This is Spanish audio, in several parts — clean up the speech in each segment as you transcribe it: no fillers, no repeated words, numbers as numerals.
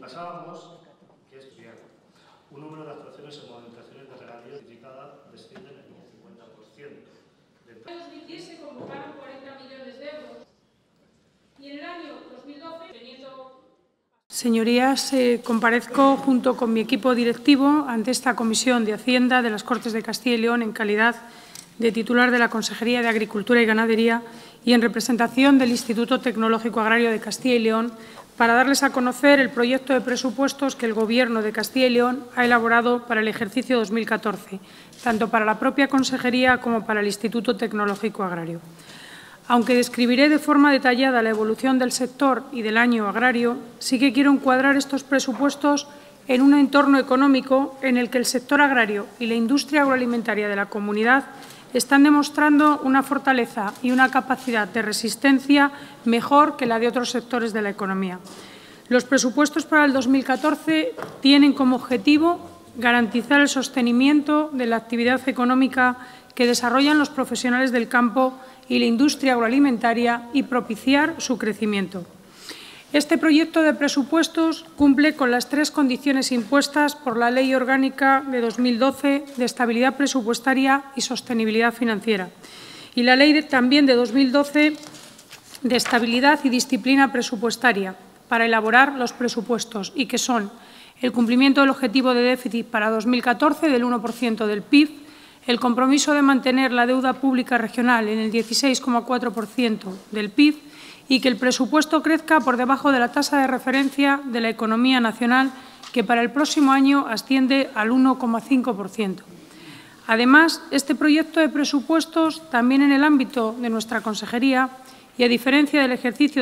pasábamos, que es bien, un número de actuaciones en movilizaciones de regadío identificada desciende en un 50%. En 2010 se convocaron 40 millones de euros y en el año 2012, teniendo... Señorías, comparezco junto con mi equipo directivo ante esta Comisión de Hacienda de las Cortes de Castilla y León en calidad de titular de la Consejería de Agricultura y Ganadería y en representación del Instituto Tecnológico Agrario de Castilla y León para darles a conocer el proyecto de presupuestos que el Gobierno de Castilla y León ha elaborado para el ejercicio 2014, tanto para la propia Consejería como para el Instituto Tecnológico Agrario. Aunque describiré de forma detallada la evolución del sector y del año agrario, sí que quiero encuadrar estos presupuestos en un entorno económico en el que el sector agrario y la industria agroalimentaria de la comunidad están demostrando una fortaleza y una capacidad de resistencia mejor que la de otros sectores de la economía. Los presupuestos para el 2014 tienen como objetivo garantizar el sostenimiento de la actividad económica que desarrollan los profesionales del campo y la industria agroalimentaria y propiciar su crecimiento. Este proyecto de presupuestos cumple con las tres condiciones impuestas por la Ley Orgánica de 2012 de Estabilidad Presupuestaria y Sostenibilidad Financiera y la Ley también de 2012 de Estabilidad y Disciplina Presupuestaria para elaborar los presupuestos y que son el cumplimiento del objetivo de déficit para 2014 del 1% del PIB, el compromiso de mantener la deuda pública regional en el 16,4% del PIB y que el presupuesto crezca por debajo de la tasa de referencia de la economía nacional, que para el próximo año asciende al 1,5%. Además, este proyecto de presupuestos, también en el ámbito de nuestra consejería y a diferencia del ejercicio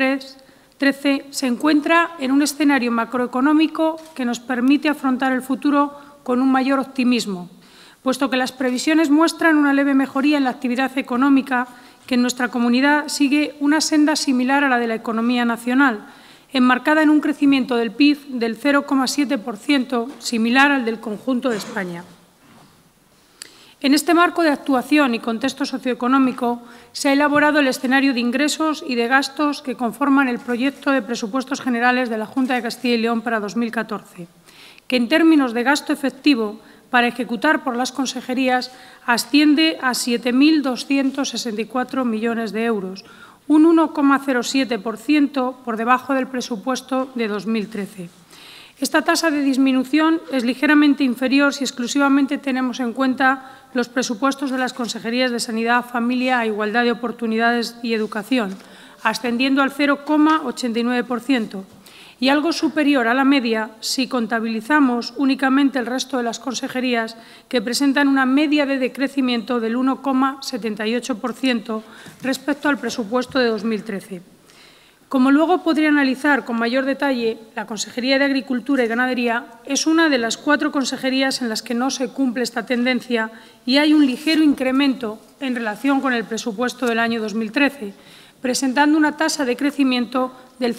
2013, se encuentra en un escenario macroeconómico que nos permite afrontar el futuro con un mayor optimismo, puesto que las previsiones muestran una leve mejoría en la actividad económica, que en nuestra comunidad sigue una senda similar a la de la economía nacional, enmarcada en un crecimiento del PIB del 0,7%, similar al del conjunto de España. En este marco de actuación y contexto socioeconómico se ha elaborado el escenario de ingresos y de gastos que conforman el proyecto de presupuestos generales de la Junta de Castilla y León para 2014, que en términos de gasto efectivo para ejecutar por las consejerías asciende a 7.264 millones de euros, un 1,07% por debajo del presupuesto de 2013. Esta tasa de disminución es ligeramente inferior si exclusivamente tenemos en cuenta los presupuestos de las consejerías de Sanidad, Familia, Igualdad de Oportunidades y Educación, ascendiendo al 0,89%. Y algo superior a la media si contabilizamos únicamente el resto de las consejerías, que presentan una media de decrecimiento del 1,78% respecto al presupuesto de 2013. Como luego podría analizar con mayor detalle, la Consejería de Agricultura y Ganadería es una de las 4 consejerías en las que no se cumple esta tendencia y hay un ligero incremento en relación con el presupuesto del año 2013, presentando una tasa de crecimiento del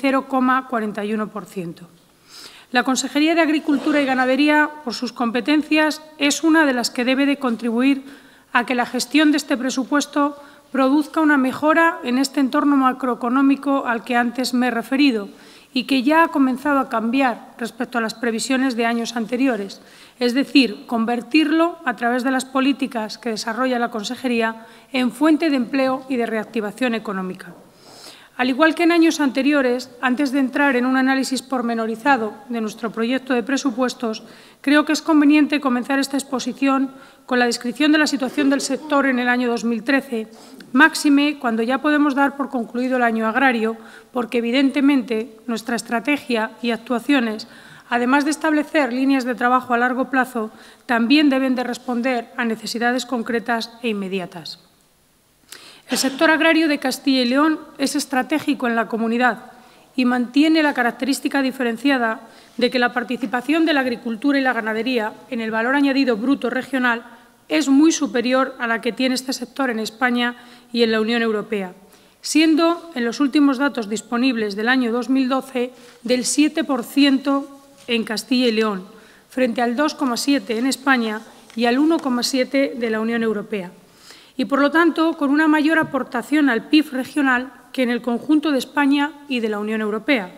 0,41%. La Consejería de Agricultura y Ganadería, por sus competencias, es una de las que debe de contribuir a que la gestión de este presupuesto produzca una mejora en este entorno macroeconómico al que antes me he referido y que ya ha comenzado a cambiar respecto a las previsiones de años anteriores, es decir, convertirlo, a través de las políticas que desarrolla la Consejería, en fuente de empleo y de reactivación económica. Al igual que en años anteriores, antes de entrar en un análisis pormenorizado de nuestro proyecto de presupuestos, creo que es conveniente comenzar esta exposición con la descripción de la situación del sector en el año 2013, máxime cuando ya podemos dar por concluido el año agrario, porque evidentemente nuestra estrategia y actuaciones, además de establecer líneas de trabajo a largo plazo, también deben de responder a necesidades concretas e inmediatas. El sector agrario de Castilla y León es estratégico en la comunidad y mantiene la característica diferenciada de que la participación de la agricultura y la ganadería en el valor añadido bruto regional es muy superior a la que tiene este sector en España y en la Unión Europea, siendo, en los últimos datos disponibles del año 2012, del 7% en Castilla y León, frente al 2,7% en España y al 1,7% de la Unión Europea. Y, por lo tanto, con una mayor aportación al PIB regional que en el conjunto de España y de la Unión Europea,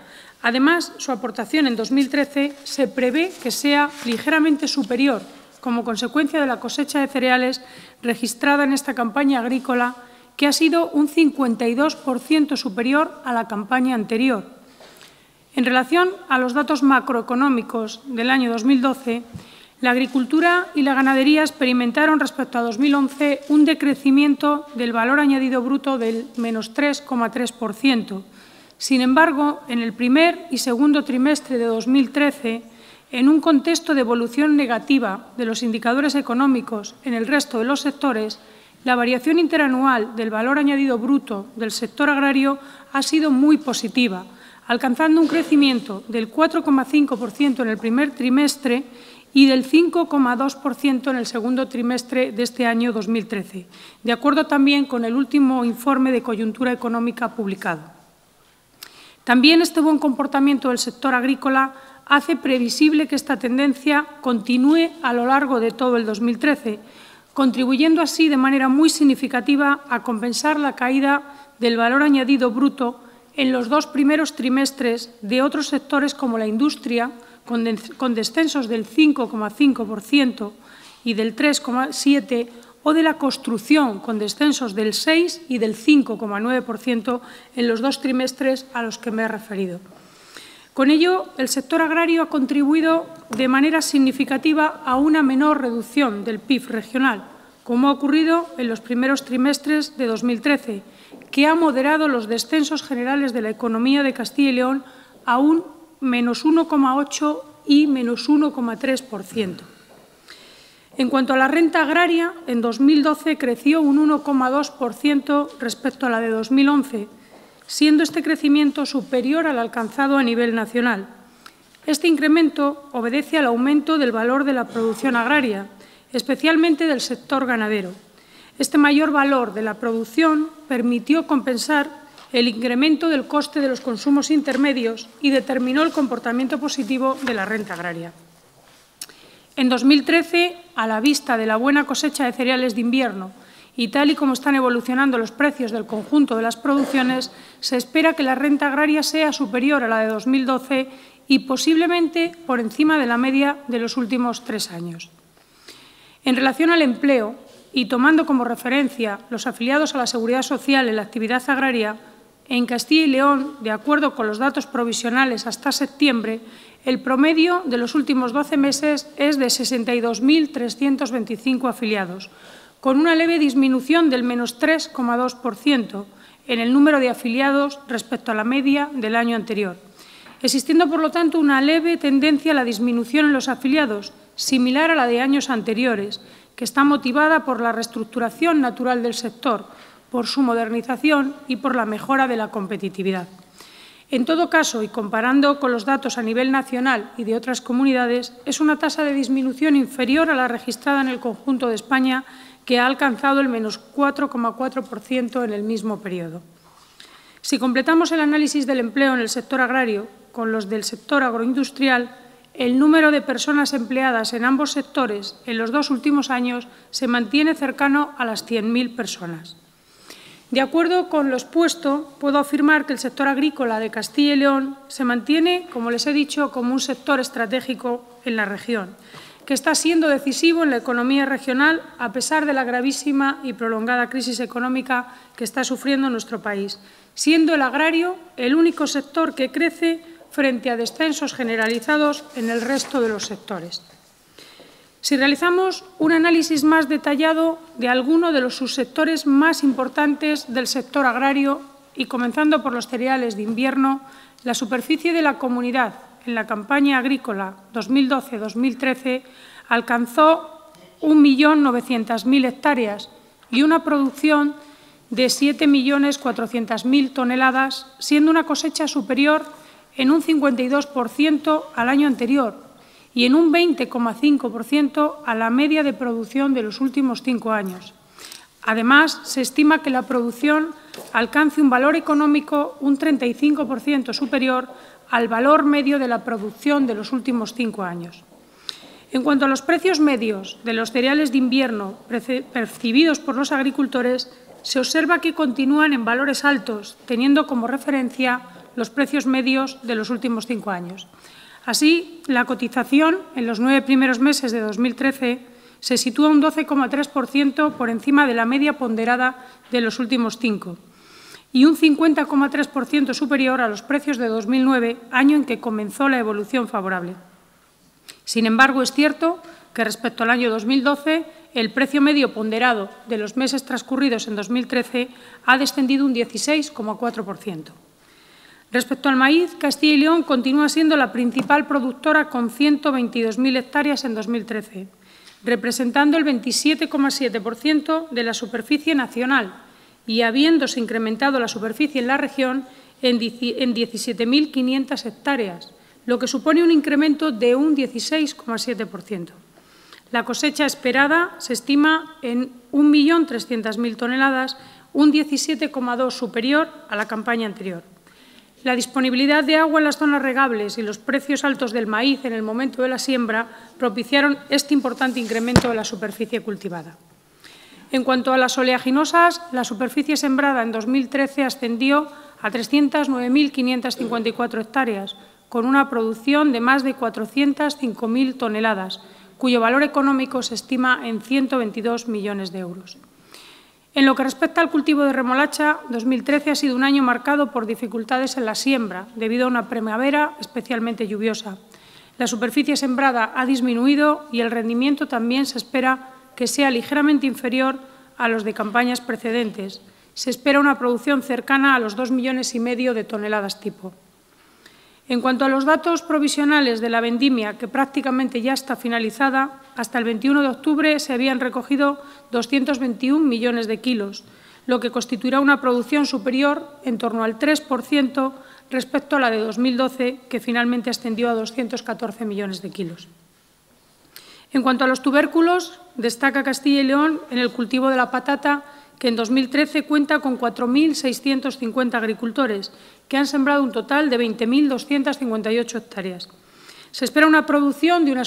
Además, su aportación en 2013 se prevé que sea ligeramente superior, como consecuencia de la cosecha de cereales registrada en esta campaña agrícola, que ha sido un 52% superior a la campaña anterior. En relación a los datos macroeconómicos del año 2012, la agricultura y la ganadería experimentaron respecto a 2011 un decrecimiento del valor añadido bruto del menos 3,3%. Sin embargo, en el primer y segundo trimestre de 2013, en un contexto de evolución negativa de los indicadores económicos en el resto de los sectores, la variación interanual del valor añadido bruto del sector agrario ha sido muy positiva, alcanzando un crecimiento del 4,5% en el primer trimestre y del 5,2% en el segundo trimestre de este año 2013, de acuerdo también con el último informe de coyuntura económica publicado. También este buen comportamiento del sector agrícola hace previsible que esta tendencia continúe a lo largo de todo el 2013, contribuyendo así de manera muy significativa a compensar la caída del valor añadido bruto en los dos primeros trimestres de otros sectores como la industria, con descensos del 5,5% y del 3,7%, o de la construcción, con descensos del 6% y del 5,9% en los dos trimestres a los que me he referido. Con ello, el sector agrario ha contribuido de manera significativa a una menor reducción del PIB regional, como ha ocurrido en los primeros trimestres de 2013, que ha moderado los descensos generales de la economía de Castilla y León a un menos 1,8% y menos 1,3%. En cuanto a la renta agraria, en 2012 creció un 1,2% respecto a la de 2011, siendo este crecimiento superior al alcanzado a nivel nacional. Este incremento obedece al aumento del valor de la producción agraria, especialmente del sector ganadero. Este mayor valor de la producción permitió compensar el incremento del coste de los consumos intermedios y determinó el comportamiento positivo de la renta agraria. En 2013, a la vista de la buena cosecha de cereales de invierno y tal y como están evolucionando los precios del conjunto de las producciones, se espera que la renta agraria sea superior a la de 2012 y posiblemente por encima de la media de los últimos 3 años. En relación al empleo, y tomando como referencia los afiliados a la Seguridad Social en la actividad agraria, en Castilla y León, de acuerdo con los datos provisionales hasta septiembre, el promedio de los últimos 12 meses es de 62.325 afiliados, con una leve disminución del menos 3,2% en el número de afiliados respecto a la media del año anterior, existiendo, por lo tanto, una leve tendencia a la disminución en los afiliados, similar a la de años anteriores, que está motivada por la reestructuración natural del sector, por su modernización y por la mejora de la competitividad. En todo caso, y comparando con los datos a nivel nacional y de otras comunidades, es una tasa de disminución inferior a la registrada en el conjunto de España, que ha alcanzado el menos 4,4% en el mismo periodo. Si completamos el análisis del empleo en el sector agrario con los del sector agroindustrial, el número de personas empleadas en ambos sectores en los 2 últimos años se mantiene cercano a las 100.000 personas. De acuerdo con lo expuesto, puedo afirmar que el sector agrícola de Castilla y León se mantiene, como les he dicho, como un sector estratégico en la región, que está siendo decisivo en la economía regional a pesar de la gravísima y prolongada crisis económica que está sufriendo nuestro país, siendo el agrario el único sector que crece frente a descensos generalizados en el resto de los sectores. Si realizamos un análisis más detallado de alguno de los subsectores más importantes del sector agrario y comenzando por los cereales de invierno, la superficie de la comunidad en la campaña agrícola 2012-2013 alcanzó 1.900.000 hectáreas y una producción de 7.400.000 toneladas, siendo una cosecha superior en un 52% al año anterior y en un 20,5% a la media de producción de los últimos 5 años. Además, se estima que la producción alcance un valor económico un 35% superior al valor medio de la producción de los últimos 5 años. En cuanto a los precios medios de los cereales de invierno percibidos por los agricultores, se observa que continúan en valores altos, teniendo como referencia los precios medios de los últimos 5 años. Así, la cotización en los 9 primeros meses de 2013 se sitúa un 12,3% por encima de la media ponderada de los últimos 5 y un 50,3% superior a los precios de 2009, año en que comenzó la evolución favorable. Sin embargo, es cierto que respecto al año 2012, el precio medio ponderado de los meses transcurridos en 2013 ha descendido un 16,4%. Respecto al maíz, Castilla y León continúa siendo la principal productora con 122.000 hectáreas en 2013, representando el 27,7% de la superficie nacional y habiéndose incrementado la superficie en la región en 17.500 hectáreas, lo que supone un incremento de un 16,7%. La cosecha esperada se estima en 1.300.000 toneladas, un 17,2% superior a la campaña anterior. La disponibilidad de agua en las zonas regables y los precios altos del maíz en el momento de la siembra propiciaron este importante incremento de la superficie cultivada. En cuanto a las oleaginosas, la superficie sembrada en 2013 ascendió a 309.554 hectáreas, con una producción de más de 405.000 toneladas, cuyo valor económico se estima en 122 millones de euros. En lo que respecta al cultivo de remolacha, 2013 ha sido un año marcado por dificultades en la siembra, debido a una primavera especialmente lluviosa. La superficie sembrada ha disminuido y el rendimiento también se espera que sea ligeramente inferior a los de campañas precedentes. Se espera una producción cercana a los 2,5 millones de toneladas tipo. En cuanto a los datos provisionales de la vendimia, que prácticamente ya está finalizada, hasta el 21 de octubre se habían recogido 221 millones de kilos, lo que constituirá una producción superior en torno al 3% respecto a la de 2012, que finalmente ascendió a 214 millones de kilos. En cuanto a los tubérculos, destaca Castilla y León en el cultivo de la patata, que en 2013 cuenta con 4.650 agricultores, que han sembrado un total de 20.258 hectáreas. Se espera una producción de unas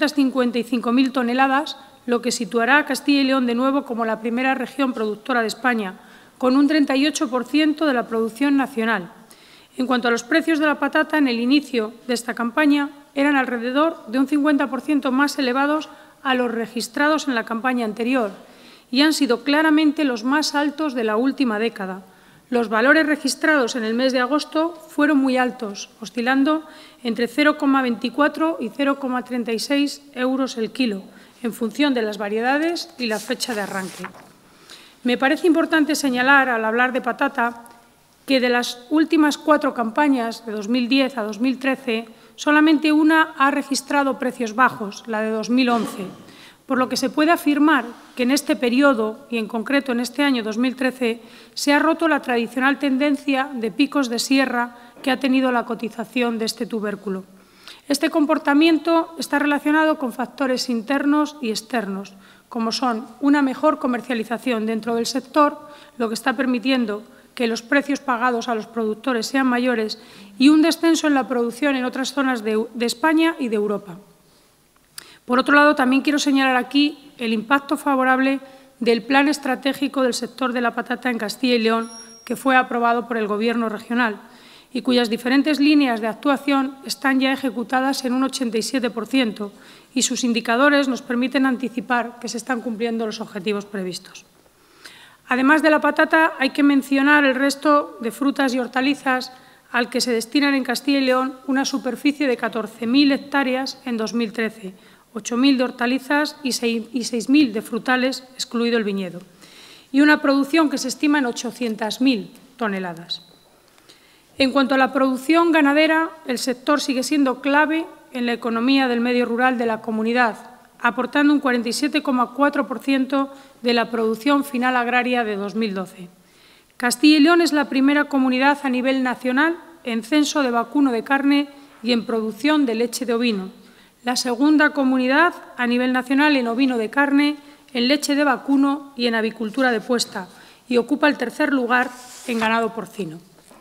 855.000 toneladas, lo que situará a Castilla y León de nuevo como la primera región productora de España, con un 38% de la producción nacional. En cuanto a los precios de la patata, en el inicio de esta campaña eran alrededor de un 50% más elevados a los registrados en la campaña anterior y han sido claramente los más altos de la última década. Los valores registrados en el mes de agosto fueron muy altos, oscilando entre 0,24 y 0,36 euros el kilo, en función de las variedades y la fecha de arranque. Me parece importante señalar, al hablar de patata, que de las últimas 4 campañas, de 2010 a 2013, solamente una ha registrado precios bajos, la de 2011, por lo que se puede afirmar que en este periodo, y en concreto en este año 2013, se ha roto la tradicional tendencia de picos de sierra que ha tenido la cotización de este tubérculo. Este comportamiento está relacionado con factores internos y externos, como son una mejor comercialización dentro del sector, lo que está permitiendo que los precios pagados a los productores sean mayores, y un descenso en la producción en otras zonas de España y de Europa. Por otro lado, también quiero señalar aquí el impacto favorable del Plan Estratégico del sector de la patata en Castilla y León, que fue aprobado por el Gobierno regional y cuyas diferentes líneas de actuación están ya ejecutadas en un 87% y sus indicadores nos permiten anticipar que se están cumpliendo los objetivos previstos. Además de la patata, hay que mencionar el resto de frutas y hortalizas al que se destinan en Castilla y León una superficie de 14.000 hectáreas en 2013, 8.000 de hortalizas y 6.000 de frutales, excluido el viñedo, y una producción que se estima en 800.000 toneladas. En cuanto a la producción ganadera, el sector sigue siendo clave en la economía del medio rural de la comunidad, aportando un 47,4% de la producción final agraria de 2012. Castilla y León es la primera comunidad a nivel nacional en censo de vacuno de carne y en producción de leche de ovino, la segunda comunidad a nivel nacional en ovino de carne, en leche de vacuno y en avicultura de puesta, y ocupa el tercer lugar en ganado porcino.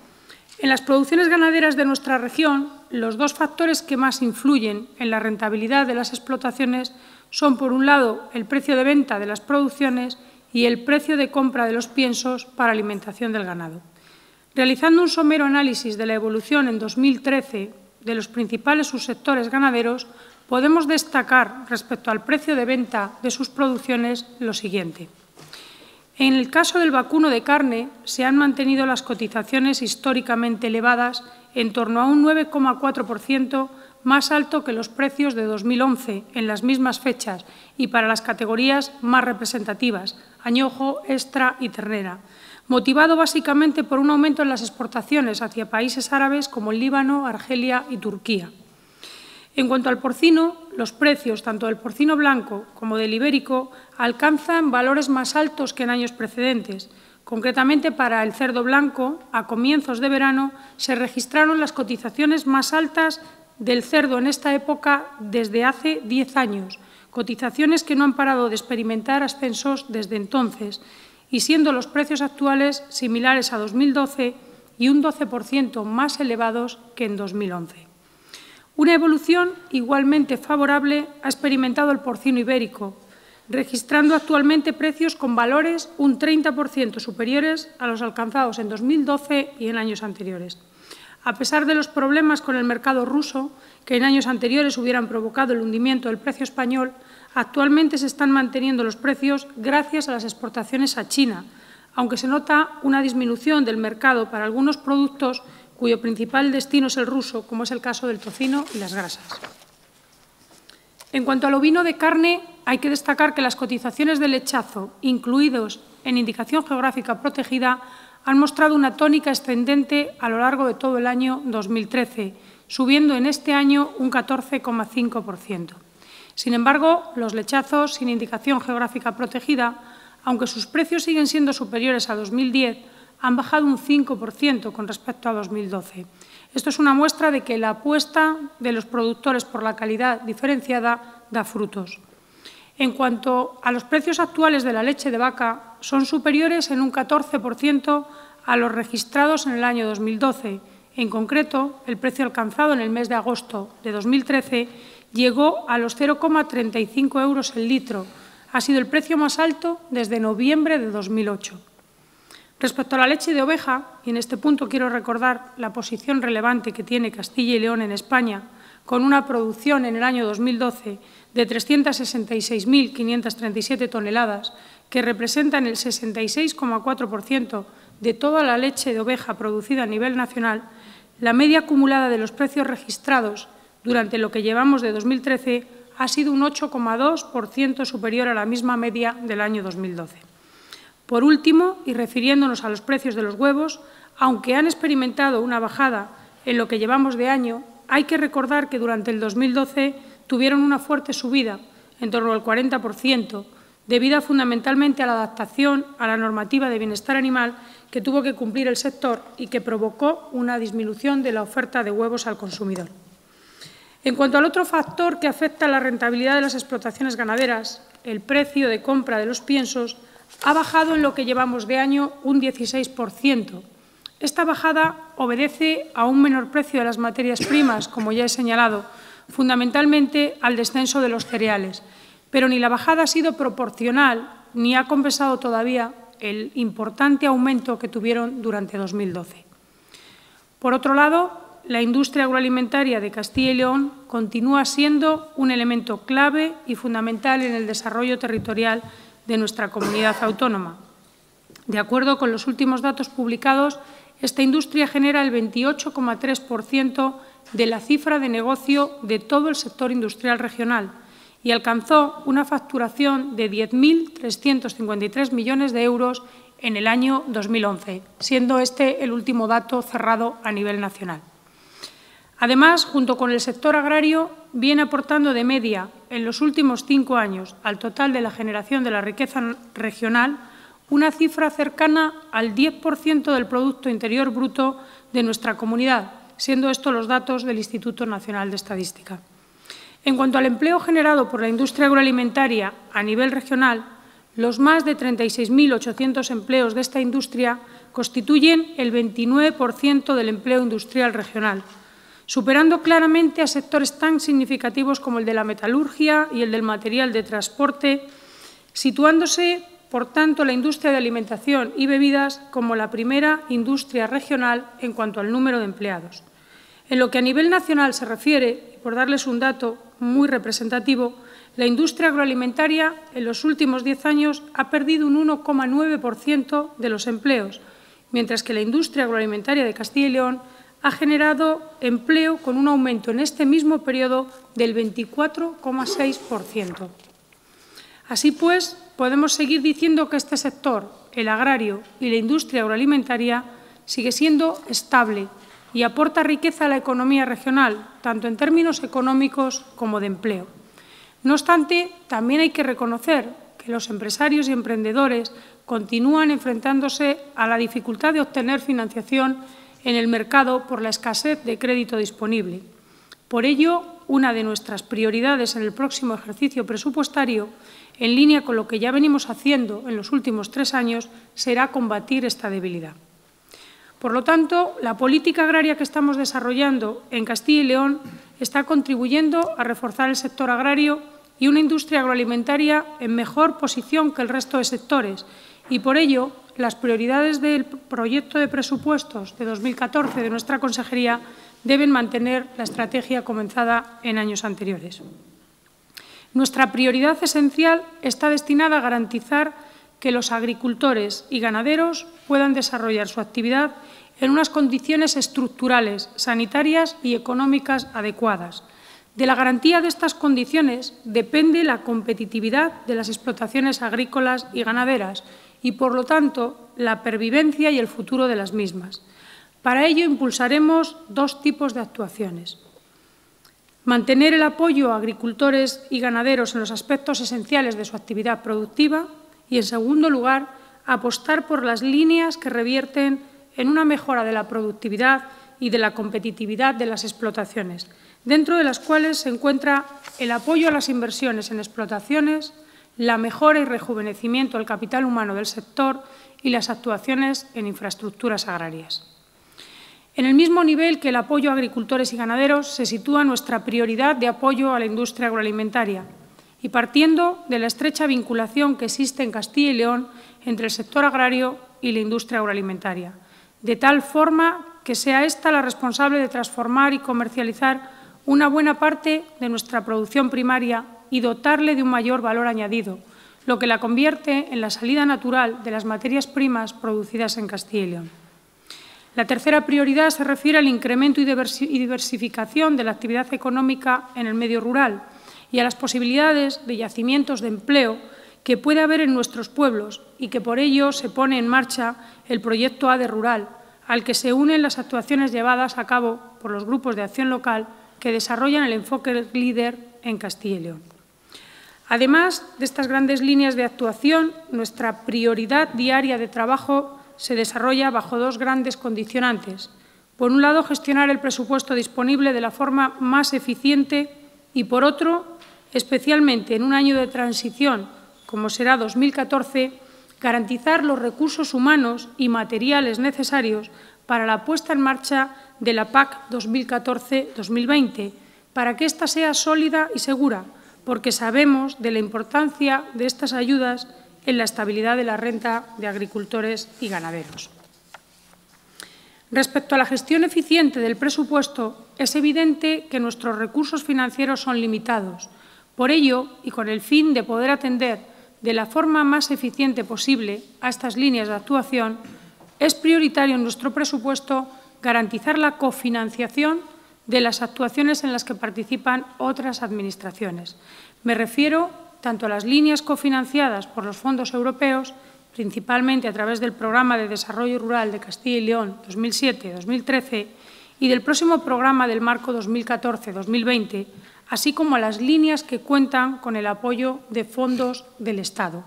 En las producciones ganaderas de nuestra región, los 2 factores que más influyen en la rentabilidad de las explotaciones son, por un lado, el precio de venta de las producciones y el precio de compra de los piensos para alimentación del ganado. Realizando un somero análisis de la evolución en 2013 de los principales subsectores ganaderos, podemos destacar respecto al precio de venta de sus producciones lo siguiente. En el caso del vacuno de carne, se han mantenido las cotizaciones históricamente elevadas en torno a un 9,4% más alto que los precios de 2011 en las mismas fechas y para las categorías más representativas, añojo, extra y ternera, motivado básicamente por un aumento en las exportaciones hacia países árabes como el Líbano, Argelia y Turquía. En cuanto al porcino, los precios tanto del porcino blanco como del ibérico alcanzan valores más altos que en años precedentes. Concretamente, para el cerdo blanco, a comienzos de verano, se registraron las cotizaciones más altas del cerdo en esta época desde hace 10 años, cotizaciones que no han parado de experimentar ascensos desde entonces, y siendo los precios actuales similares a 2012 y un 12% más elevados que en 2011. Una evolución igualmente favorable ha experimentado el porcino ibérico, registrando actualmente precios con valores un 30% superiores a los alcanzados en 2012 y en años anteriores. A pesar de los problemas con el mercado ruso, que en años anteriores hubieran provocado el hundimiento del precio español, actualmente se están manteniendo los precios gracias a las exportaciones a China, aunque se nota una disminución del mercado para algunos productos cuyo principal destino es el ruso, como es el caso del tocino y las grasas. En cuanto al ovino de carne, hay que destacar que las cotizaciones de lechazo, incluidos en indicación geográfica protegida, han mostrado una tónica ascendente a lo largo de todo el año 2013, subiendo en este año un 14,5%. Sin embargo, los lechazos sin indicación geográfica protegida, aunque sus precios siguen siendo superiores a 2010, han bajado un 5% con respecto a 2012. Esto es una muestra de que la apuesta de los productores por la calidad diferenciada da frutos. En cuanto a los precios actuales de la leche de vaca, son superiores en un 14% a los registrados en el año 2012. En concreto, el precio alcanzado en el mes de agosto de 2013 llegó a los 0,35 euros el litro. Ha sido el precio más alto desde noviembre de 2008. Respecto a la leche de oveja, y en este punto quiero recordar la posición relevante que tiene Castilla y León en España, con una producción en el año 2012 de 366.537 toneladas, que representan el 66,4% de toda la leche de oveja producida a nivel nacional, la media acumulada de los precios registrados durante lo que llevamos de 2013 ha sido un 8,2% superior a la misma media del año 2012. Por último, y refiriéndonos a los precios de los huevos, aunque han experimentado una bajada en lo que llevamos de año, hay que recordar que durante el 2012 tuvieron una fuerte subida, en torno al 40%, debida fundamentalmente a la adaptación a la normativa de bienestar animal que tuvo que cumplir el sector y que provocó una disminución de la oferta de huevos al consumidor. En cuanto al otro factor que afecta a la rentabilidad de las explotaciones ganaderas, el precio de compra de los piensos, ha bajado en lo que llevamos de año un 16%. Esta bajada obedece a un menor precio de las materias primas, como ya he señalado, fundamentalmente al descenso de los cereales. Pero ni la bajada ha sido proporcional ni ha compensado todavía el importante aumento que tuvieron durante 2012. Por otro lado, la industria agroalimentaria de Castilla y León continúa siendo un elemento clave y fundamental en el desarrollo territorial de nuestra comunidad autónoma. De acuerdo con los últimos datos publicados, esta industria genera el 28,3% de la cifra de negocio de todo el sector industrial regional y alcanzó una facturación de 10.353 millones de euros en el año 2011, siendo este el último dato cerrado a nivel nacional. Además, junto con el sector agrario, viene aportando de media en los últimos 5 años al total de la generación de la riqueza regional una cifra cercana al 10% del Producto Interior Bruto de nuestra comunidad, siendo estos los datos del Instituto Nacional de Estadística. En cuanto al empleo generado por la industria agroalimentaria a nivel regional, los más de 36.800 empleos de esta industria constituyen el 29% del empleo industrial regional, superando claramente a sectores tan significativos como el de la metalurgia y el del material de transporte, situándose por tanto, la industria de alimentación y bebidas como la primera industria regional en cuanto al número de empleados. En lo que a nivel nacional se refiere, y por darles un dato muy representativo, la industria agroalimentaria en los últimos 10 años ha perdido un 1,9% de los empleos, mientras que la industria agroalimentaria de Castilla y León ha generado empleo con un aumento en este mismo periodo del 24,6%. Así pues, podemos seguir diciendo que este sector, el agrario y la industria agroalimentaria, sigue siendo estable y aporta riqueza a la economía regional, tanto en términos económicos como de empleo. No obstante, también hay que reconocer que los empresarios y emprendedores continúan enfrentándose a la dificultad de obtener financiación en el mercado por la escasez de crédito disponible. Por ello, una de nuestras prioridades en el próximo ejercicio presupuestario, en línea con lo que ya venimos haciendo en los últimos 3 años, será combatir esta debilidad. Por lo tanto, la política agraria que estamos desarrollando en Castilla y León está contribuyendo a reforzar el sector agrario y una industria agroalimentaria en mejor posición que el resto de sectores, y por ello las prioridades del proyecto de presupuestos de 2014 de nuestra consejería deben mantener la estrategia comenzada en años anteriores. Nuestra prioridad esencial está destinada a garantizar que los agricultores y ganaderos puedan desarrollar su actividad en unas condiciones estructurales, sanitarias y económicas adecuadas. De la garantía de estas condiciones depende la competitividad de las explotaciones agrícolas y ganaderas y, por lo tanto, la pervivencia y el futuro de las mismas. Para ello, impulsaremos 2 tipos de actuaciones. Mantener el apoyo a agricultores y ganaderos en los aspectos esenciales de su actividad productiva y, en segundo lugar, apostar por las líneas que revierten en una mejora de la productividad y de la competitividad de las explotaciones, dentro de las cuales se encuentra el apoyo a las inversiones en explotaciones, la mejora y rejuvenecimiento del capital humano del sector y las actuaciones en infraestructuras agrarias. En el mismo nivel que el apoyo a agricultores y ganaderos se sitúa nuestra prioridad de apoyo a la industria agroalimentaria y partiendo de la estrecha vinculación que existe en Castilla y León entre el sector agrario y la industria agroalimentaria, de tal forma que sea esta la responsable de transformar y comercializar una buena parte de nuestra producción primaria y dotarle de un mayor valor añadido, lo que la convierte en la salida natural de las materias primas producidas en Castilla y León. La tercera prioridad se refiere al incremento y diversificación de la actividad económica en el medio rural y a las posibilidades de yacimientos de empleo que puede haber en nuestros pueblos y que por ello se pone en marcha el proyecto ADE Rural, al que se unen las actuaciones llevadas a cabo por los grupos de acción local que desarrollan el enfoque líder en Castilla y León. Además de estas grandes líneas de actuación, nuestra prioridad diaria de trabajo se desarrolla bajo 2 grandes condicionantes. Por un lado, gestionar el presupuesto disponible de la forma más eficiente y, por otro, especialmente en un año de transición, como será 2014, garantizar los recursos humanos y materiales necesarios para la puesta en marcha de la PAC 2014-2020, para que ésta sea sólida y segura, porque sabemos de la importancia de estas ayudas en la estabilidad de la renta de agricultores y ganaderos. Respecto a la gestión eficiente del presupuesto, es evidente que nuestros recursos financieros son limitados. Por ello, y con el fin de poder atender de la forma más eficiente posible a estas líneas de actuación, es prioritario en nuestro presupuesto garantizar la cofinanciación de las actuaciones en las que participan otras administraciones. Me refiero tanto a las líneas cofinanciadas por los fondos europeos, principalmente a través del Programa de Desarrollo Rural de Castilla y León 2007-2013 y del próximo Programa del Marco 2014-2020, así como a las líneas que cuentan con el apoyo de fondos del Estado.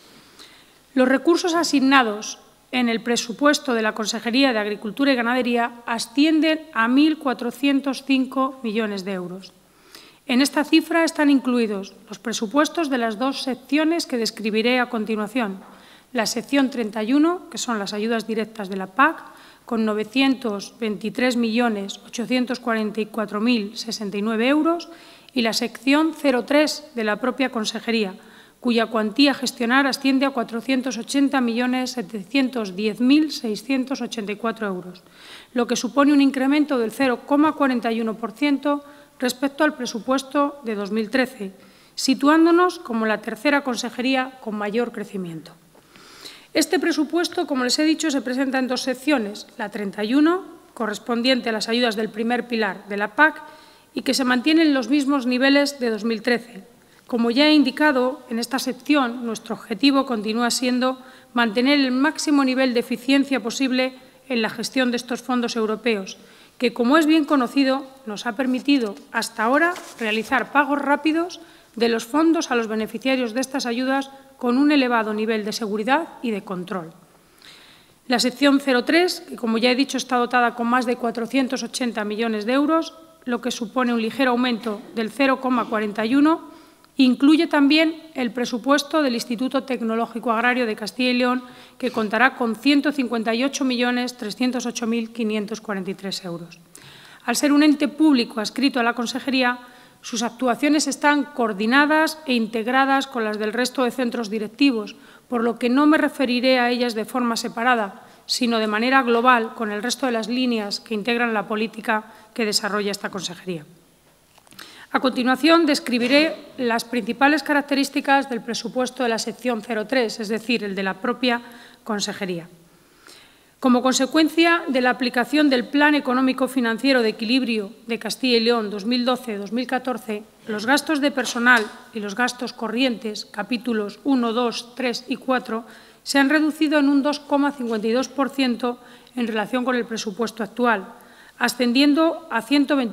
Los recursos asignados en el presupuesto de la Consejería de Agricultura y Ganadería ascienden a 1.405 millones de euros. En esta cifra están incluidos los presupuestos de las 2 secciones que describiré a continuación. La sección 31, que son las ayudas directas de la PAC, con 923.844.069 euros, y la sección 03 de la propia Consejería, cuya cuantía a gestionar asciende a 480.710.684 euros, lo que supone un incremento del 0,41% respecto al presupuesto de 2013, situándonos como la tercera consejería con mayor crecimiento. Este presupuesto, como les he dicho, se presenta en dos secciones, la 31, correspondiente a las ayudas del primer pilar de la PAC, y que se mantienen en los mismos niveles de 2013. Como ya he indicado, en esta sección nuestro objetivo continúa siendo mantener el máximo nivel de eficiencia posible en la gestión de estos fondos europeos, que, como es bien conocido, nos ha permitido hasta ahora realizar pagos rápidos de los fondos a los beneficiarios de estas ayudas con un elevado nivel de seguridad y de control. La sección 03, que como ya he dicho está dotada con más de 480 millones de euros, lo que supone un ligero aumento del 0,41%, incluye también el presupuesto del Instituto Tecnológico Agrario de Castilla y León, que contará con 158.308.543 euros. Al ser un ente público adscrito a la Consejería, sus actuaciones están coordinadas e integradas con las del resto de centros directivos, por lo que no me referiré a ellas de forma separada, sino de manera global con el resto de las líneas que integran la política que desarrolla esta consejería. A continuación, describiré las principales características del presupuesto de la sección 03, es decir, el de la propia consejería. Como consecuencia de la aplicación del Plan Económico Financiero de Equilibrio de Castilla y León 2012-2014, los gastos de personal y los gastos corrientes, capítulos 1, 2, 3 y 4, se han reducido en un 2,52% en relación con el presupuesto actual, ascendiendo a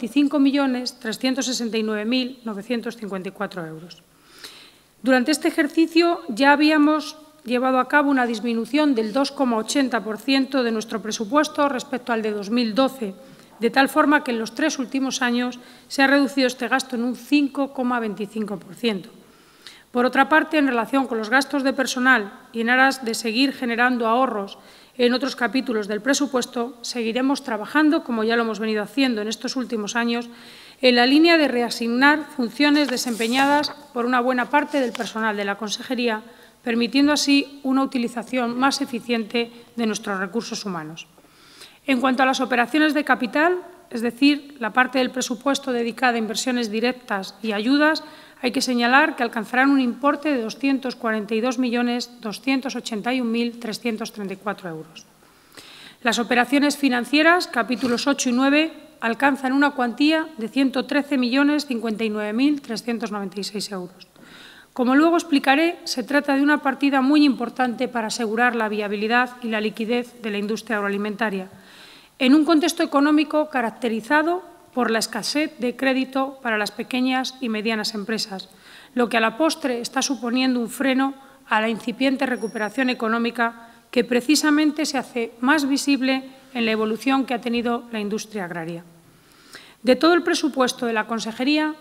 125.369.954 euros. Durante este ejercicio ya habíamos llevado a cabo una disminución del 2,80% de nuestro presupuesto respecto al de 2012, de tal forma que en los 3 últimos años se ha reducido este gasto en un 5,25%. Por otra parte, en relación con los gastos de personal y en aras de seguir generando ahorros en otros capítulos del presupuesto, seguiremos trabajando, como ya lo hemos venido haciendo en estos últimos años, en la línea de reasignar funciones desempeñadas por una buena parte del personal de la consejería, permitiendo así una utilización más eficiente de nuestros recursos humanos. En cuanto a las operaciones de capital, es decir, la parte del presupuesto dedicada a inversiones directas y ayudas, hay que señalar que alcanzarán un importe de 242.281.334 euros. Las operaciones financieras, capítulos 8 y 9, alcanzan una cuantía de 113.059.396 euros. Como luego explicaré, se trata de una partida muy importante para asegurar la viabilidad y la liquidez de la industria agroalimentaria, en un contexto económico caracterizado por la escasez de crédito para las pequeñas y medianas empresas, lo que a la postre está suponiendo un freno a la incipiente recuperación económica que precisamente se hace más visible en la evolución que ha tenido la industria agraria. De todo el presupuesto de la consejería,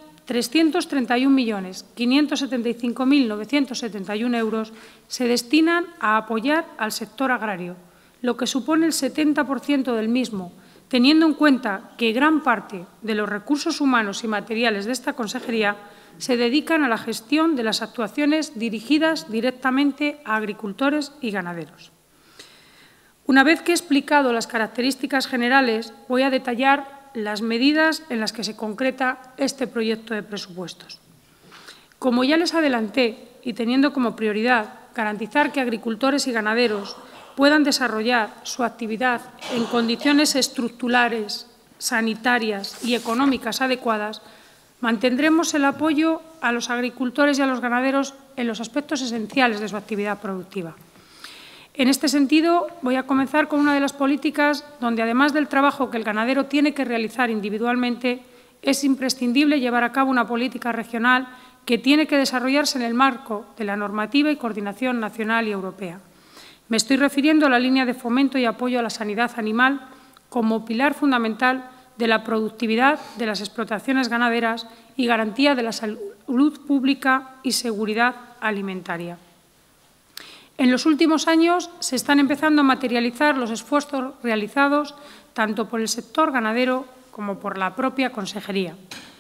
331.575.971 euros se destinan a apoyar al sector agrario, lo que supone el 70% del mismo, teniendo en cuenta que gran parte de los recursos humanos y materiales de esta consejería se dedican a la gestión de las actuaciones dirigidas directamente a agricultores y ganaderos. Una vez que he explicado las características generales, voy a detallar las medidas en las que se concreta este proyecto de presupuestos. Como ya les adelanté, y teniendo como prioridad garantizar que agricultores y ganaderos puedan desarrollar su actividad en condiciones estructurales, sanitarias y económicas adecuadas, mantendremos el apoyo a los agricultores y a los ganaderos en los aspectos esenciales de su actividad productiva. En este sentido, voy a comenzar con una de las políticas donde, además del trabajo que el ganadero tiene que realizar individualmente, es imprescindible llevar a cabo una política regional que tiene que desarrollarse en el marco de la normativa y coordinación nacional y europea. Me estoy refiriendo a la línea de fomento y apoyo a la sanidad animal como pilar fundamental de la productividad de las explotaciones ganaderas y garantía de la salud pública y seguridad alimentaria. En los últimos años se están empezando a materializar los esfuerzos realizados tanto por el sector ganadero como por la propia consejería.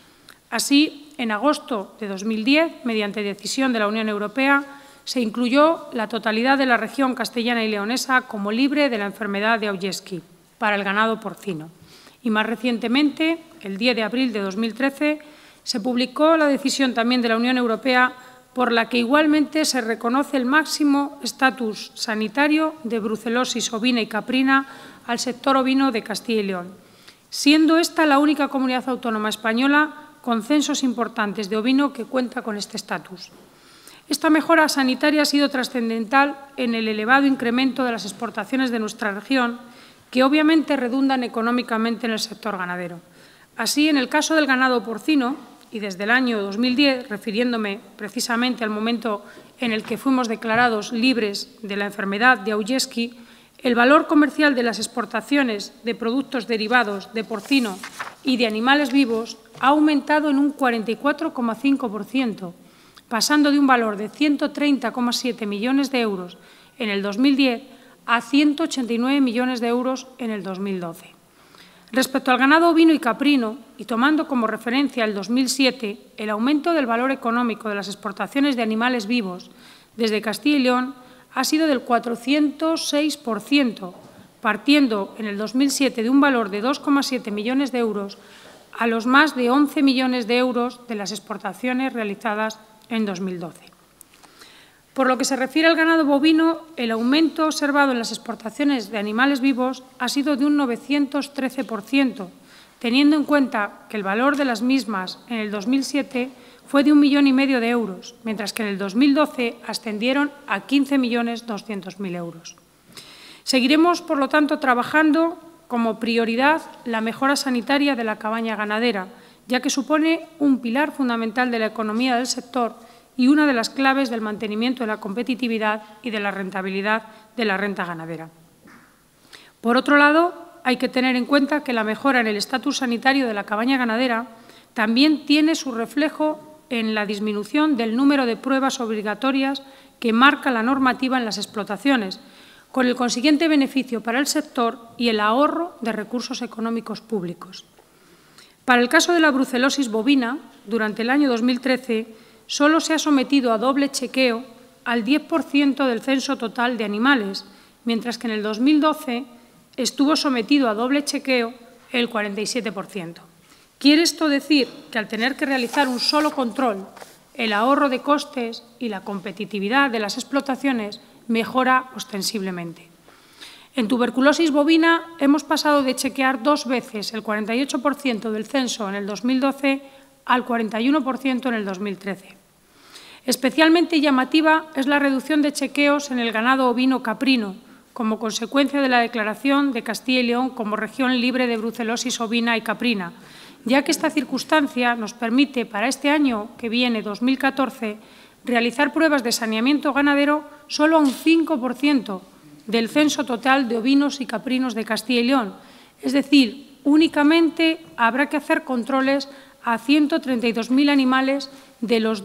Así, en agosto de 2010, mediante decisión de la Unión Europea, se incluyó la totalidad de la región castellana y leonesa como libre de la enfermedad de Aujeszky para el ganado porcino. Y más recientemente, el 10 de abril de 2013, se publicó la decisión también de la Unión Europea por la que igualmente se reconoce el máximo estatus sanitario de brucelosis ovina y caprina al sector ovino de Castilla y León, siendo esta la única comunidad autónoma española con censos importantes de ovino que cuenta con este estatus. Esta mejora sanitaria ha sido trascendental en el elevado incremento de las exportaciones de nuestra región, que obviamente redundan económicamente en el sector ganadero. Así, en el caso del ganado porcino, y desde el año 2010, refiriéndome precisamente al momento en el que fuimos declarados libres de la enfermedad de Aujeszky, el valor comercial de las exportaciones de productos derivados de porcino y de animales vivos ha aumentado en un 44,5%, pasando de un valor de 130,7 millones de euros en el 2010 a 189 millones de euros en el 2012. Respecto al ganado ovino y caprino, y tomando como referencia el 2007, el aumento del valor económico de las exportaciones de animales vivos desde Castilla y León ha sido del 406%, partiendo en el 2007 de un valor de 2,7 millones de euros a los más de 11 millones de euros de las exportaciones realizadas en 2012. Por lo que se refiere al ganado bovino, el aumento observado en las exportaciones de animales vivos ha sido de un 913%, teniendo en cuenta que el valor de las mismas en el 2007 fue de 1,5 millones de euros, mientras que en el 2012 ascendieron a 15.200.000 euros. Seguiremos, por lo tanto, trabajando como prioridad la mejora sanitaria de la cabaña ganadera, ya que supone un pilar fundamental de la economía del sector y una de las claves del mantenimiento de la competitividad y de la rentabilidad de la renta ganadera. Por otro lado, hay que tener en cuenta que la mejora en el estatus sanitario de la cabaña ganadera también tiene su reflejo en la disminución del número de pruebas obligatorias que marca la normativa en las explotaciones, con el consiguiente beneficio para el sector y el ahorro de recursos económicos públicos. Para el caso de la brucelosis bovina, durante el año 2013, solo se ha sometido a doble chequeo al 10% del censo total de animales, mientras que en el 2012 estuvo sometido a doble chequeo el 47%. ¿Quiere esto decir que al tener que realizar un solo control, el ahorro de costes y la competitividad de las explotaciones mejora ostensiblemente? En tuberculosis bovina hemos pasado de chequear 2 veces el 48% del censo en el 2012 al 41% en el 2013. Especialmente llamativa es la reducción de chequeos en el ganado ovino caprino, como consecuencia de la declaración de Castilla y León como región libre de brucelosis ovina y caprina, ya que esta circunstancia nos permite para este año que viene, 2014, realizar pruebas de saneamiento ganadero solo a un 5% del censo total de ovinos y caprinos de Castilla y León, es decir, únicamente habrá que hacer controles a 132.000 animales de los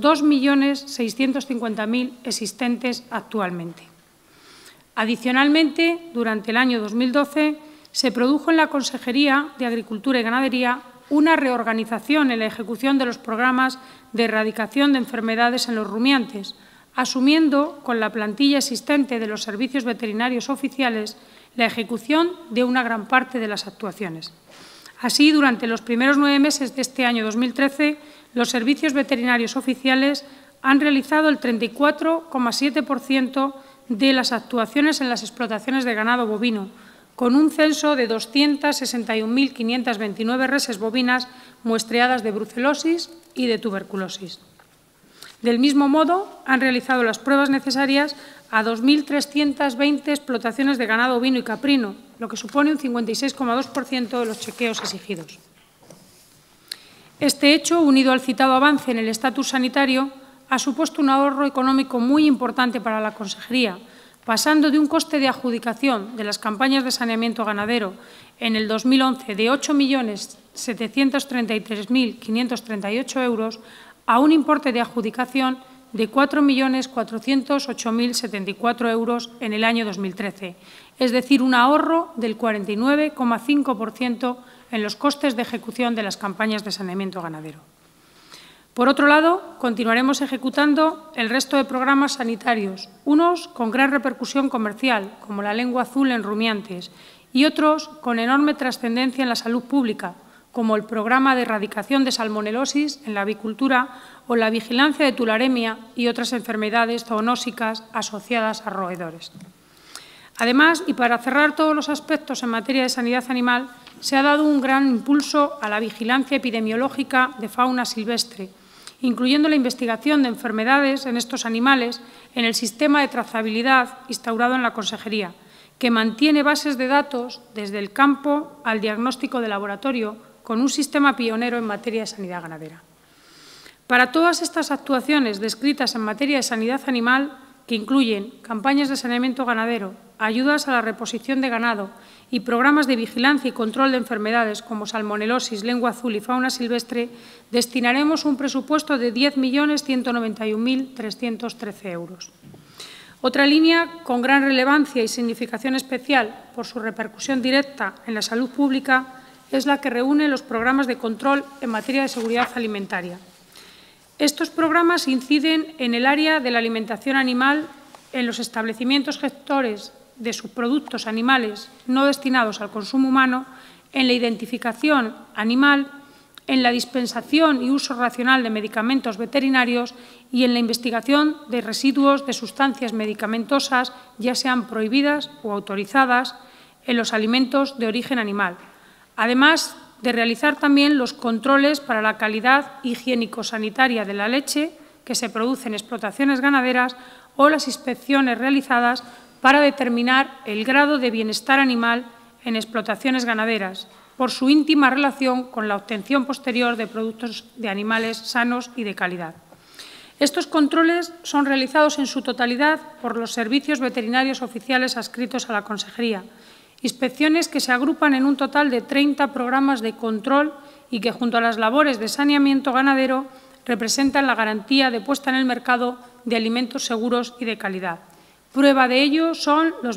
2.650.000 existentes actualmente. Adicionalmente, durante el año 2012, se produjo en la Consejería de Agricultura y Ganadería una reorganización en la ejecución de los programas de erradicación de enfermedades en los rumiantes, asumiendo con la plantilla existente de los servicios veterinarios oficiales la ejecución de una gran parte de las actuaciones. Así, durante los primeros 9 meses de este año 2013, los servicios veterinarios oficiales han realizado el 34,7% de las actuaciones en las explotaciones de ganado bovino, con un censo de 261.529 reses bovinas muestreadas de brucelosis y de tuberculosis. Del mismo modo, han realizado las pruebas necesarias a 2.320 explotaciones de ganado ovino y caprino, lo que supone un 56,2% de los chequeos exigidos. Este hecho, unido al citado avance en el estatus sanitario, ha supuesto un ahorro económico muy importante para la Consejería, pasando de un coste de adjudicación de las campañas de saneamiento ganadero en el 2011 de 8.733.538 euros a un importe de adjudicación de 4.408.074 euros en el año 2013, es decir, un ahorro del 49,5% en los costes de ejecución de las campañas de saneamiento ganadero. Por otro lado, continuaremos ejecutando el resto de programas sanitarios, unos con gran repercusión comercial, como la lengua azul en rumiantes, y otros con enorme trascendencia en la salud pública, como el programa de erradicación de salmonelosis en la avicultura o la vigilancia de tularemia y otras enfermedades zoonósicas asociadas a roedores. Además, y para cerrar todos los aspectos en materia de sanidad animal, se ha dado un gran impulso a la vigilancia epidemiológica de fauna silvestre, incluyendo la investigación de enfermedades en estos animales en el sistema de trazabilidad instaurado en la Consejería, que mantiene bases de datos desde el campo al diagnóstico de laboratorio, con un sistema pionero en materia de sanidad ganadera. Para todas estas actuaciones descritas en materia de sanidad animal, que incluyen campañas de saneamiento ganadero, ayudas a la reposición de ganado y programas de vigilancia y control de enfermedades como salmonelosis, lengua azul y fauna silvestre, destinaremos un presupuesto de 10.191.313 euros. Otra línea con gran relevancia y significación especial por su repercusión directa en la salud pública es la que reúne los programas de control en materia de seguridad alimentaria. Estos programas inciden en el área de la alimentación animal en los establecimientos gestores de subproductos animales no destinados al consumo humano, en la identificación animal, en la dispensación y uso racional de medicamentos veterinarios y en la investigación de residuos de sustancias medicamentosas, ya sean prohibidas o autorizadas, en los alimentos de origen animal. Además de realizar también los controles para la calidad higiénico-sanitaria de la leche que se produce en explotaciones ganaderas o las inspecciones realizadas para determinar el grado de bienestar animal en explotaciones ganaderas, por su íntima relación con la obtención posterior de productos de animales sanos y de calidad. Estos controles son realizados en su totalidad por los servicios veterinarios oficiales adscritos a la Consejería, inspecciones que se agrupan en un total de 30 programas de control y que, junto a las labores de saneamiento ganadero, representan la garantía de puesta en el mercado de alimentos seguros y de calidad. Prueba de ello son los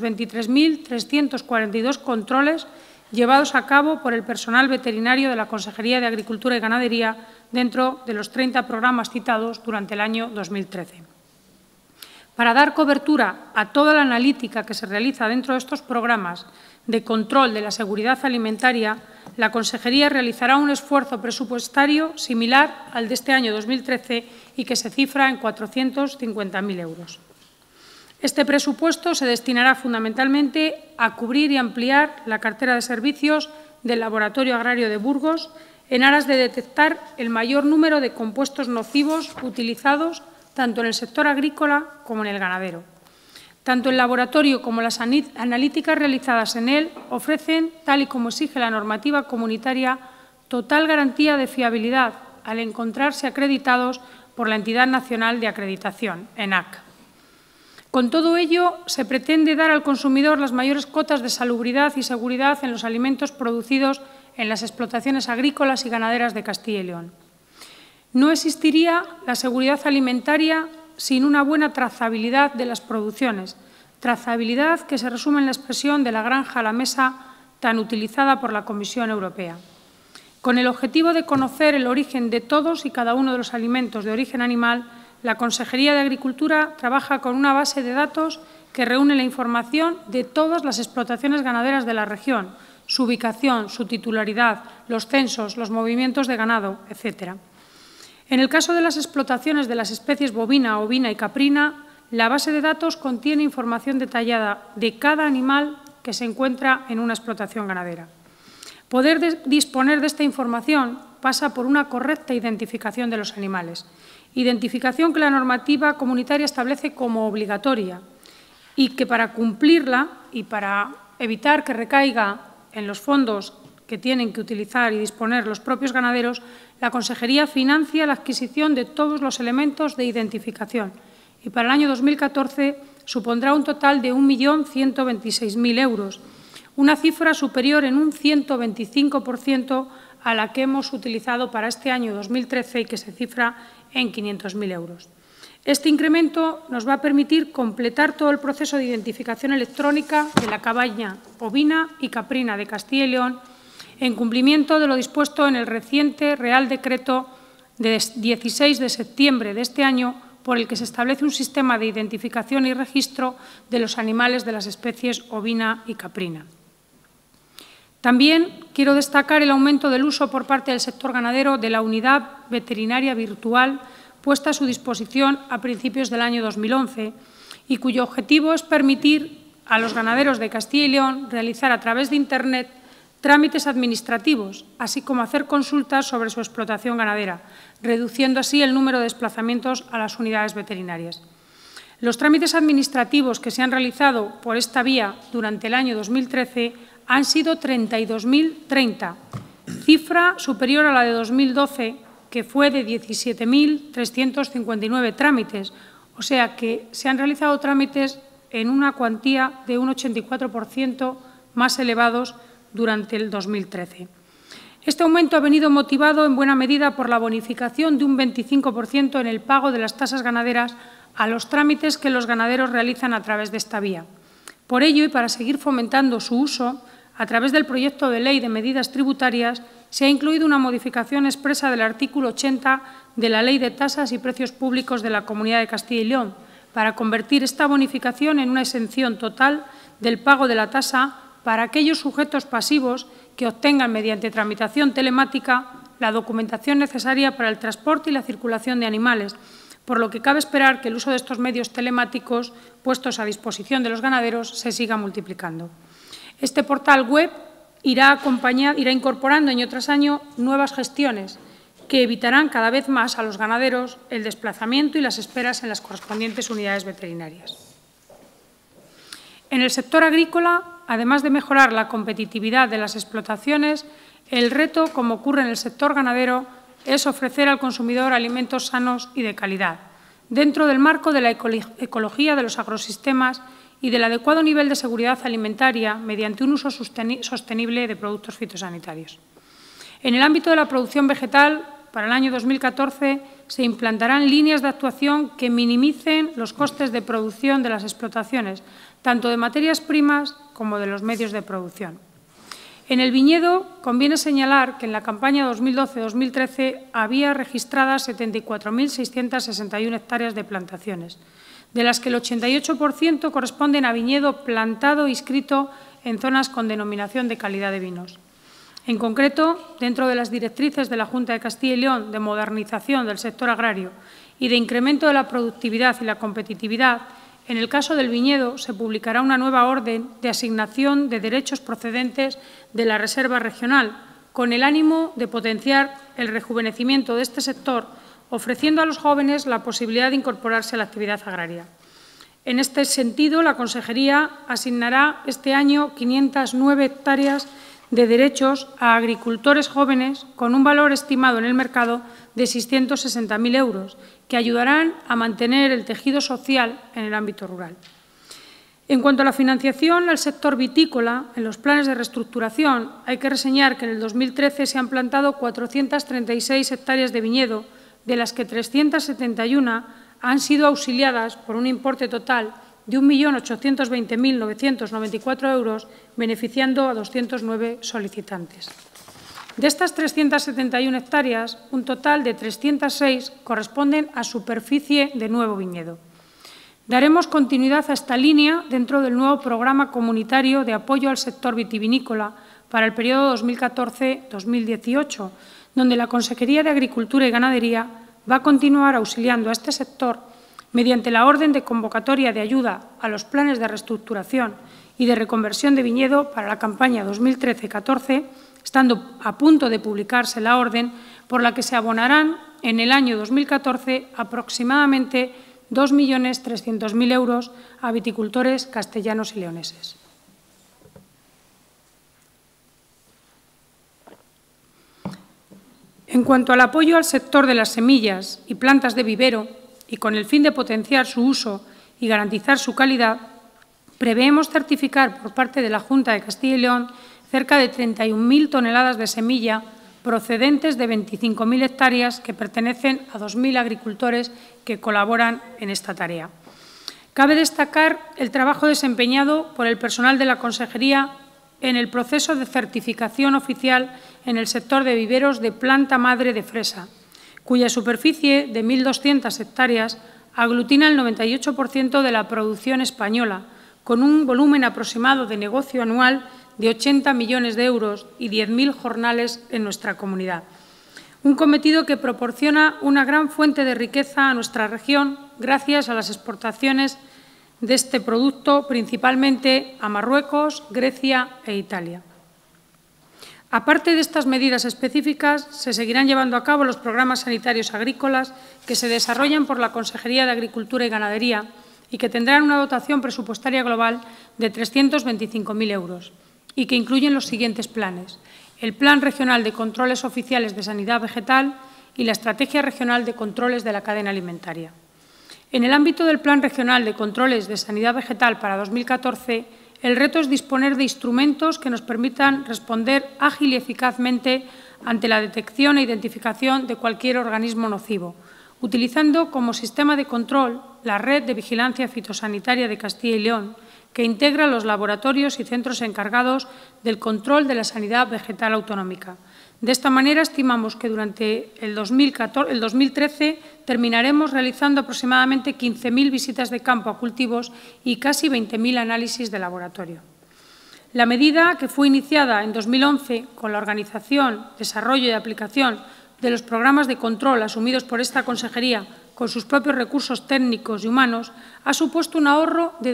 23.342 controles llevados a cabo por el personal veterinario de la Consejería de Agricultura y Ganadería dentro de los 30 programas citados durante el año 2013. Para dar cobertura a toda la analítica que se realiza dentro de estos programas de control de la seguridad alimentaria, la Consejería realizará un esfuerzo presupuestario similar al de este año 2013 y que se cifra en 450.000 euros. Este presupuesto se destinará fundamentalmente a cubrir y ampliar la cartera de servicios del Laboratorio Agrario de Burgos en aras de detectar el mayor número de compuestos nocivos utilizados tanto en el sector agrícola como en el ganadero. Tanto el laboratorio como las analíticas realizadas en él ofrecen, tal y como exige la normativa comunitaria, total garantía de fiabilidad al encontrarse acreditados por la Entidad Nacional de Acreditación, ENAC. Con todo ello, se pretende dar al consumidor las mayores cotas de salubridad y seguridad en los alimentos producidos en las explotaciones agrícolas y ganaderas de Castilla y León. No existiría la seguridad alimentaria sin una buena trazabilidad de las producciones, trazabilidad que se resume en la expresión de la granja a la mesa tan utilizada por la Comisión Europea. Con el objetivo de conocer el origen de todos y cada uno de los alimentos de origen animal, la Consejería de Agricultura trabaja con una base de datos que reúne la información de todas las explotaciones ganaderas de la región, su ubicación, su titularidad, los censos, los movimientos de ganado, etcétera. En el caso de las explotaciones de las especies bovina, ovina y caprina, la base de datos contiene información detallada de cada animal que se encuentra en una explotación ganadera. Poder disponer de esta información pasa por una correcta identificación de los animales, identificación que la normativa comunitaria establece como obligatoria y que para cumplirla y para evitar que recaiga en los fondos que tienen que utilizar y disponer los propios ganaderos, la Consejería financia la adquisición de todos los elementos de identificación y para el año 2014 supondrá un total de 1.126.000 euros, una cifra superior en un 125% a la que hemos utilizado para este año 2013 y que se cifra en 500.000 euros. Este incremento nos va a permitir completar todo el proceso de identificación electrónica de la cabaña ovina y caprina de Castilla y León en cumplimiento de lo dispuesto en el reciente Real Decreto de 16 de septiembre de este año, por el que se establece un sistema de identificación y registro de los animales de las especies ovina y caprina. También quiero destacar el aumento del uso por parte del sector ganadero de la unidad veterinaria virtual puesta a su disposición a principios del año 2011 y cuyo objetivo es permitir a los ganaderos de Castilla y León realizar a través de Internet trámites administrativos, así como hacer consultas sobre su explotación ganadera, reduciendo así el número de desplazamientos a las unidades veterinarias. Los trámites administrativos que se han realizado por esta vía durante el año 2013 han sido 32.030, cifra superior a la de 2012, que fue de 17.359 trámites, o sea que se han realizado trámites en una cuantía de un 84% más elevados durante el 2013. Este aumento ha venido motivado en buena medida por la bonificación de un 25% en el pago de las tasas ganaderas a los trámites que los ganaderos realizan a través de esta vía. Por ello, y para seguir fomentando su uso, a través del proyecto de ley de medidas tributarias se ha incluido una modificación expresa del artículo 80 de la Ley de Tasas y Precios Públicos de la Comunidad de Castilla y León para convertir esta bonificación en una exención total del pago de la tasa para aquellos sujetos pasivos que obtengan mediante tramitación telemática la documentación necesaria para el transporte y la circulación de animales, por lo que cabe esperar que el uso de estos medios telemáticos puestos a disposición de los ganaderos se siga multiplicando. Este portal web irá incorporando año tras año nuevas gestiones que evitarán cada vez más a los ganaderos el desplazamiento y las esperas en las correspondientes unidades veterinarias. En el sector agrícola, además de mejorar la competitividad de las explotaciones, el reto, como ocurre en el sector ganadero, es ofrecer al consumidor alimentos sanos y de calidad, dentro del marco de la ecología de los agrosistemas y del adecuado nivel de seguridad alimentaria mediante un uso sostenible de productos fitosanitarios. En el ámbito de la producción vegetal, para el año 2014 se implantarán líneas de actuación que minimicen los costes de producción de las explotaciones, tanto de materias primas como de los medios de producción. En el viñedo, conviene señalar que en la campaña 2012-2013 había registradas 74.661 hectáreas de plantaciones, de las que el 88% corresponden a viñedo plantado e inscrito en zonas con denominación de calidad de vinos. En concreto, dentro de las directrices de la Junta de Castilla y León de modernización del sector agrario y de incremento de la productividad y la competitividad, en el caso del viñedo se publicará una nueva orden de asignación de derechos procedentes de la Reserva Regional, con el ánimo de potenciar el rejuvenecimiento de este sector, ofreciendo a los jóvenes la posibilidad de incorporarse a la actividad agraria. En este sentido, la Consejería asignará este año 509 hectáreas de derechos a agricultores jóvenes con un valor estimado en el mercado de 660.000 euros, que ayudarán a mantener el tejido social en el ámbito rural. En cuanto a la financiación al sector vitícola, en los planes de reestructuración hay que reseñar que en el 2013 se han plantado 436 hectáreas de viñedo, de las que 371 han sido auxiliadas por un importe total de 1.820.994 euros, beneficiando a 209 solicitantes. De estas 371 hectáreas, un total de 306 corresponden a superficie de nuevo viñedo. Daremos continuidad a esta línea dentro del nuevo programa comunitario de apoyo al sector vitivinícola para el periodo 2014-2018, donde la Consejería de Agricultura y Ganadería va a continuar auxiliando a este sector mediante la orden de convocatoria de ayuda a los planes de reestructuración y de reconversión de viñedo para la campaña 2013-14, estando a punto de publicarse la orden por la que se abonarán en el año 2014 aproximadamente 2.300.000 euros a viticultores castellanos y leoneses. En cuanto al apoyo al sector de las semillas y plantas de vivero, y con el fin de potenciar su uso y garantizar su calidad, preveemos certificar por parte de la Junta de Castilla y León cerca de 31.000 toneladas de semilla procedentes de 25.000 hectáreas que pertenecen a 2.000 agricultores que colaboran en esta tarea. Cabe destacar el trabajo desempeñado por el personal de la Consejería en el proceso de certificación oficial en el sector de viveros de planta madre de fresa, cuya superficie de 1.200 hectáreas aglutina el 98% de la producción española, con un volumen aproximado de negocio anual de 80 millones de euros y 10.000 jornales en nuestra comunidad. Un cometido que proporciona una gran fuente de riqueza a nuestra región gracias a las exportaciones de este producto, principalmente a Marruecos, Grecia e Italia. Aparte de estas medidas específicas, se seguirán llevando a cabo los programas sanitarios agrícolas que se desarrollan por la Consejería de Agricultura y Ganadería y que tendrán una dotación presupuestaria global de 325.000 euros y que incluyen los siguientes planes: el Plan Regional de Controles Oficiales de Sanidad Vegetal y la Estrategia Regional de Controles de la Cadena Alimentaria. En el ámbito del Plan Regional de Controles de Sanidad Vegetal para 2014, el reto es disponer de instrumentos que nos permitan responder ágil y eficazmente ante la detección e identificación de cualquier organismo nocivo, utilizando como sistema de control la Red de Vigilancia Fitosanitaria de Castilla y León, que integra los laboratorios y centros encargados del control de la sanidad vegetal autonómica. De esta manera, estimamos que durante el 2013 terminaremos realizando aproximadamente 15.000 visitas de campo a cultivos y casi 20.000 análisis de laboratorio. La medida, que fue iniciada en 2011 con la organización, desarrollo y aplicación de los programas de control asumidos por esta consejería con sus propios recursos técnicos y humanos, ha supuesto un ahorro de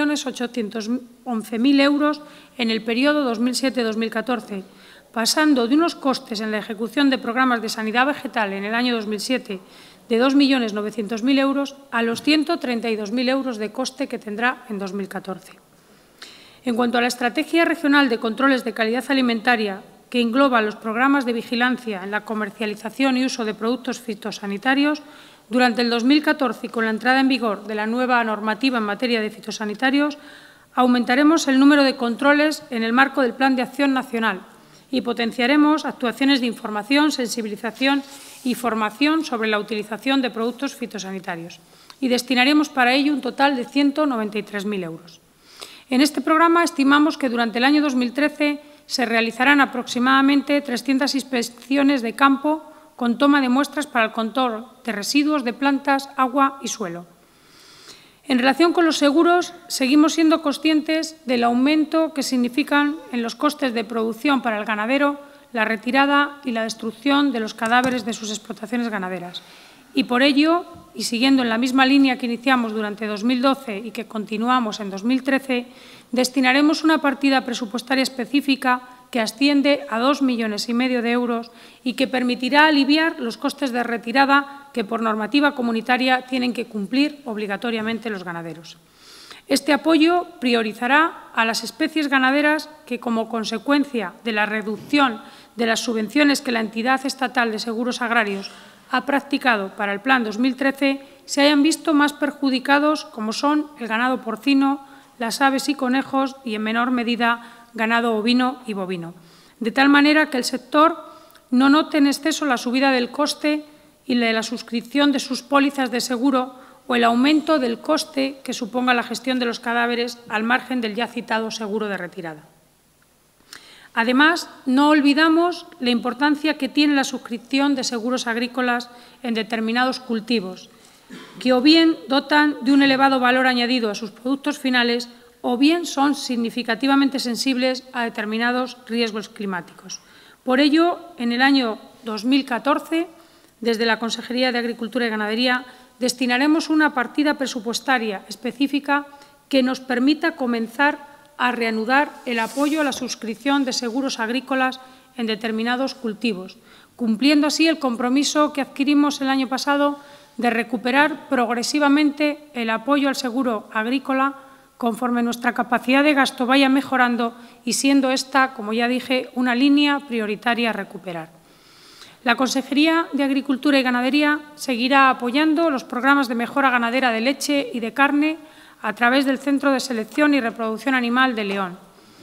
2.811.000 euros en el periodo 2007-2014, pasando de unos costes en la ejecución de programas de sanidad vegetal en el año 2007 de 2.900.000 euros a los 132.000 euros de coste que tendrá en 2014. En cuanto a la Estrategia Regional de Controles de Calidad Alimentaria, que engloba los programas de vigilancia en la comercialización y uso de productos fitosanitarios, durante el 2014 y con la entrada en vigor de la nueva normativa en materia de fitosanitarios, aumentaremos el número de controles en el marco del Plan de Acción Nacional y potenciaremos actuaciones de información, sensibilización y formación sobre la utilización de productos fitosanitarios y destinaremos para ello un total de 193.000 euros. En este programa estimamos que durante el año 2013 se realizarán aproximadamente 300 inspecciones de campo con toma de muestras para el control de residuos de plantas, agua y suelo. En relación con los seguros, seguimos siendo conscientes del aumento que significan en los costes de producción para el ganadero la retirada y la destrucción de los cadáveres de sus explotaciones ganaderas. Y por ello, y siguiendo en la misma línea que iniciamos durante 2012 y que continuamos en 2013, destinaremos una partida presupuestaria específica que asciende a 2,5 millones de euros y que permitirá aliviar los costes de retirada que, por normativa comunitaria, tienen que cumplir obligatoriamente los ganaderos. Este apoyo priorizará a las especies ganaderas que, como consecuencia de la reducción de las subvenciones que la entidad estatal de seguros agrarios ha practicado para el Plan 2013, se hayan visto más perjudicados, como son el ganado porcino, las aves y conejos y, en menor medida, ganado ovino y bovino, de tal manera que el sector no note en exceso la subida del coste y de la suscripción de sus pólizas de seguro o el aumento del coste que suponga la gestión de los cadáveres al margen del ya citado seguro de retirada. Además, no olvidamos la importancia que tiene la suscripción de seguros agrícolas en determinados cultivos, que o bien dotan de un elevado valor añadido a sus productos finales o bien son significativamente sensibles a determinados riesgos climáticos. Por ello, en el año 2014, desde la Consejería de Agricultura y Ganadería, destinaremos una partida presupuestaria específica que nos permita comenzar a reanudar el apoyo a la suscripción de seguros agrícolas en determinados cultivos, cumpliendo así el compromiso que adquirimos el año pasado de recuperar progresivamente el apoyo al seguro agrícola conforme nuestra capacidad de gasto vaya mejorando y siendo esta, como ya dije, una línea prioritaria a recuperar. La Consejería de Agricultura y Ganadería seguirá apoyando los programas de mejora ganadera de leche y de carne a través del Centro de Selección y Reproducción Animal de León,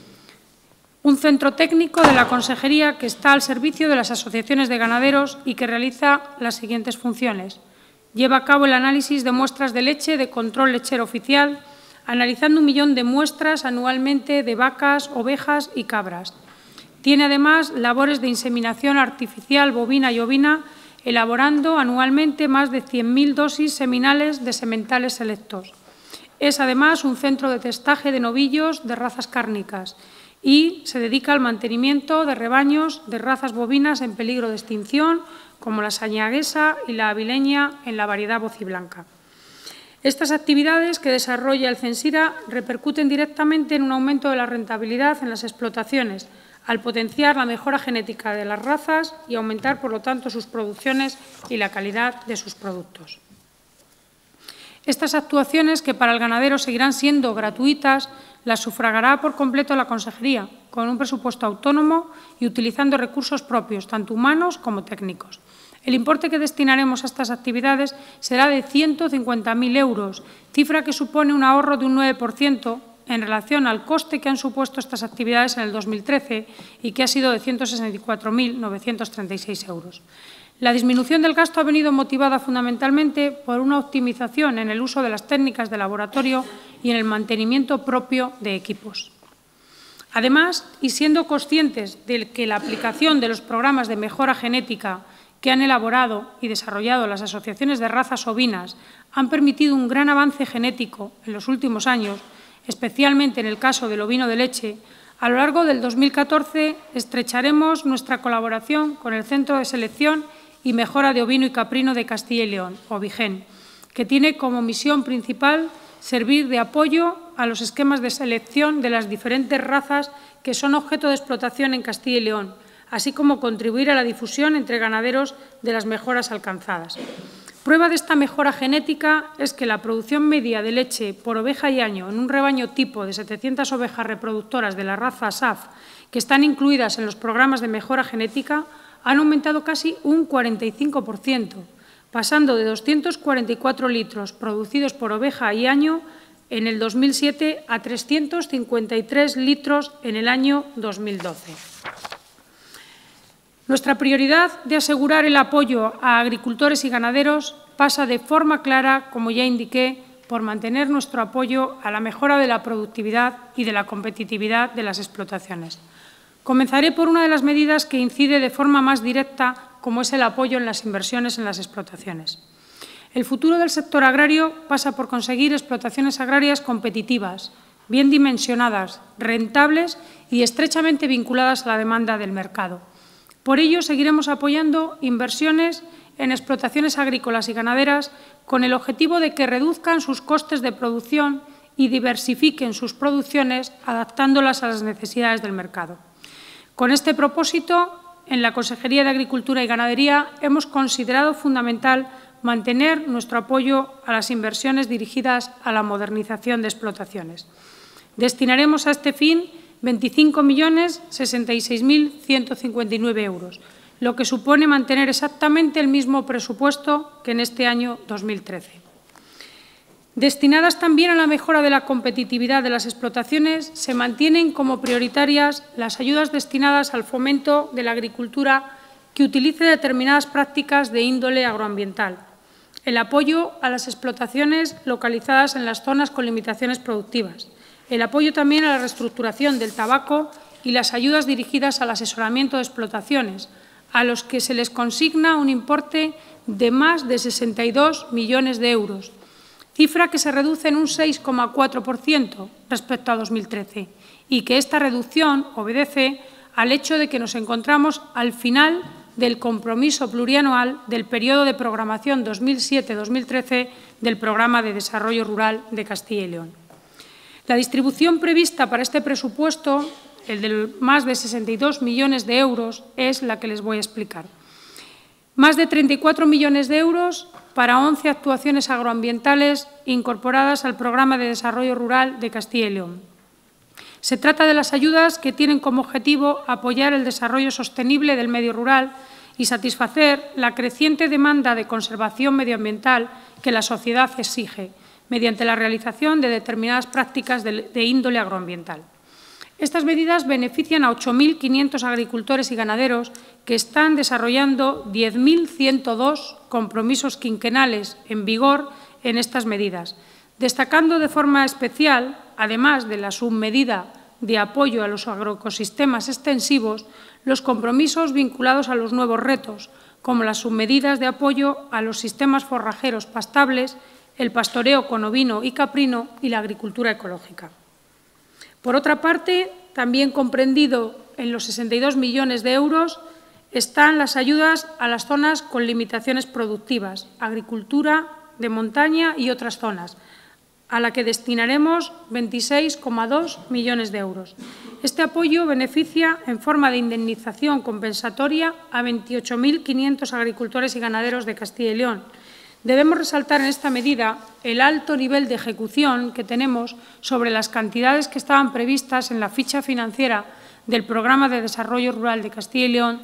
un centro técnico de la Consejería que está al servicio de las asociaciones de ganaderos y que realiza las siguientes funciones. Lleva a cabo el análisis de muestras de leche de control lechero oficial, analizando 1 millón de muestras anualmente de vacas, ovejas y cabras. Tiene además labores de inseminación artificial bovina y ovina elaborando anualmente más de 100.000 dosis seminales de sementales selectos. Es, además, un centro de testaje de novillos de razas cárnicas y se dedica al mantenimiento de rebaños de razas bovinas en peligro de extinción, como la sañaguesa y la avileña en la variedad bociblanca. Estas actividades que desarrolla el Censira repercuten directamente en un aumento de la rentabilidad en las explotaciones, al potenciar la mejora genética de las razas y aumentar, por lo tanto, sus producciones y la calidad de sus productos. Estas actuaciones, que para el ganadero seguirán siendo gratuitas, las sufragará por completo la Consejería, con un presupuesto autónomo y utilizando recursos propios, tanto humanos como técnicos. El importe que destinaremos a estas actividades será de 150.000 euros, cifra que supone un ahorro de un 9% en relación al coste que han supuesto estas actividades en el 2013 y que ha sido de 164.936 euros. La disminución del gasto ha venido motivada fundamentalmente por una optimización en el uso de las técnicas de laboratorio y en el mantenimiento propio de equipos. Además, y siendo conscientes de que la aplicación de los programas de mejora genética que han elaborado y desarrollado las asociaciones de razas ovinas han permitido un gran avance genético en los últimos años, especialmente en el caso del ovino de leche, a lo largo del 2014 estrecharemos nuestra colaboración con el Centro de Selección y Mejora de Ovino y Caprino de Castilla y León, OVIGEN, que tiene como misión principal servir de apoyo a los esquemas de selección de las diferentes razas que son objeto de explotación en Castilla y León, así como contribuir a la difusión entre ganaderos de las mejoras alcanzadas. Prueba de esta mejora genética es que la producción media de leche por oveja y año en un rebaño tipo de 700 ovejas reproductoras de la raza SAF, que están incluidas en los programas de mejora genética, han aumentado casi un 45%, pasando de 244 litros producidos por oveja y año en el 2007 a 353 litros en el año 2012. Nuestra prioridad de asegurar el apoyo a agricultores y ganaderos pasa de forma clara, como ya indiqué, por mantener nuestro apoyo a la mejora de la productividad y de la competitividad de las explotaciones. Comenzaré por una de las medidas que incide de forma más directa, como es el apoyo en las inversiones en las explotaciones. El futuro del sector agrario pasa por conseguir explotaciones agrarias competitivas, bien dimensionadas, rentables y estrechamente vinculadas a la demanda del mercado. Por ello, seguiremos apoyando inversiones en explotaciones agrícolas y ganaderas con el objetivo de que reduzcan sus costes de producción y diversifiquen sus producciones adaptándolas a las necesidades del mercado. Con este propósito, en la Consejería de Agricultura y Ganadería hemos considerado fundamental mantener nuestro apoyo a las inversiones dirigidas a la modernización de explotaciones. Destinaremos a este fin 25.066.159 euros, lo que supone mantener exactamente el mismo presupuesto que en este año 2013. Destinadas también a la mejora de la competitividad de las explotaciones, se mantienen como prioritarias las ayudas destinadas al fomento de la agricultura que utilice determinadas prácticas de índole agroambiental, el apoyo a las explotaciones localizadas en las zonas con limitaciones productivas, el apoyo también a la reestructuración del tabaco y las ayudas dirigidas al asesoramiento de explotaciones, a los que se les consigna un importe de más de 62 millones de euros, cifra que se reduce en un 6,4% respecto a 2013 y que esta reducción obedece al hecho de que nos encontramos al final del compromiso plurianual del periodo de programación 2007-2013 del Programa de Desarrollo Rural de Castilla y León. La distribución prevista para este presupuesto, el de más de 62 millones de euros, es la que les voy a explicar. Más de 34 millones de euros para 11 actuaciones agroambientales incorporadas al Programa de Desarrollo Rural de Castilla y León. Se trata de las ayudas que tienen como objetivo apoyar el desarrollo sostenible del medio rural y satisfacer la creciente demanda de conservación medioambiental que la sociedad exige, mediante la realización de determinadas prácticas de índole agroambiental. Estas medidas benefician a 8.500 agricultores y ganaderos que están desarrollando 10.102 compromisos quinquenales en vigor en estas medidas, destacando de forma especial, además de la submedida de apoyo a los agroecosistemas extensivos, los compromisos vinculados a los nuevos retos, como las submedidas de apoyo a los sistemas forrajeros pastables, el pastoreo con ovino y caprino y la agricultura ecológica. Por otra parte, también comprendido en los 62 millones de euros están las ayudas a las zonas con limitaciones productivas, agricultura de montaña y otras zonas, a la que destinaremos 26,2 millones de euros. Este apoyo beneficia en forma de indemnización compensatoria a 28.500 agricultores y ganaderos de Castilla y León. Debemos resaltar en esta medida el alto nivel de ejecución que tenemos sobre las cantidades que estaban previstas en la ficha financiera del Programa de Desarrollo Rural de Castilla y León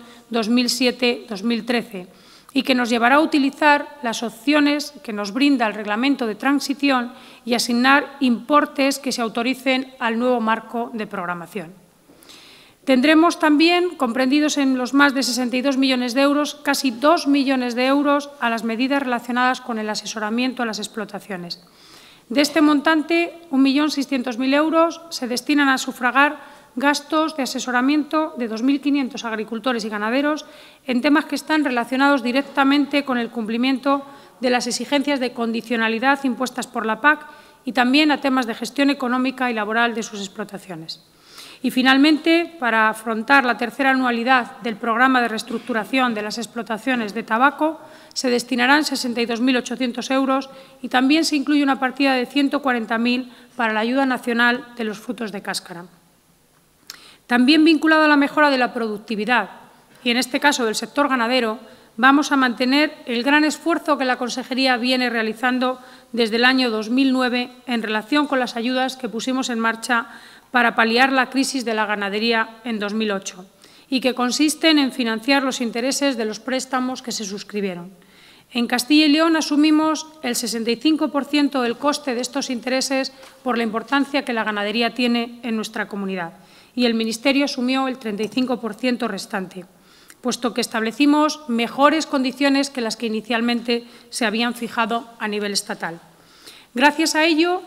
2007-2013 y que nos llevará a utilizar las opciones que nos brinda el Reglamento de Transición y asignar importes que se autoricen al nuevo marco de programación. Tendremos también, comprendidos en los más de 62 millones de euros, casi 2 millones de euros a las medidas relacionadas con el asesoramiento a las explotaciones. De este montante, 1.600.000 euros se destinan a sufragar gastos de asesoramiento de 2.500 agricultores y ganaderos en temas que están relacionados directamente con el cumplimiento de las exigencias de condicionalidad impuestas por la PAC y también a temas de gestión económica y laboral de sus explotaciones. Y, finalmente, para afrontar la tercera anualidad del programa de reestructuración de las explotaciones de tabaco, se destinarán 62.800 euros y también se incluye una partida de 140.000 para la ayuda nacional de los frutos de cáscara. También vinculado a la mejora de la productividad, y en este caso del sector ganadero, vamos a mantener el gran esfuerzo que la Consejería viene realizando desde el año 2009 en relación con las ayudas que pusimos en marcha para paliar la crisis de la ganadería en 2008 y que consisten en financiar los intereses de los préstamos que se suscribieron. En Castilla y León asumimos el 65% del coste de estos intereses por la importancia que la ganadería tiene en nuestra comunidad y el Ministerio asumió el 35% restante, puesto que establecimos mejores condiciones que las que inicialmente se habían fijado a nivel estatal. Gracias a ello,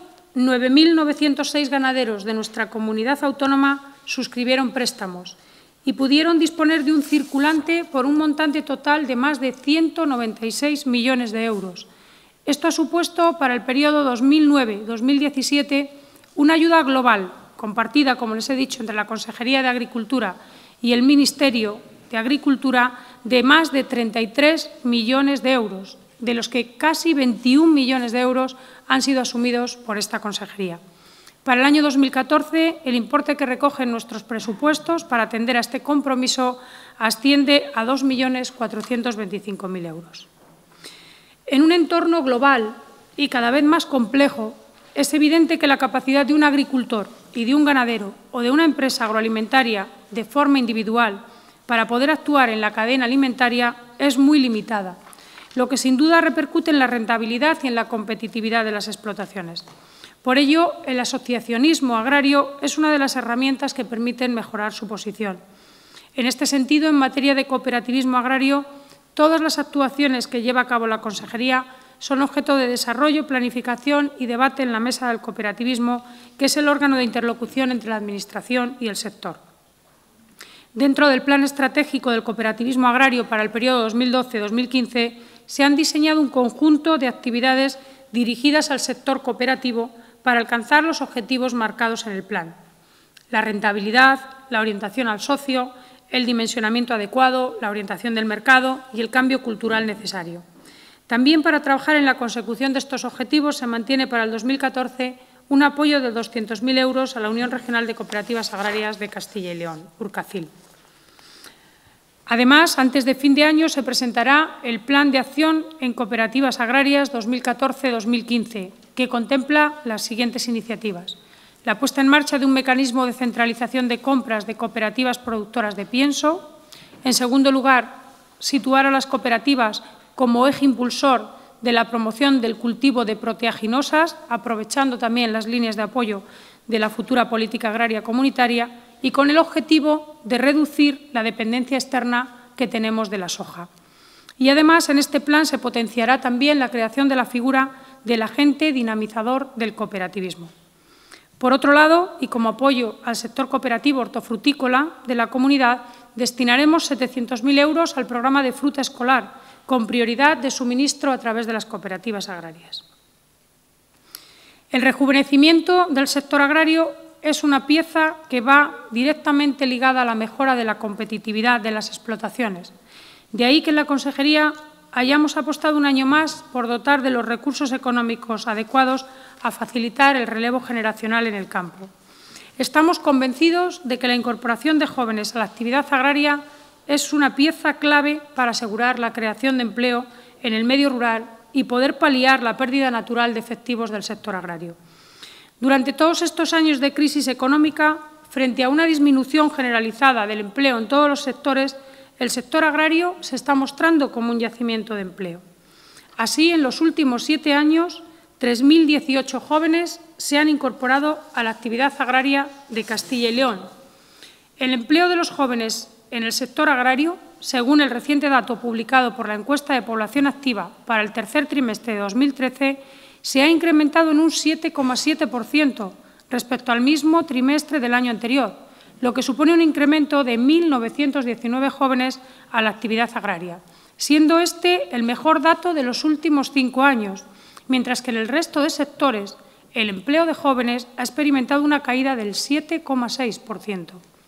9.906 ganaderos de nuestra comunidad autónoma suscribieron préstamos y pudieron disponer de un circulante por un montante total de más de 196 millones de euros. Esto ha supuesto para el periodo 2009-2017 una ayuda global compartida, como les he dicho, entre la Consejería de Agricultura y el Ministerio de Agricultura de más de 33 millones de euros, de los que casi 21 millones de euros han sido asumidos por esta consejería. Para el año 2014, el importe que recogen nuestros presupuestos para atender a este compromiso asciende a 2.425.000 euros. En un entorno global y cada vez más complejo, es evidente que la capacidad de un agricultor y de un ganadero o de una empresa agroalimentaria de forma individual para poder actuar en la cadena alimentaria es muy limitada, lo que sin duda repercute en la rentabilidad y en la competitividad de las explotaciones. Por ello, el asociacionismo agrario es una de las herramientas que permiten mejorar su posición. En este sentido, en materia de cooperativismo agrario, todas las actuaciones que lleva a cabo la Consejería son objeto de desarrollo, planificación y debate en la Mesa del Cooperativismo, que es el órgano de interlocución entre la Administración y el sector. Dentro del Plan Estratégico del Cooperativismo Agrario para el periodo 2012-2015, se han diseñado un conjunto de actividades dirigidas al sector cooperativo para alcanzar los objetivos marcados en el plan. La rentabilidad, la orientación al socio, el dimensionamiento adecuado, la orientación del mercado y el cambio cultural necesario. También para trabajar en la consecución de estos objetivos se mantiene para el 2014 un apoyo de 200.000 euros a la Unión Regional de Cooperativas Agrarias de Castilla y León, URCACIL. Además, antes de fin de año se presentará el Plan de Acción en Cooperativas Agrarias 2014-2015, que contempla las siguientes iniciativas. La puesta en marcha de un mecanismo de centralización de compras de cooperativas productoras de pienso. En segundo lugar, situar a las cooperativas como eje impulsor de la promoción del cultivo de proteaginosas, aprovechando también las líneas de apoyo de la futura política agraria comunitaria y con el objetivo de reducir la dependencia externa que tenemos de la soja. Y además, en este plan se potenciará también la creación de la figura del agente dinamizador del cooperativismo. Por otro lado, y como apoyo al sector cooperativo hortofrutícola de la comunidad, destinaremos 700.000 euros al programa de fruta escolar, con prioridad de suministro a través de las cooperativas agrarias. El rejuvenecimiento del sector agrario es una pieza que va directamente ligada a la mejora de la competitividad de las explotaciones. De ahí que en la Consejería hayamos apostado un año más por dotar de los recursos económicos adecuados a facilitar el relevo generacional en el campo. Estamos convencidos de que la incorporación de jóvenes a la actividad agraria es una pieza clave para asegurar la creación de empleo en el medio rural y poder paliar la pérdida natural de efectivos del sector agrario. Durante todos estos años de crisis económica, frente a una disminución generalizada del empleo en todos los sectores, el sector agrario se está mostrando como un yacimiento de empleo. Así, en los últimos 7 años, 3.018 jóvenes se han incorporado a la actividad agraria de Castilla y León. El empleo de los jóvenes en el sector agrario, según el reciente dato publicado por la encuesta de población activa para el tercer trimestre de 2013, se ha incrementado en un 7,7% respecto al mismo trimestre del año anterior, lo que supone un incremento de 1.919 jóvenes a la actividad agraria, siendo este el mejor dato de los últimos 5 años, mientras que en el resto de sectores el empleo de jóvenes ha experimentado una caída del 7,6%.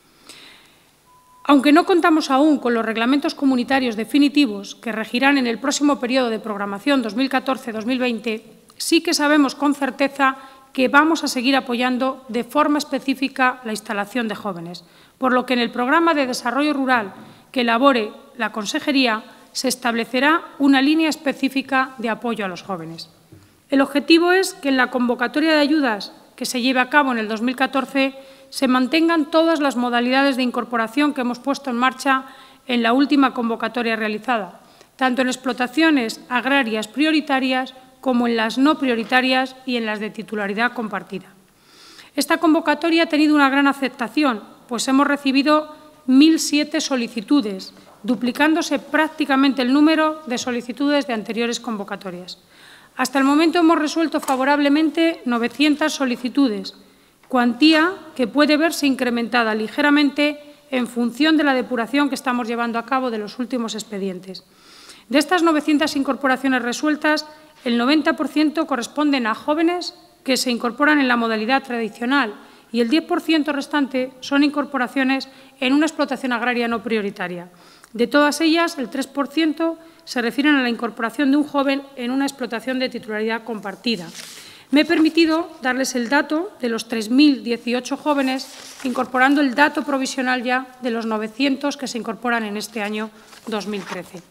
Aunque no contamos aún con los reglamentos comunitarios definitivos que regirán en el próximo periodo de programación 2014-2020, sí que sabemos con certeza que vamos a seguir apoyando de forma específica la instalación de jóvenes, por lo que en el programa de desarrollo rural que elabore la Consejería se establecerá una línea específica de apoyo a los jóvenes. El objetivo es que en la convocatoria de ayudas que se lleve a cabo en el 2014 se mantengan todas las modalidades de incorporación que hemos puesto en marcha en la última convocatoria realizada, tanto en explotaciones agrarias prioritarias como en las no prioritarias y en las de titularidad compartida. Esta convocatoria ha tenido una gran aceptación, pues hemos recibido 1.007 solicitudes, duplicándose prácticamente el número de solicitudes de anteriores convocatorias. Hasta el momento hemos resuelto favorablemente 900 solicitudes, cuantía que puede verse incrementada ligeramente en función de la depuración que estamos llevando a cabo de los últimos expedientes. De estas 900 incorporaciones resueltas, el 90% corresponden a jóvenes que se incorporan en la modalidad tradicional y el 10% restante son incorporaciones en una explotación agraria no prioritaria. De todas ellas, el 3% se refieren a la incorporación de un joven en una explotación de titularidad compartida. Me he permitido darles el dato de los 3.018 jóvenes, incorporando el dato provisional ya de los 900 que se incorporan en este año 2013.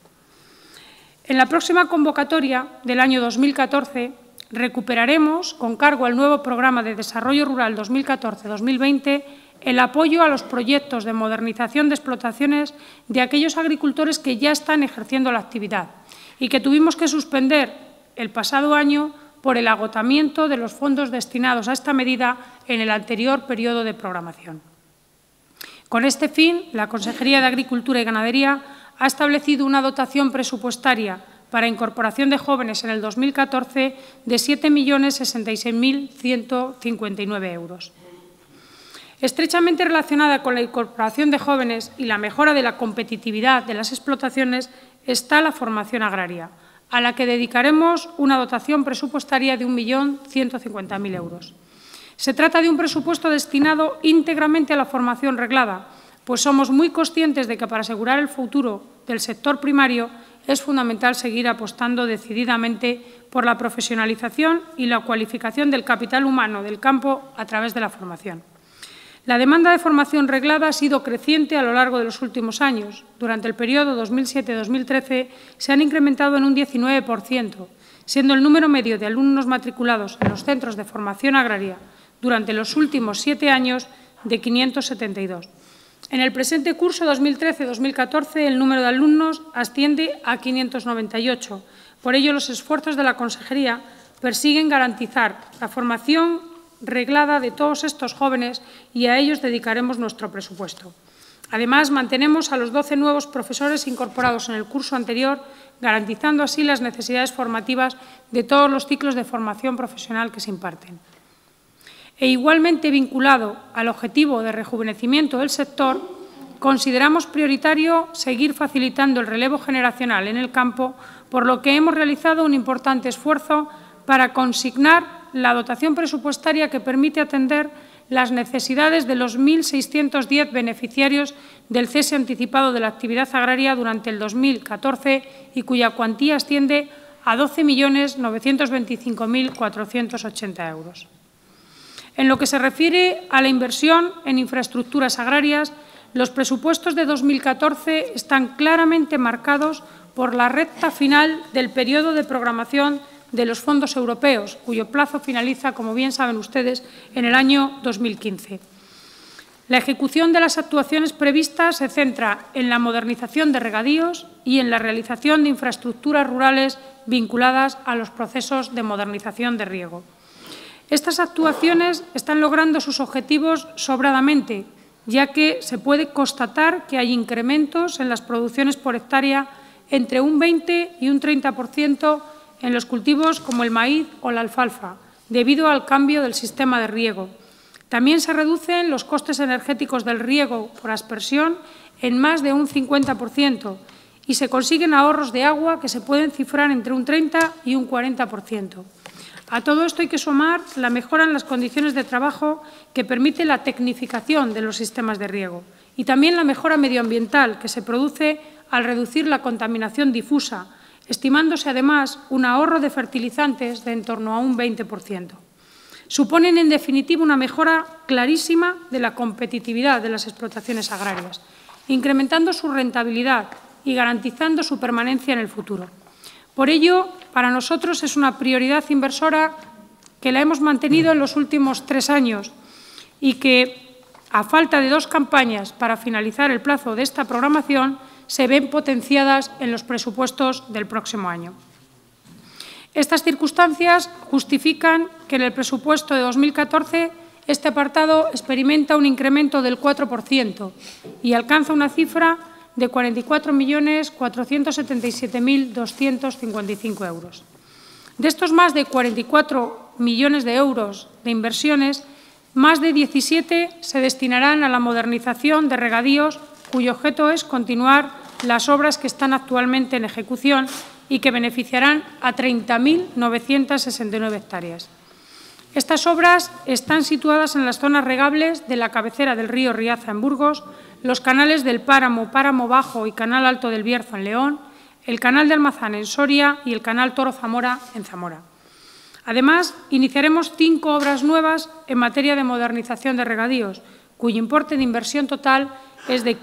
En la próxima convocatoria del año 2014 recuperaremos, con cargo al nuevo Programa de Desarrollo Rural 2014-2020, el apoyo a los proyectos de modernización de explotaciones de aquellos agricultores que ya están ejerciendo la actividad y que tuvimos que suspender el pasado año por el agotamiento de los fondos destinados a esta medida en el anterior periodo de programación. Con este fin, la Consejería de Agricultura y Ganadería ha establecido una dotación presupuestaria para incorporación de jóvenes en el 2014 de 7.066.159 euros. Estrechamente relacionada con la incorporación de jóvenes y la mejora de la competitividad de las explotaciones está la formación agraria, a la que dedicaremos una dotación presupuestaria de 1.150.000 euros. Se trata de un presupuesto destinado íntegramente a la formación reglada, pues somos muy conscientes de que para asegurar el futuro del sector primario es fundamental seguir apostando decididamente por la profesionalización y la cualificación del capital humano del campo a través de la formación. La demanda de formación reglada ha sido creciente a lo largo de los últimos años. Durante el periodo 2007-2013 se han incrementado en un 19%, siendo el número medio de alumnos matriculados en los centros de formación agraria durante los últimos 7 años de 572. En el presente curso 2013-2014 el número de alumnos asciende a 598. Por ello, los esfuerzos de la Consejería persiguen garantizar la formación reglada de todos estos jóvenes y a ellos dedicaremos nuestro presupuesto. Además, mantenemos a los 12 nuevos profesores incorporados en el curso anterior, garantizando así las necesidades formativas de todos los ciclos de formación profesional que se imparten. E igualmente vinculado al objetivo de rejuvenecimiento del sector, consideramos prioritario seguir facilitando el relevo generacional en el campo, por lo que hemos realizado un importante esfuerzo para consignar la dotación presupuestaria que permite atender las necesidades de los 1.610 beneficiarios del cese anticipado de la actividad agraria durante el 2014 y cuya cuantía asciende a 12.925.480 euros. En lo que se refiere a la inversión en infraestructuras agrarias, los presupuestos de 2014 están claramente marcados por la recta final del periodo de programación de los fondos europeos, cuyo plazo finaliza, como bien saben ustedes, en el año 2015. La ejecución de las actuaciones previstas se centra en la modernización de regadíos y en la realización de infraestructuras rurales vinculadas a los procesos de modernización de riego. Estas actuaciones están logrando sus objetivos sobradamente, ya que se puede constatar que hay incrementos en las producciones por hectárea entre un 20 y un 30% en los cultivos como el maíz o la alfalfa, debido al cambio del sistema de riego. También se reducen los costes energéticos del riego por aspersión en más de un 50% y se consiguen ahorros de agua que se pueden cifrar entre un 30 y un 40%. A todo esto hay que sumar la mejora en las condiciones de trabajo que permite la tecnificación de los sistemas de riego y también la mejora medioambiental que se produce al reducir la contaminación difusa, estimándose además un ahorro de fertilizantes de en torno a un 20%. Suponen, en definitiva, una mejora clarísima de la competitividad de las explotaciones agrarias, incrementando su rentabilidad y garantizando su permanencia en el futuro. Por ello, para nosotros es una prioridad inversora que la hemos mantenido en los últimos 3 años y que, a falta de 2 campañas para finalizar el plazo de esta programación, se ven potenciadas en los presupuestos del próximo año. Estas circunstancias justifican que en el presupuesto de 2014 este apartado experimenta un incremento del 4% y alcanza una cifra de 44.477.255 euros. De estos más de 44 millones de euros de inversiones, más de 17 se destinarán a la modernización de regadíos, cuyo objeto es continuar las obras que están actualmente en ejecución y que beneficiarán a 30.969 hectáreas. Estas obras están situadas en las zonas regables de la cabecera del río Riaza en Burgos, los canales del Páramo, Páramo Bajo y Canal Alto del Bierzo en León, el Canal de Almazán en Soria y el Canal Toro-Zamora en Zamora. Además, iniciaremos 5 obras nuevas en materia de modernización de regadíos, cuyo importe de inversión total es de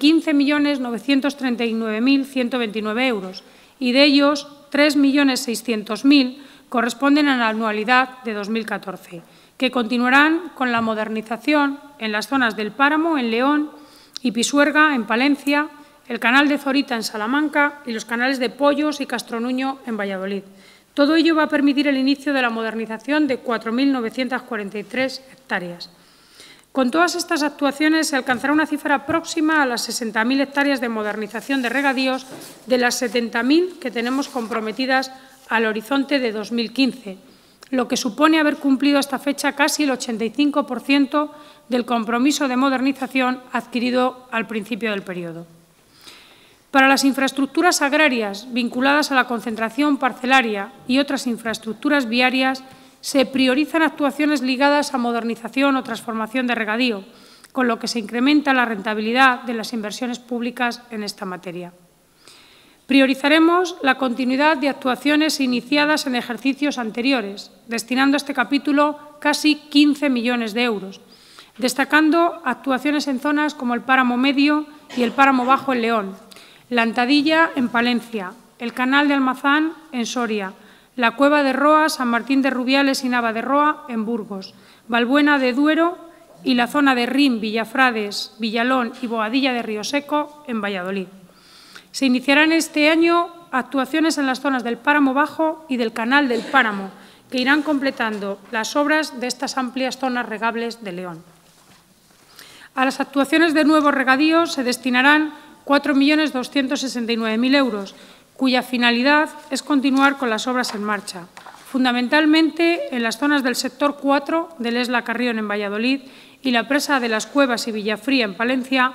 15.939.129 euros y de ellos 3.600.000 corresponden a la anualidad de 2014, que continuarán con la modernización en las zonas del Páramo en León y Pisuerga en Palencia, el canal de Zorita en Salamanca y los canales de Pollos y Castronuño en Valladolid. Todo ello va a permitir el inicio de la modernización de 4.943 hectáreas. Con todas estas actuaciones se alcanzará una cifra próxima a las 60.000 hectáreas de modernización de regadíos de las 70.000 que tenemos comprometidas al horizonte de 2015, lo que supone haber cumplido hasta fecha casi el 85% del compromiso de modernización adquirido al principio del periodo. Para las infraestructuras agrarias vinculadas a la concentración parcelaria y otras infraestructuras viarias, se priorizan actuaciones ligadas a modernización o transformación de regadío, con lo que se incrementa la rentabilidad de las inversiones públicas en esta materia. Priorizaremos la continuidad de actuaciones iniciadas en ejercicios anteriores, destinando a este capítulo casi 15 millones de euros, destacando actuaciones en zonas como el Páramo Medio y el Páramo Bajo en León, la Antadilla en Palencia, el Canal de Almazán en Soria, la Cueva de Roa, San Martín de Rubiales y Nava de Roa en Burgos, Valbuena de Duero y la zona de Rin, Villafrades, Villalón y Boadilla de Río Seco en Valladolid. Se iniciarán este año actuaciones en las zonas del Páramo Bajo y del Canal del Páramo, que irán completando las obras de estas amplias zonas regables de León. A las actuaciones de nuevos regadíos se destinarán 4.269.000 euros, cuya finalidad es continuar con las obras en marcha, fundamentalmente en las zonas del sector 4 del Esla Carrión en Valladolid y la presa de las Cuevas y Villafría en Palencia,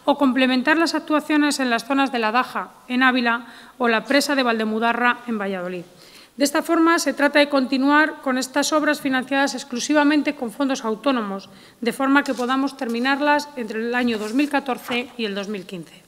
o complementar las actuaciones en las zonas de La Daja, en Ávila, o la presa de Valdemudarra, en Valladolid. De esta forma, se trata de continuar con estas obras financiadas exclusivamente con fondos autónomos, de forma que podamos terminarlas entre el año 2014 y el 2015.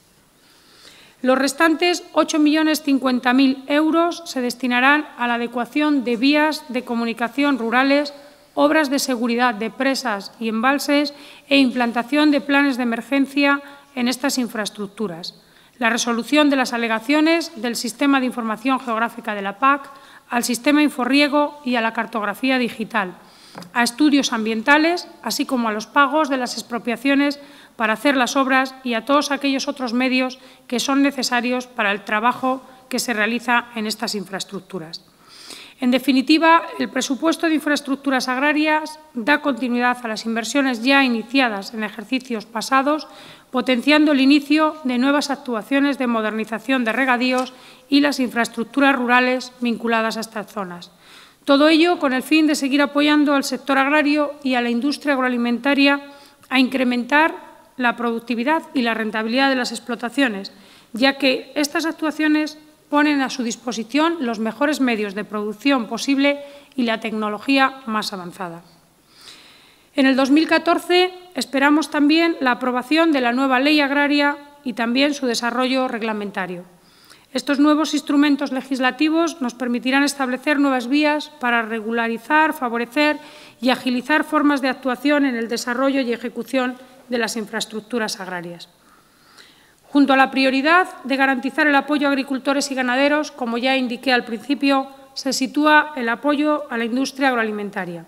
Los restantes 8.050.000 euros se destinarán a la adecuación de vías de comunicación rurales, obras de seguridad de presas y embalses e implantación de planes de emergencia en estas infraestructuras, la resolución de las alegaciones del Sistema de Información Geográfica de la PAC, al Sistema Inforriego y a la cartografía digital, a estudios ambientales, así como a los pagos de las expropiaciones para hacer las obras y a todos aquellos otros medios que son necesarios para el trabajo que se realiza en estas infraestructuras. En definitiva, el presupuesto de infraestructuras agrarias da continuidad a las inversiones ya iniciadas en ejercicios pasados, potenciando el inicio de nuevas actuaciones de modernización de regadíos y las infraestructuras rurales vinculadas a estas zonas. Todo ello con el fin de seguir apoyando al sector agrario y a la industria agroalimentaria a incrementar la productividad y la rentabilidad de las explotaciones, ya que estas actuaciones ponen a su disposición los mejores medios de producción posible y la tecnología más avanzada. En el 2014 esperamos también la aprobación de la nueva Ley Agraria y también su desarrollo reglamentario. Estos nuevos instrumentos legislativos nos permitirán establecer nuevas vías para regularizar, favorecer y agilizar formas de actuación en el desarrollo y ejecución de las infraestructuras agrarias. Junto a la prioridad de garantizar el apoyo a agricultores y ganaderos, como ya indiqué al principio, se sitúa el apoyo a la industria agroalimentaria,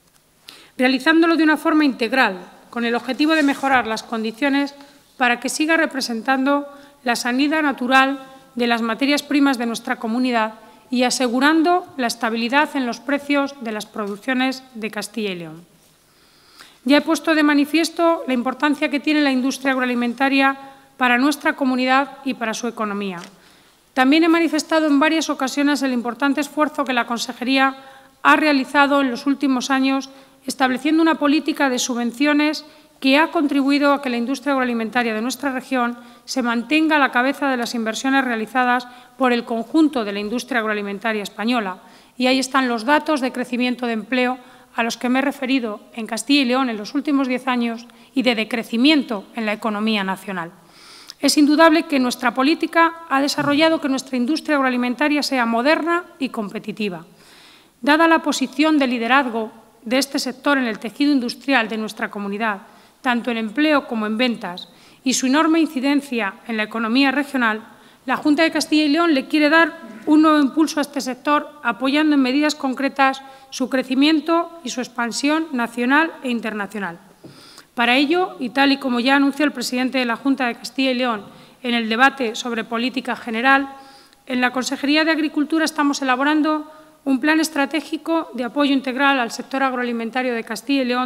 realizándolo de una forma integral, con el objetivo de mejorar las condiciones para que siga representando la sanidad natural de las materias primas de nuestra comunidad y asegurando la estabilidad en los precios de las producciones de Castilla y León. Ya he puesto de manifiesto la importancia que tiene la industria agroalimentaria para nuestra comunidad y para su economía. También he manifestado en varias ocasiones el importante esfuerzo que la Consejería ha realizado en los últimos años estableciendo una política de subvenciones que ha contribuido a que la industria agroalimentaria de nuestra región se mantenga a la cabeza de las inversiones realizadas por el conjunto de la industria agroalimentaria española. Y ahí están los datos de crecimiento de empleo a los que me he referido en Castilla y León en los últimos 10 años y de decrecimiento en la economía nacional. Es indudable que nuestra política ha desarrollado que nuestra industria agroalimentaria sea moderna y competitiva. Dada la posición de liderazgo de este sector en el tejido industrial de nuestra comunidad, tanto en empleo como en ventas, y su enorme incidencia en la economía regional, la Junta de Castilla y León le quiere dar un nuevo impulso a este sector, apoyando en medidas concretas su crecimiento y su expansión nacional e internacional. Para ello, y tal y como ya anunció el presidente de la Junta de Castilla y León en el debate sobre política general, en la Consejería de Agricultura estamos elaborando un plan estratégico de apoyo integral al sector agroalimentario de Castilla y León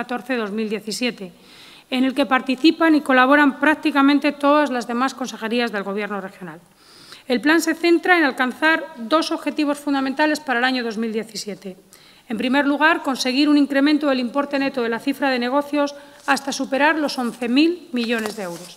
2014-2017, en el que participan y colaboran prácticamente todas las demás consejerías del Gobierno regional. El plan se centra en alcanzar dos objetivos fundamentales para el año 2017. En primer lugar, conseguir un incremento del importe neto de la cifra de negocios hasta superar los 11.000 millones de euros.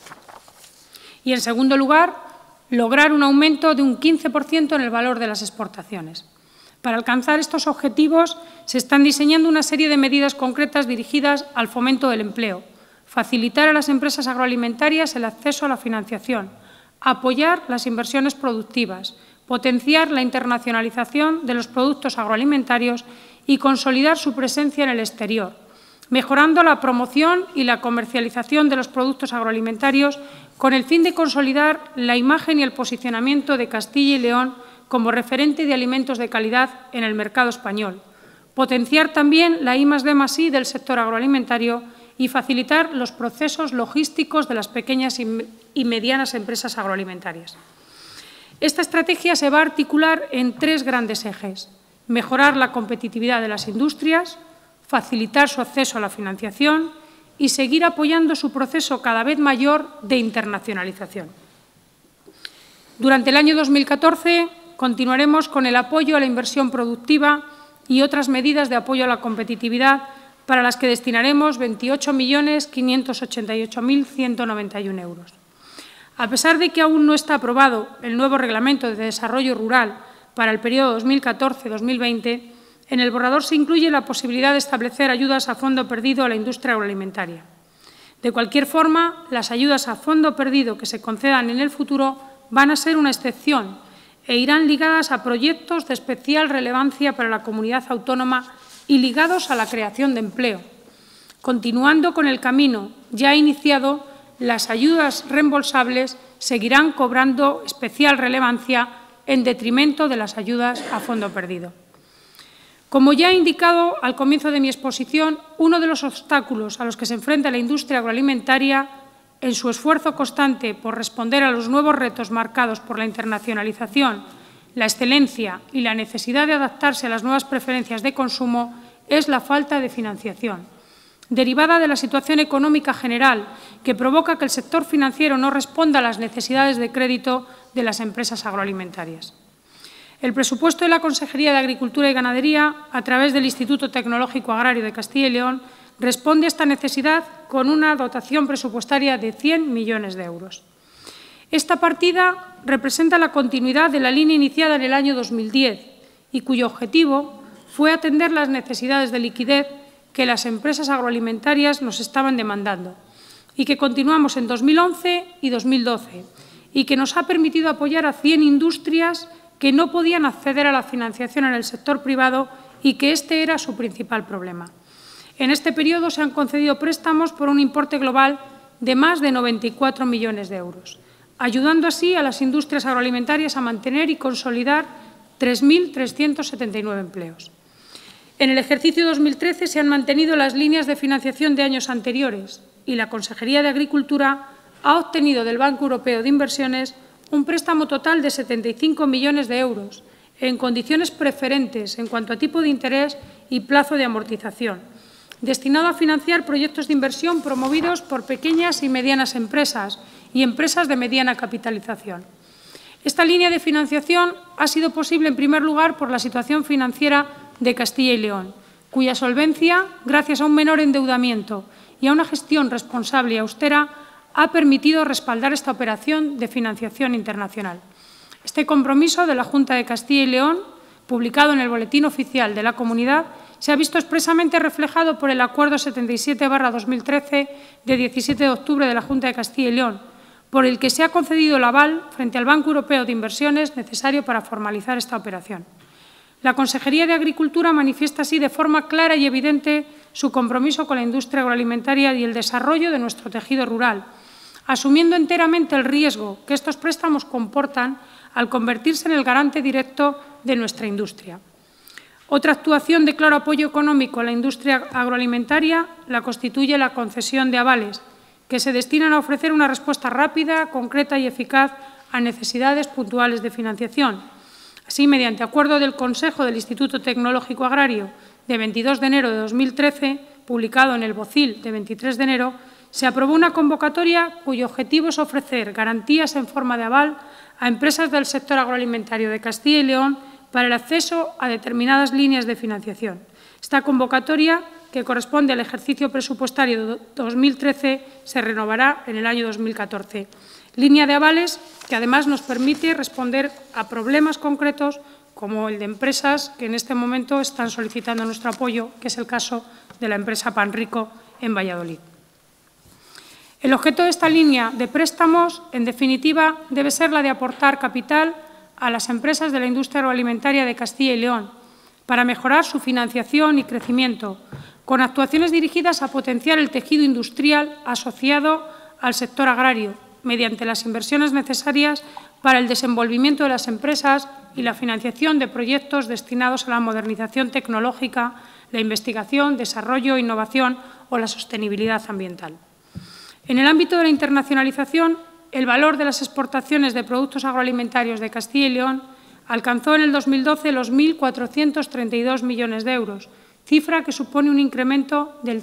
Y, en segundo lugar, lograr un aumento de un 15% en el valor de las exportaciones. Para alcanzar estos objetivos, se están diseñando una serie de medidas concretas dirigidas al fomento del empleo, facilitar a las empresas agroalimentarias el acceso a la financiación, apoyar las inversiones productivas, potenciar la internacionalización de los productos agroalimentarios y consolidar su presencia en el exterior, mejorando la promoción y la comercialización de los productos agroalimentarios con el fin de consolidar la imagen y el posicionamiento de Castilla y León como referente de alimentos de calidad en el mercado español, potenciar también la I+D+I del sector agroalimentario y facilitar los procesos logísticos de las pequeñas y medianas empresas agroalimentarias. Esta estrategia se va a articular en tres grandes ejes: mejorar la competitividad de las industrias, facilitar su acceso a la financiación y seguir apoyando su proceso cada vez mayor de internacionalización. Durante el año 2014 continuaremos con el apoyo a la inversión productiva y otras medidas de apoyo a la competitividad para las que destinaremos 28.588.191 euros. A pesar de que aún no está aprobado el nuevo Reglamento de Desarrollo Rural para el periodo 2014-2020, en el borrador se incluye la posibilidad de establecer ayudas a fondo perdido a la industria agroalimentaria. De cualquier forma, las ayudas a fondo perdido que se concedan en el futuro van a ser una excepción e irán ligadas a proyectos de especial relevancia para la comunidad autónoma y ligados a la creación de empleo. Continuando con el camino ya iniciado, las ayudas reembolsables seguirán cobrando especial relevancia en detrimento de las ayudas a fondo perdido. Como ya he indicado al comienzo de mi exposición, uno de los obstáculos a los que se enfrenta la industria agroalimentaria en su esfuerzo constante por responder a los nuevos retos marcados por la internacionalización, la excelencia y la necesidad de adaptarse a las nuevas preferencias de consumo es la falta de financiación, derivada de la situación económica general que provoca que el sector financiero no responda a las necesidades de crédito de las empresas agroalimentarias. El presupuesto de la Consejería de Agricultura y Ganadería, a través del Instituto Tecnológico Agrario de Castilla y León, responde a esta necesidad con una dotación presupuestaria de 100 millones de euros. Esta partida representa la continuidad de la línea iniciada en el año 2010 y cuyo objetivo fue atender las necesidades de liquidez que las empresas agroalimentarias nos estaban demandando y que continuamos en 2011 y 2012 y que nos ha permitido apoyar a 100 industrias que no podían acceder a la financiación en el sector privado y que este era su principal problema. En este periodo se han concedido préstamos por un importe global de más de 94 millones de euros, ayudando así a las industrias agroalimentarias a mantener y consolidar 3.379 empleos. En el ejercicio 2013 se han mantenido las líneas de financiación de años anteriores y la Consejería de Agricultura ha obtenido del Banco Europeo de Inversiones un préstamo total de 75 millones de euros en condiciones preferentes en cuanto a tipo de interés y plazo de amortización, destinado a financiar proyectos de inversión promovidos por pequeñas y medianas empresas y empresas de mediana capitalización. Esta línea de financiación ha sido posible, en primer lugar, por la situación financiera de Castilla y León, cuya solvencia, gracias a un menor endeudamiento y a una gestión responsable y austera, ha permitido respaldar esta operación de financiación internacional. Este compromiso de la Junta de Castilla y León, publicado en el Boletín Oficial de la Comunidad, se ha visto expresamente reflejado por el Acuerdo 77/2013 de 17 de octubre de la Junta de Castilla y León, por el que se ha concedido el aval frente al Banco Europeo de Inversiones necesario para formalizar esta operación. La Consejería de Agricultura manifiesta así de forma clara y evidente su compromiso con la industria agroalimentaria y el desarrollo de nuestro tejido rural, asumiendo enteramente el riesgo que estos préstamos comportan al convertirse en el garante directo de nuestra industria. Otra actuación de claro apoyo económico a la industria agroalimentaria la constituye la concesión de avales, que se destinan a ofrecer una respuesta rápida, concreta y eficaz a necesidades puntuales de financiación. Así, mediante acuerdo del Consejo del Instituto Tecnológico Agrario de 22 de enero de 2013, publicado en el BOCIL de 23 de enero, se aprobó una convocatoria cuyo objetivo es ofrecer garantías en forma de aval a empresas del sector agroalimentario de Castilla y León para el acceso a determinadas líneas de financiación. Esta convocatoria, que corresponde al ejercicio presupuestario de 2013, se renovará en el año 2014. Línea de avales que, además, nos permite responder a problemas concretos como el de empresas que en este momento están solicitando nuestro apoyo, que es el caso de la empresa Panrico en Valladolid. El objeto de esta línea de préstamos, en definitiva, debe ser la de aportar capital a las empresas de la industria agroalimentaria de Castilla y León para mejorar su financiación y crecimiento, con actuaciones dirigidas a potenciar el tejido industrial asociado al sector agrario, mediante las inversiones necesarias para el desenvolvimiento de las empresas y la financiación de proyectos destinados a la modernización tecnológica, la investigación, desarrollo, innovación o la sostenibilidad ambiental. En el ámbito de la internacionalización, el valor de las exportaciones de productos agroalimentarios de Castilla y León alcanzó en el 2012 los 1.432 millones de euros, cifra que supone un incremento del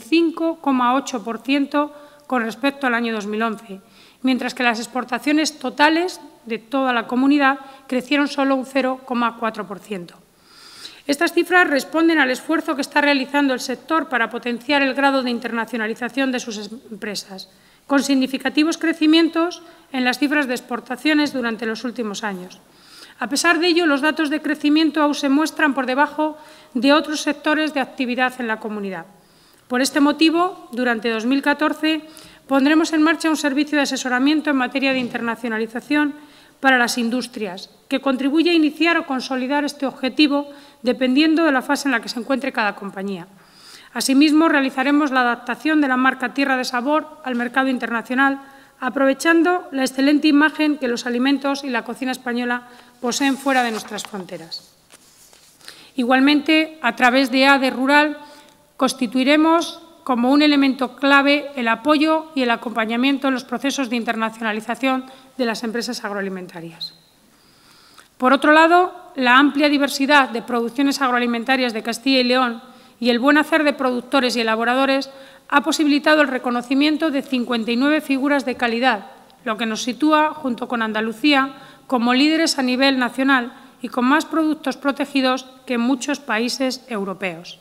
5,8% con respecto al año 2011, mientras que las exportaciones totales de toda la comunidad crecieron solo un 0,4%. Estas cifras responden al esfuerzo que está realizando el sector para potenciar el grado de internacionalización de sus empresas, con significativos crecimientos en las cifras de exportaciones durante los últimos años. A pesar de ello, los datos de crecimiento aún se muestran por debajo de otros sectores de actividad en la comunidad. Por este motivo, durante 2014, pondremos en marcha un servicio de asesoramiento en materia de internacionalización para las industrias, que contribuye a iniciar o consolidar este objetivo dependiendo de la fase en la que se encuentre cada compañía. Asimismo, realizaremos la adaptación de la marca Tierra de Sabor al mercado internacional, aprovechando la excelente imagen que los alimentos y la cocina española poseen fuera de nuestras fronteras. Igualmente, a través de ADE Rural, constituiremos como un elemento clave el apoyo y el acompañamiento en los procesos de internacionalización de las empresas agroalimentarias. Por otro lado, la amplia diversidad de producciones agroalimentarias de Castilla y León y el buen hacer de productores y elaboradores ha posibilitado el reconocimiento de 59 figuras de calidad, lo que nos sitúa, junto con Andalucía, como líderes a nivel nacional y con más productos protegidos que en muchos países europeos.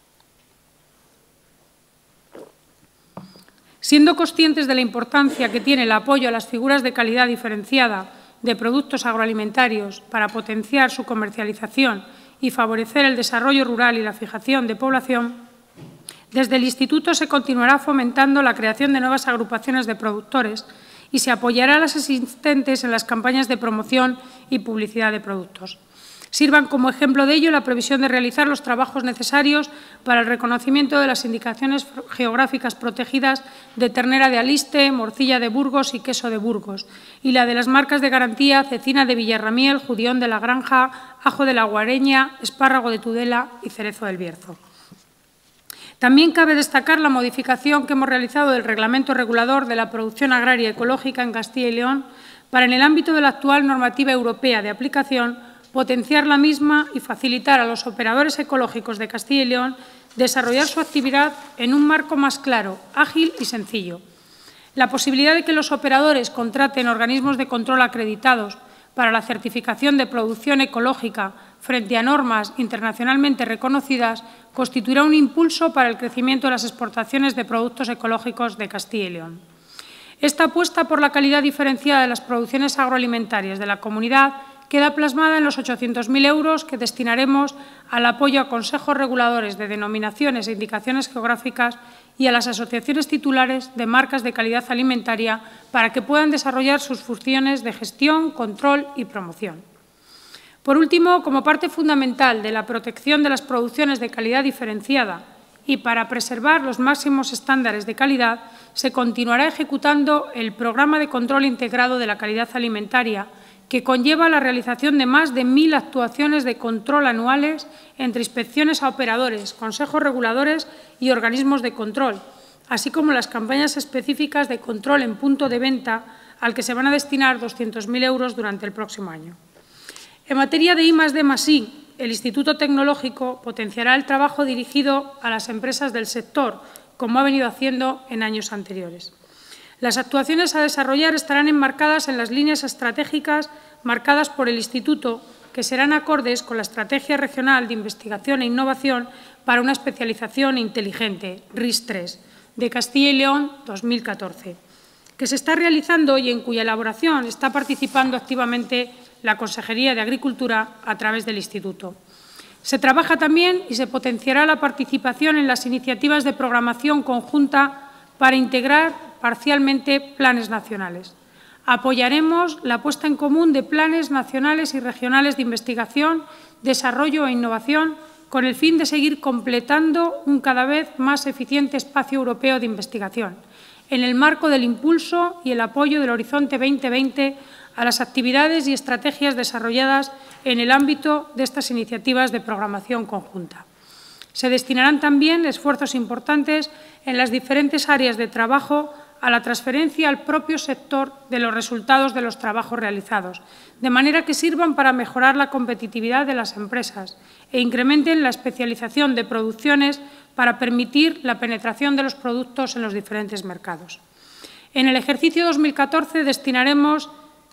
Siendo conscientes de la importancia que tiene el apoyo a las figuras de calidad diferenciada de productos agroalimentarios para potenciar su comercialización y favorecer el desarrollo rural y la fijación de población, desde el Instituto se continuará fomentando la creación de nuevas agrupaciones de productores y se apoyará a las existentes en las campañas de promoción y publicidad de productos. Sirvan como ejemplo de ello la previsión de realizar los trabajos necesarios para el reconocimiento de las indicaciones geográficas protegidas de ternera de Aliste, morcilla de Burgos y queso de Burgos, y la de las marcas de garantía cecina de Villarramiel, judión de la Granja, ajo de la Guareña, espárrago de Tudela y cerezo del Bierzo. También cabe destacar la modificación que hemos realizado del Reglamento Regulador de la Producción Agraria Ecológica en Castilla y León para, en el ámbito de la actual normativa europea de aplicación, potenciar la misma y facilitar a los operadores ecológicos de Castilla y León desarrollar su actividad en un marco más claro, ágil y sencillo. La posibilidad de que los operadores contraten organismos de control acreditados para la certificación de producción ecológica frente a normas internacionalmente reconocidas constituirá un impulso para el crecimiento de las exportaciones de productos ecológicos de Castilla y León. Esta apuesta por la calidad diferenciada de las producciones agroalimentarias de la comunidad queda plasmada en los 800.000 euros que destinaremos al apoyo a consejos reguladores de denominaciones e indicaciones geográficas y a las asociaciones titulares de marcas de calidad alimentaria para que puedan desarrollar sus funciones de gestión, control y promoción. Por último, como parte fundamental de la protección de las producciones de calidad diferenciada y para preservar los máximos estándares de calidad, se continuará ejecutando el Programa de Control Integrado de la Calidad Alimentaria, que conlleva la realización de más de 1.000 actuaciones de control anuales entre inspecciones a operadores, consejos reguladores y organismos de control, así como las campañas específicas de control en punto de venta, al que se van a destinar 200.000 euros durante el próximo año. En materia de I+D+I, el Instituto Tecnológico potenciará el trabajo dirigido a las empresas del sector, como ha venido haciendo en años anteriores. Las actuaciones a desarrollar estarán enmarcadas en las líneas estratégicas marcadas por el Instituto, que serán acordes con la Estrategia Regional de Investigación e Innovación para una especialización inteligente, RIS3, de Castilla y León 2014, que se está realizando y en cuya elaboración está participando activamente la Consejería de Agricultura a través del Instituto. Se trabaja también y se potenciará la participación en las iniciativas de programación conjunta para integrar parcialmente planes nacionales. Apoyaremos la puesta en común de planes nacionales y regionales de investigación, desarrollo e innovación con el fin de seguir completando un cada vez más eficiente espacio europeo de investigación, en el marco del impulso y el apoyo del Horizonte 2020 a las actividades y estrategias desarrolladas en el ámbito de estas iniciativas de programación conjunta. Se destinarán también esfuerzos importantes en las diferentes áreas de trabajo a la transferencia al propio sector de los resultados de los trabajos realizados, de manera que sirvan para mejorar la competitividad de las empresas e incrementen la especialización de producciones para permitir la penetración de los productos en los diferentes mercados. En el ejercicio 2014 destinaremos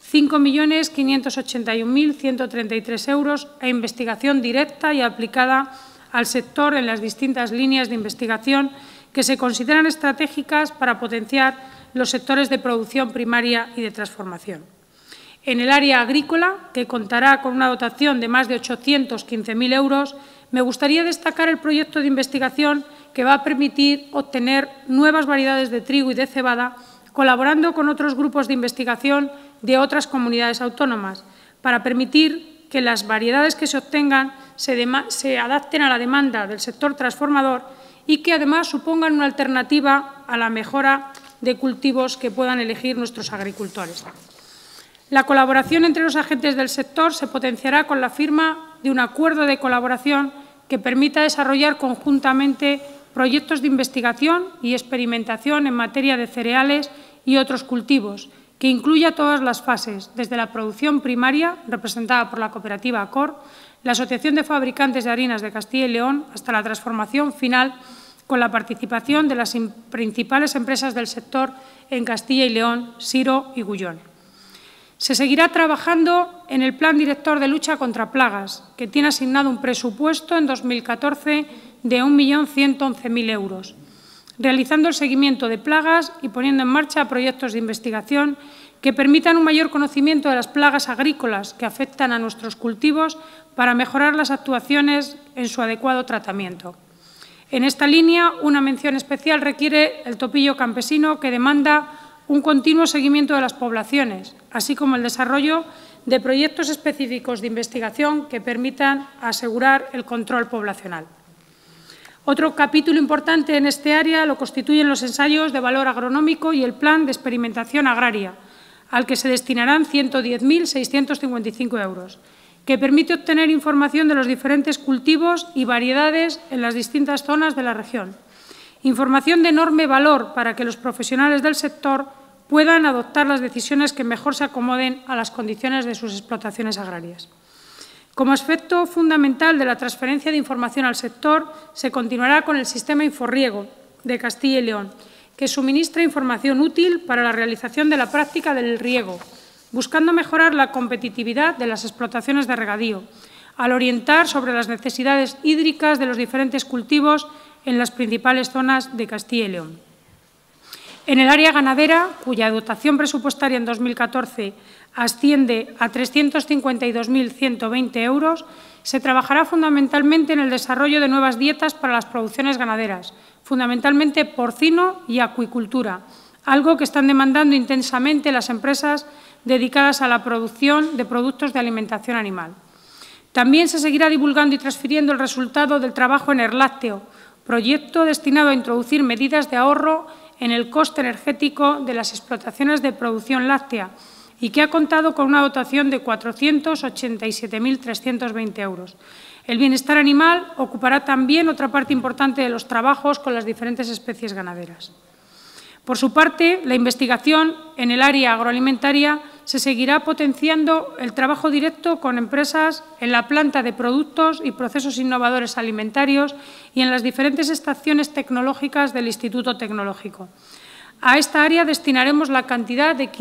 5.581.133 euros a investigación directa y aplicada al sector en las distintas líneas de investigación que se consideran estratégicas para potenciar los sectores de producción primaria y de transformación. En el área agrícola, que contará con una dotación de más de 815.000 euros, me gustaría destacar el proyecto de investigación que va a permitir obtener nuevas variedades de trigo y de cebada, colaborando con otros grupos de investigación de otras comunidades autónomas, para permitir que las variedades que se obtengan se adapten a la demanda del sector transformador y que, además, supongan una alternativa a la mejora de cultivos que puedan elegir nuestros agricultores. La colaboración entre los agentes del sector se potenciará con la firma de un acuerdo de colaboración que permita desarrollar conjuntamente proyectos de investigación y experimentación en materia de cereales y otros cultivos, que incluya todas las fases, desde la producción primaria, representada por la cooperativa ACOR, la Asociación de Fabricantes de Harinas de Castilla y León, hasta la transformación final, con la participación de las principales empresas del sector en Castilla y León, Siro y Gullón. Se seguirá trabajando en el Plan Director de Lucha contra Plagas, que tiene asignado un presupuesto en 2014 de 1.111.000 euros, realizando el seguimiento de plagas y poniendo en marcha proyectos de investigación que permitan un mayor conocimiento de las plagas agrícolas que afectan a nuestros cultivos para mejorar las actuaciones en su adecuado tratamiento. En esta línea, una mención especial requiere el topillo campesino, que demanda un continuo seguimiento de las poblaciones, así como el desarrollo de proyectos específicos de investigación que permitan asegurar el control poblacional. Otro capítulo importante en este área lo constituyen los ensayos de valor agronómico y el plan de experimentación agraria, al que se destinarán 110.655 euros, que permite obtener información de los diferentes cultivos y variedades en las distintas zonas de la región. Información de enorme valor para que los profesionales del sector puedan adoptar las decisiones que mejor se acomoden a las condiciones de sus explotaciones agrarias. Como aspecto fundamental de la transferencia de información al sector, se continuará con el sistema Inforriego de Castilla y León, que suministra información útil para la realización de la práctica del riego, buscando mejorar la competitividad de las explotaciones de regadío, al orientar sobre las necesidades hídricas de los diferentes cultivos en las principales zonas de Castilla y León. En el área ganadera, cuya dotación presupuestaria en 2014 asciende a 352.120 euros, se trabajará fundamentalmente en el desarrollo de nuevas dietas para las producciones ganaderas, fundamentalmente porcino y acuicultura, algo que están demandando intensamente las empresas dedicadas a la producción de productos de alimentación animal. También se seguirá divulgando y transfiriendo el resultado del trabajo en Erlácteo, proyecto destinado a introducir medidas de ahorro en el coste energético de las explotaciones de producción láctea y que ha contado con una dotación de 487.320 euros. El bienestar animal ocupará también otra parte importante de los trabajos con las diferentes especies ganaderas. Por su parte, la investigación en el área agroalimentaria se seguirá potenciando el trabajo directo con empresas en la planta de productos y procesos innovadores alimentarios y en las diferentes estaciones tecnológicas del Instituto Tecnológico. A esta área destinaremos la cantidad de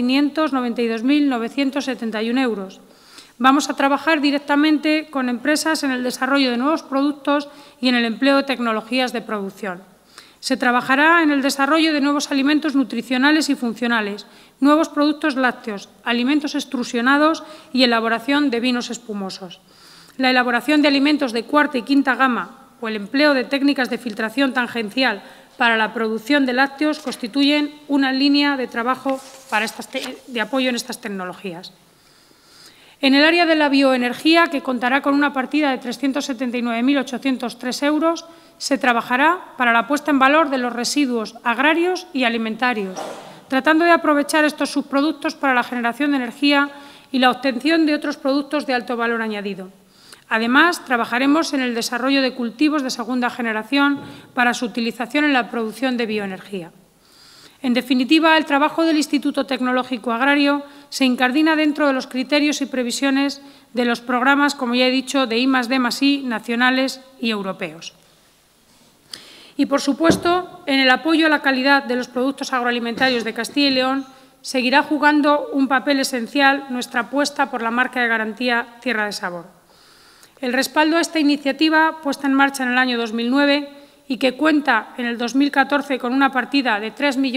592.971 euros. Vamos a trabajar directamente con empresas en el desarrollo de nuevos productos y en el empleo de tecnologías de producción. Se trabajará en el desarrollo de nuevos alimentos nutricionales y funcionales, nuevos productos lácteos, alimentos extrusionados y elaboración de vinos espumosos. La elaboración de alimentos de cuarta y quinta gama o el empleo de técnicas de filtración tangencial para la producción de lácteos constituyen una línea de trabajo de apoyo en estas tecnologías. En el área de la bioenergía, que contará con una partida de 379.803 euros, se trabajará para la puesta en valor de los residuos agrarios y alimentarios, tratando de aprovechar estos subproductos para la generación de energía y la obtención de otros productos de alto valor añadido. Además, trabajaremos en el desarrollo de cultivos de segunda generación para su utilización en la producción de bioenergía. En definitiva, el trabajo del Instituto Tecnológico Agrario se incardina dentro de los criterios y previsiones de los programas, como ya he dicho, de I+D+I nacionales y europeos. Y, por supuesto, en el apoyo a la calidad de los productos agroalimentarios de Castilla y León seguirá jugando un papel esencial nuestra apuesta por la marca de garantía Tierra de Sabor. El respaldo a esta iniciativa, puesta en marcha en el año 2009 y que cuenta en el 2014 con una partida de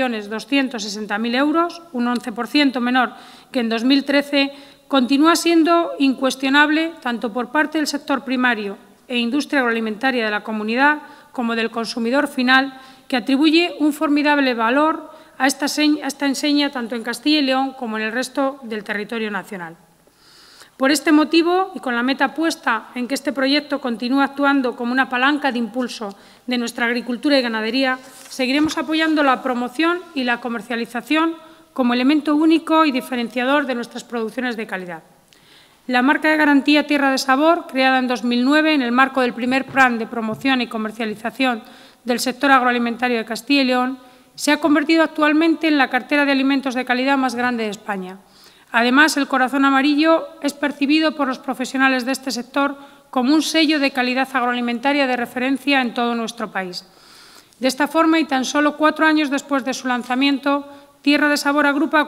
3.260.000 euros, un 11% menor que en 2013, continúa siendo incuestionable tanto por parte del sector primario e industria agroalimentaria de la comunidad como del consumidor final, que atribuye un formidable valor a esta enseña tanto en Castilla y León como en el resto del territorio nacional. Por este motivo, y con la meta puesta en que este proyecto continúe actuando como una palanca de impulso de nuestra agricultura y ganadería, seguiremos apoyando la promoción y la comercialización como elemento único y diferenciador de nuestras producciones de calidad. La marca de garantía Tierra de Sabor, creada en 2009 en el marco del primer plan de promoción y comercialización del sector agroalimentario de Castilla y León, se ha convertido actualmente en la cartera de alimentos de calidad más grande de España. Además, el corazón amarillo es percibido por los profesionales de este sector como un sello de calidad agroalimentaria de referencia en todo nuestro país. De esta forma, y tan solo 4 años después de su lanzamiento, Tierra de Sabor agrupa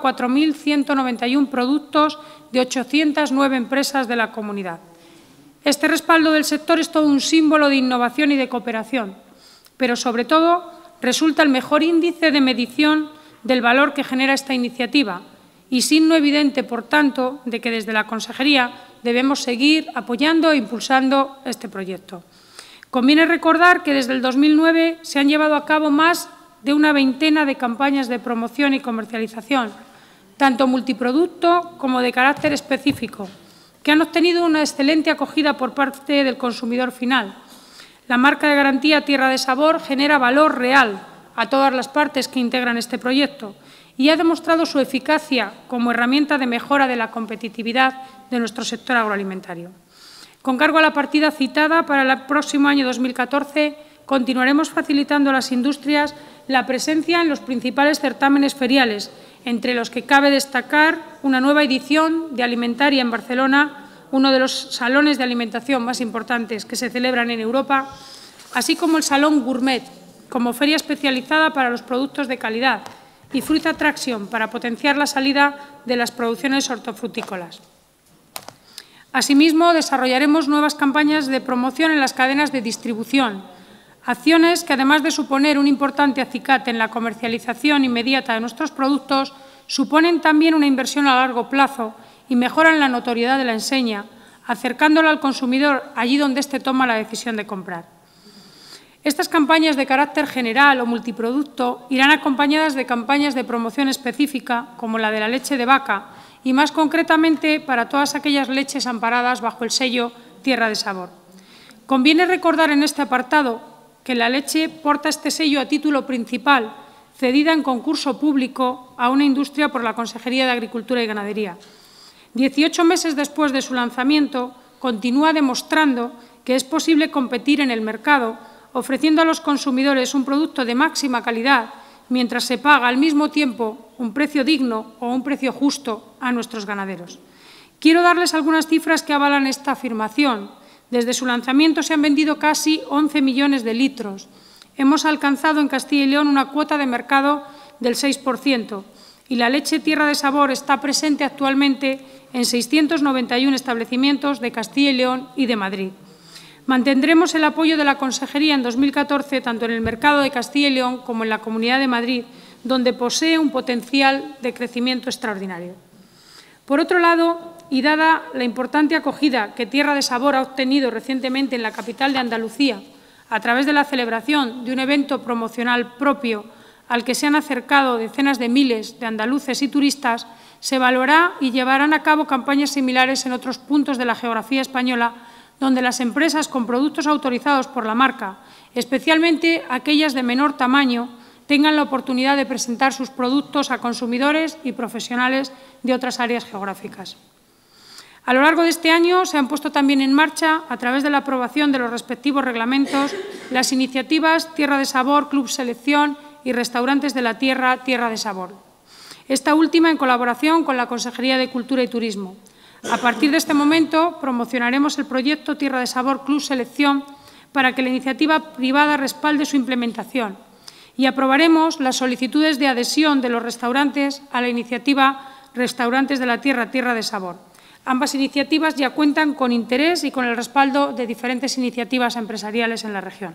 4.191 productos de 809 empresas de la comunidad. Este respaldo del sector es todo un símbolo de innovación y de cooperación, pero sobre todo resulta el mejor índice de medición del valor que genera esta iniciativa y signo evidente, por tanto, de que desde la Consejería debemos seguir apoyando e impulsando este proyecto. Conviene recordar que desde el 2009 se han llevado a cabo más de una veintena de campañas de promoción y comercialización, tanto multiproducto como de carácter específico, que han obtenido una excelente acogida por parte del consumidor final. La marca de garantía Tierra de Sabor genera valor real a todas las partes que integran este proyecto y ha demostrado su eficacia como herramienta de mejora de la competitividad de nuestro sector agroalimentario. Con cargo a la partida citada, para el próximo año 2014 continuaremos facilitando a las industrias la presencia en los principales certámenes feriales, entre los que cabe destacar una nueva edición de Alimentaria en Barcelona, uno de los salones de alimentación más importantes que se celebran en Europa, así como el Salón Gourmet, como feria especializada para los productos de calidad, y Fruit Attraction, para potenciar la salida de las producciones hortofrutícolas. Asimismo, desarrollaremos nuevas campañas de promoción en las cadenas de distribución, acciones que, además de suponer un importante acicate en la comercialización inmediata de nuestros productos, suponen también una inversión a largo plazo y mejoran la notoriedad de la enseña, acercándola al consumidor allí donde éste toma la decisión de comprar. Estas campañas de carácter general o multiproducto irán acompañadas de campañas de promoción específica, como la de la leche de vaca, y más concretamente para todas aquellas leches amparadas bajo el sello Tierra de Sabor. Conviene recordar en este apartado que la leche porta este sello a título principal, cedida en concurso público a una industria por la Consejería de Agricultura y Ganadería. 18 meses después de su lanzamiento, continúa demostrando que es posible competir en el mercado, ofreciendo a los consumidores un producto de máxima calidad, mientras se paga al mismo tiempo un precio digno o un precio justo a nuestros ganaderos. Quiero darles algunas cifras que avalan esta afirmación. Desde su lanzamiento se han vendido casi 11 millones de litros. Hemos alcanzado en Castilla y León una cuota de mercado del 6% y la leche Tierra de Sabor está presente actualmente en 691 establecimientos de Castilla y León y de Madrid. Mantendremos el apoyo de la Consejería en 2014 tanto en el mercado de Castilla y León como en la Comunidad de Madrid, donde posee un potencial de crecimiento extraordinario. Por otro lado, y dada la importante acogida que Tierra de Sabor ha obtenido recientemente en la capital de Andalucía, a través de la celebración de un evento promocional propio al que se han acercado decenas de miles de andaluces y turistas, se evaluará y llevarán a cabo campañas similares en otros puntos de la geografía española, donde las empresas con productos autorizados por la marca, especialmente aquellas de menor tamaño, tengan la oportunidad de presentar sus productos a consumidores y profesionales de otras áreas geográficas. A lo largo de este año se han puesto también en marcha, a través de la aprobación de los respectivos reglamentos, las iniciativas Tierra de Sabor, Club Selección y Restaurantes de la Tierra, Tierra de Sabor. Esta última en colaboración con la Consejería de Cultura y Turismo. A partir de este momento promocionaremos el proyecto Tierra de Sabor Club Selección para que la iniciativa privada respalde su implementación y aprobaremos las solicitudes de adhesión de los restaurantes a la iniciativa Restaurantes de la Tierra, Tierra de Sabor. Ambas iniciativas ya cuentan con interés y con el respaldo de diferentes iniciativas empresariales en la región.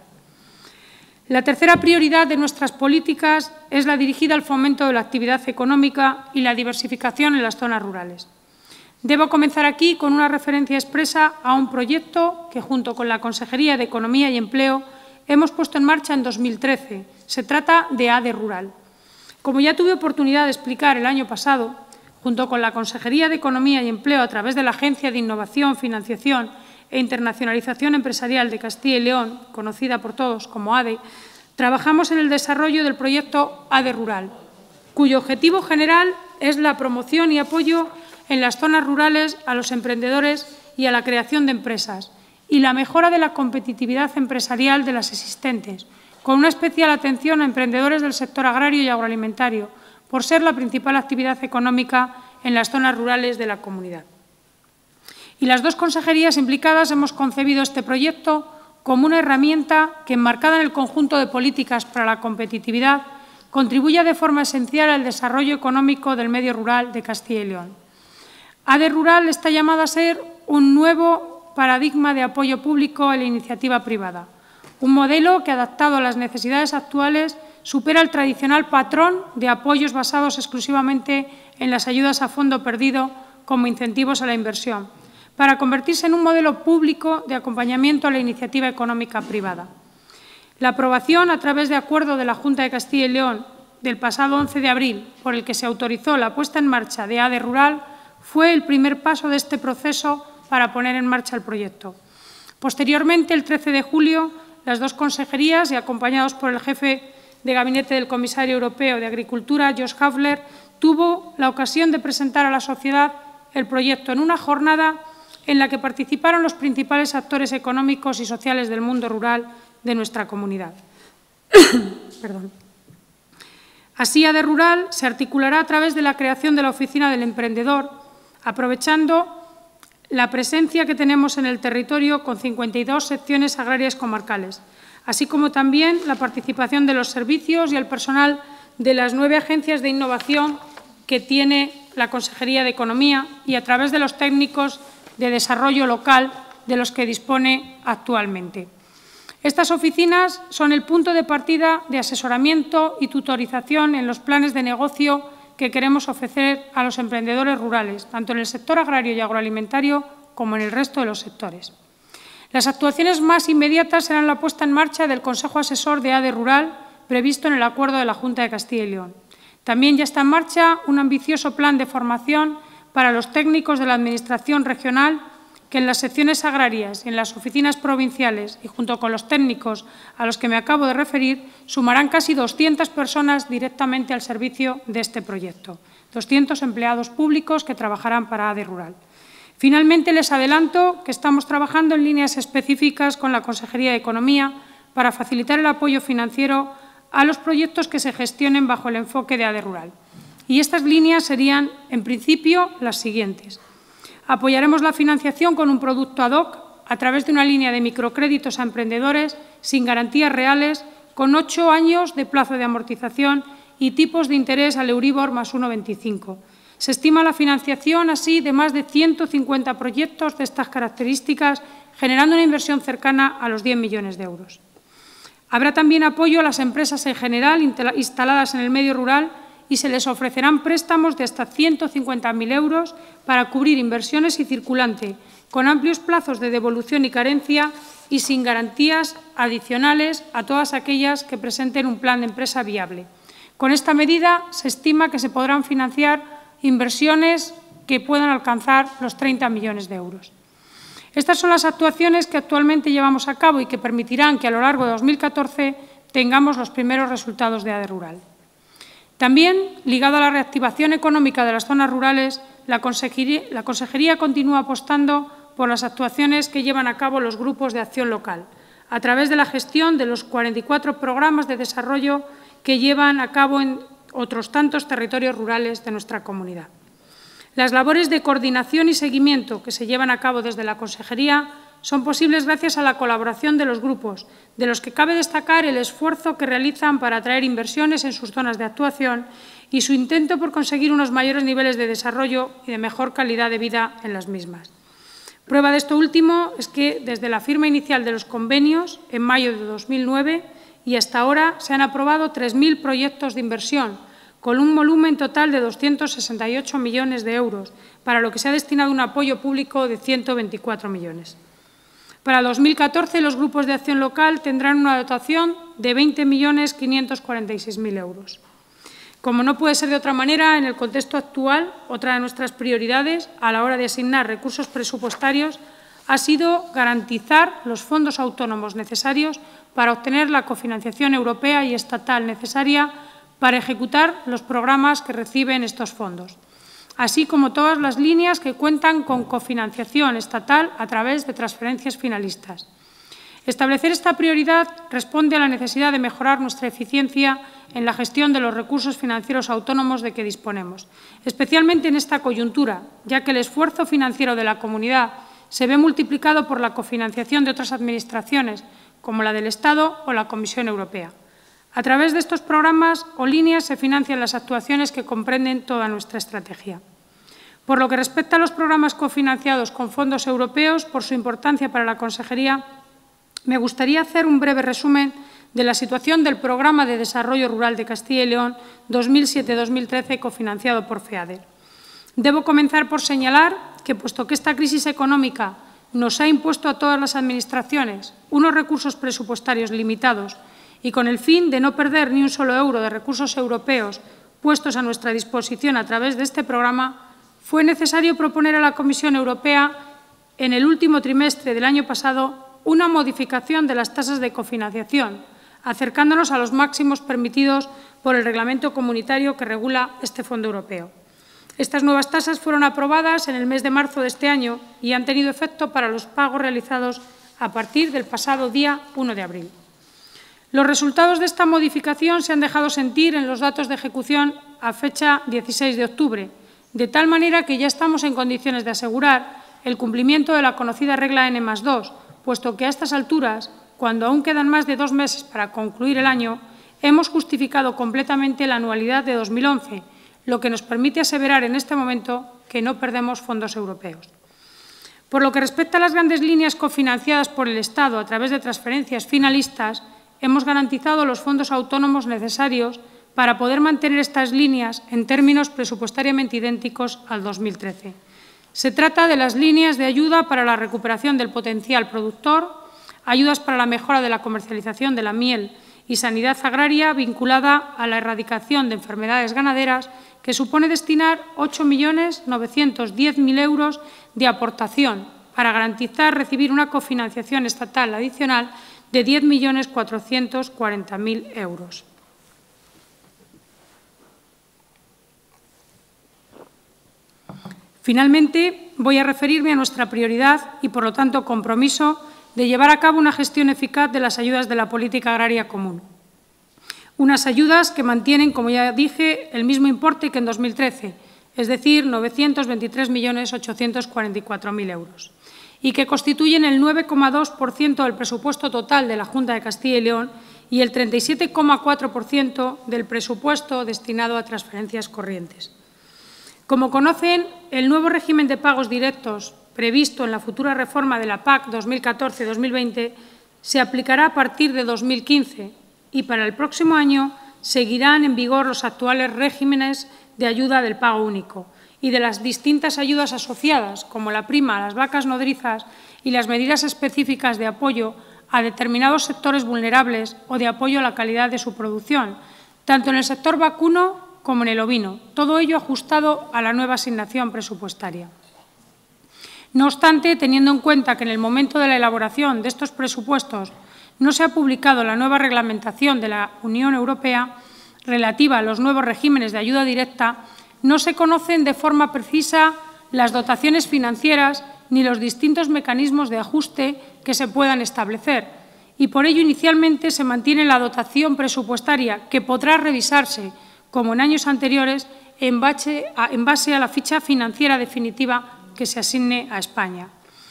La tercera prioridad de nuestras políticas es la dirigida al fomento de la actividad económica y la diversificación en las zonas rurales. Debo comenzar aquí con una referencia expresa a un proyecto que, junto con la Consejería de Economía y Empleo, hemos puesto en marcha en 2013. Se trata de ADE Rural. Como ya tuve oportunidad de explicar el año pasado, junto con la Consejería de Economía y Empleo, a través de la Agencia de Innovación, Financiación e Internacionalización Empresarial de Castilla y León, conocida por todos como ADE, trabajamos en el desarrollo del proyecto ADE Rural, cuyo objetivo general es la promoción y apoyo en las zonas rurales a los emprendedores y a la creación de empresas y la mejora de la competitividad empresarial de las existentes, con una especial atención a emprendedores del sector agrario y agroalimentario, por ser la principal actividad económica en las zonas rurales de la comunidad. Y las dos consejerías implicadas hemos concebido este proyecto como una herramienta que, enmarcada en el conjunto de políticas para la competitividad, contribuye de forma esencial al desarrollo económico del medio rural de Castilla y León. ADE Rural está llamada a ser un nuevo paradigma de apoyo público a la iniciativa privada, un modelo que, adaptado a las necesidades actuales, supera el tradicional patrón de apoyos basados exclusivamente en las ayudas a fondo perdido como incentivos a la inversión, para convertirse en un modelo público de acompañamiento a la iniciativa económica privada. La aprobación, a través de acuerdo de la Junta de Castilla y León del pasado 11 de abril, por el que se autorizó la puesta en marcha de ADE Rural, fue el primer paso de este proceso para poner en marcha el proyecto. Posteriormente, el 13 de julio, las dos consejerías, y acompañados por el jefe de gabinete del comisario europeo de Agricultura, Josh Hafler, tuvo la ocasión de presentar a la sociedad el proyecto en una jornada en la que participaron los principales actores económicos y sociales del mundo rural de nuestra comunidad. Así, ADE Rural se articulará a través de la creación de la Oficina del Emprendedor, aprovechando la presencia que tenemos en el territorio con 52 secciones agrarias comarcales, así como también la participación de los servicios y el personal de las 9 agencias de innovación que tiene la Consejería de Economía y a través de los técnicos de desarrollo local de los que dispone actualmente. Estas oficinas son el punto de partida de asesoramiento y tutorización en los planes de negocio que queremos ofrecer a los emprendedores rurales, tanto en el sector agrario y agroalimentario como en el resto de los sectores. Las actuaciones más inmediatas serán la puesta en marcha del Consejo Asesor de ADE Rural, previsto en el acuerdo de la Junta de Castilla y León. También ya está en marcha un ambicioso plan de formación para los técnicos de la Administración regional que en las secciones agrarias y en las oficinas provinciales y junto con los técnicos a los que me acabo de referir, sumarán casi 200 personas directamente al servicio de este proyecto, 200 empleados públicos que trabajarán para ADE Rural. Finalmente, les adelanto que estamos trabajando en líneas específicas con la Consejería de Economía para facilitar el apoyo financiero a los proyectos que se gestionen bajo el enfoque de ADE Rural. Y estas líneas serían, en principio, las siguientes. Apoyaremos la financiación con un producto ad hoc a través de una línea de microcréditos a emprendedores sin garantías reales, con 8 años de plazo de amortización y tipos de interés al Euribor más 1,25. Se estima la financiación así de más de 150 proyectos de estas características, generando una inversión cercana a los 10 millones de euros. Habrá también apoyo a las empresas en general instaladas en el medio rural y se les ofrecerán préstamos de hasta 150.000 euros para cubrir inversiones y circulante, con amplios plazos de devolución y carencia y sin garantías adicionales a todas aquellas que presenten un plan de empresa viable. Con esta medida se estima que se podrán financiar inversiones que puedan alcanzar los 30 millones de euros. Estas son las actuaciones que actualmente llevamos a cabo y que permitirán que a lo largo de 2014 tengamos los primeros resultados de ADE Rural. También, ligado a la reactivación económica de las zonas rurales, la Consejería continúa apostando por las actuaciones que llevan a cabo los grupos de acción local, a través de la gestión de los 44 programas de desarrollo que llevan a cabo en otros tantos territorios rurales de nuestra comunidad. Las labores de coordinación y seguimiento que se llevan a cabo desde la Consejería son posibles gracias a la colaboración de los grupos, de los que cabe destacar el esfuerzo que realizan para atraer inversiones en sus zonas de actuación y su intento por conseguir unos mayores niveles de desarrollo y de mejor calidad de vida en las mismas. Prueba de esto último es que, desde la firma inicial de los convenios, en mayo de 2009, y hasta ahora se han aprobado 3.000 proyectos de inversión, con un volumen total de 268 millones de euros, para lo que se ha destinado un apoyo público de 124 millones. Para 2014, los grupos de acción local tendrán una dotación de 20.546.000 euros. Como no puede ser de otra manera, en el contexto actual, otra de nuestras prioridades a la hora de asignar recursos presupuestarios ha sido garantizar los fondos autónomos necesarios para obtener la cofinanciación europea y estatal necesaria para ejecutar los programas que reciben estos fondos, así como todas las líneas que cuentan con cofinanciación estatal a través de transferencias finalistas. Establecer esta prioridad responde a la necesidad de mejorar nuestra eficiencia en la gestión de los recursos financieros autónomos de que disponemos, especialmente en esta coyuntura, ya que el esfuerzo financiero de la comunidad se ve multiplicado por la cofinanciación de otras administraciones, como la del Estado o la Comisión Europea. A través de estos programas o líneas se financian las actuaciones que comprenden toda nuestra estrategia. Por lo que respecta a los programas cofinanciados con fondos europeos, por su importancia para la Consejería, me gustaría hacer un breve resumen de la situación del Programa de Desarrollo Rural de Castilla y León 2007-2013 cofinanciado por FEADER. Debo comenzar por señalar que, puesto que esta crisis económica nos ha impuesto a todas las administraciones unos recursos presupuestarios limitados y con el fin de no perder ni un solo euro de recursos europeos puestos a nuestra disposición a través de este programa, fue necesario proponer a la Comisión Europea en el último trimestre del año pasado una modificación de las tasas de cofinanciación, acercándonos a los máximos permitidos por el reglamento comunitario que regula este fondo europeo. Estas nuevas tasas fueron aprobadas en el mes de marzo de este año y han tenido efecto para los pagos realizados a partir del pasado día 1 de abril. Los resultados de esta modificación se han dejado sentir en los datos de ejecución a fecha 16 de octubre, de tal manera que ya estamos en condiciones de asegurar el cumplimiento de la conocida regla N+2, puesto que a estas alturas, cuando aún quedan más de 2 meses para concluir el año, hemos justificado completamente la anualidad de 2011, lo que nos permite aseverar en este momento que no perdemos fondos europeos. Por lo que respecta a las grandes líneas cofinanciadas por el Estado a través de transferencias finalistas, hemos garantizado los fondos autónomos necesarios para poder mantener estas líneas en términos presupuestariamente idénticos al 2013. Se trata de las líneas de ayuda para la recuperación del potencial productor, ayudas para la mejora de la comercialización de la miel y sanidad agraria vinculada a la erradicación de enfermedades ganaderas, que supone destinar 8.910.000 euros de aportación para garantizar recibir una cofinanciación estatal adicional de 10.440.000 euros. Finalmente, voy a referirme a nuestra prioridad y, por lo tanto, compromiso de llevar a cabo una gestión eficaz de las ayudas de la política agraria común. Unas ayudas que mantienen, como ya dije, el mismo importe que en 2013, es decir, 923.844.000 euros, y que constituyen el 9,2% del presupuesto total de la Junta de Castilla y León y el 37,4% del presupuesto destinado a transferencias corrientes. Como conocen, el nuevo régimen de pagos directos previsto en la futura reforma de la PAC 2014-2020 se aplicará a partir de 2015 y para el próximo año seguirán en vigor los actuales regímenes de ayuda del pago único y de las distintas ayudas asociadas, como la prima a las vacas nodrizas y las medidas específicas de apoyo a determinados sectores vulnerables o de apoyo a la calidad de su producción, tanto en el sector vacuno como en el ovino, todo ello ajustado a la nueva asignación presupuestaria. No obstante, teniendo en cuenta que en el momento de la elaboración de estos presupuestos no se ha publicado la nueva reglamentación de la Unión Europea relativa a los nuevos regímenes de ayuda directa, no se conocen de forma precisa las dotaciones financieras ni los distintos mecanismos de ajuste que se puedan establecer y, por ello, inicialmente se mantiene la dotación presupuestaria que podrá revisarse, como en años anteriores, en base a la ficha financiera definitiva que se asigne a España.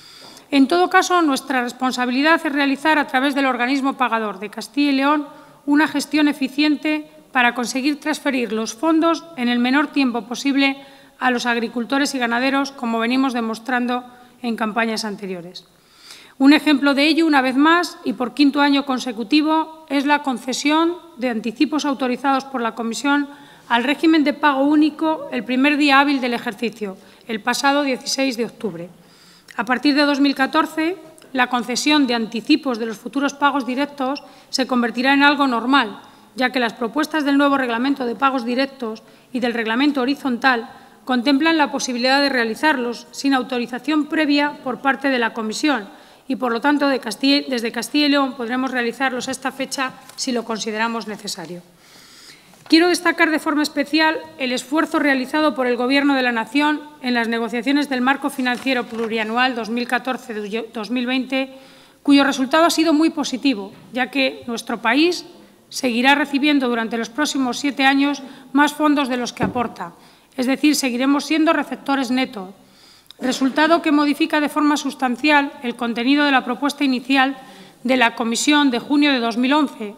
En todo caso, nuestra responsabilidad es realizar a través del organismo pagador de Castilla y León una gestión eficiente para conseguir transferir los fondos en el menor tiempo posible a los agricultores y ganaderos, como venimos demostrando en campañas anteriores. Un ejemplo de ello, una vez más, y por quinto año consecutivo, es la concesión de anticipos autorizados por la Comisión al régimen de pago único el primer día hábil del ejercicio, el pasado 16 de octubre. A partir de 2014, la concesión de anticipos de los futuros pagos directos se convertirá en algo normal, ya que las propuestas del nuevo Reglamento de Pagos Directos y del Reglamento Horizontal contemplan la posibilidad de realizarlos sin autorización previa por parte de la Comisión y, por lo tanto, desde Castilla y León podremos realizarlos a esta fecha si lo consideramos necesario. Quiero destacar de forma especial el esfuerzo realizado por el Gobierno de la Nación en las negociaciones del Marco Financiero Plurianual 2014-2020, cuyo resultado ha sido muy positivo, ya que nuestro país seguirá recibiendo durante los próximos 7 años más fondos de los que aporta, es decir, seguiremos siendo receptores netos, resultado que modifica de forma sustancial el contenido de la propuesta inicial de la Comisión de junio de 2011,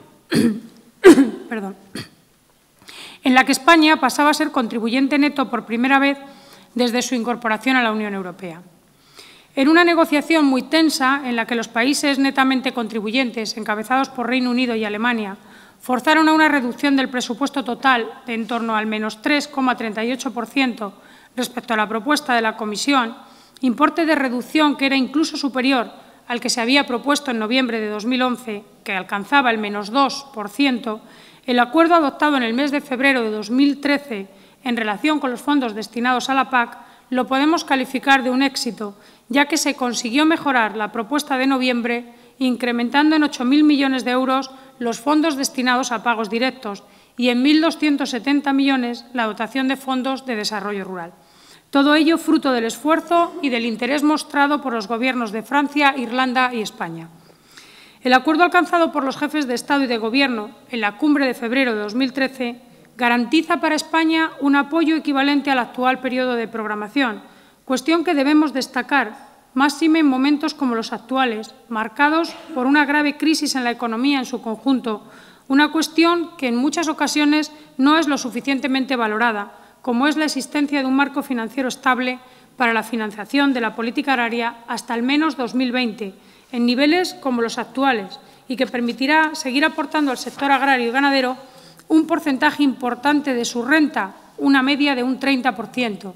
en la que España pasaba a ser contribuyente neto por primera vez desde su incorporación a la Unión Europea. En una negociación muy tensa, en la que los países netamente contribuyentes, encabezados por Reino Unido y Alemania, forzaron a una reducción del presupuesto total de en torno al menos 3,38% respecto a la propuesta de la Comisión, importe de reducción que era incluso superior al que se había propuesto en noviembre de 2011, que alcanzaba el menos 2%, el acuerdo adoptado en el mes de febrero de 2013 en relación con los fondos destinados a la PAC lo podemos calificar de un éxito, ya que se consiguió mejorar la propuesta de noviembre, incrementando en 8.000 millones de euros los fondos destinados a pagos directos y en 1.270 millones la dotación de fondos de desarrollo rural. Todo ello fruto del esfuerzo y del interés mostrado por los Gobiernos de Francia, Irlanda y España. El acuerdo alcanzado por los jefes de Estado y de Gobierno en la cumbre de febrero de 2013 garantiza para España un apoyo equivalente al actual periodo de programación, cuestión que debemos destacar, máxime en momentos como los actuales, marcados por una grave crisis en la economía en su conjunto, una cuestión que en muchas ocasiones no es lo suficientemente valorada, como es la existencia de un marco financiero estable para la financiación de la política agraria hasta al menos 2020, en niveles como los actuales, y que permitirá seguir aportando al sector agrario y ganadero un porcentaje importante de su renta, una media de un 30%.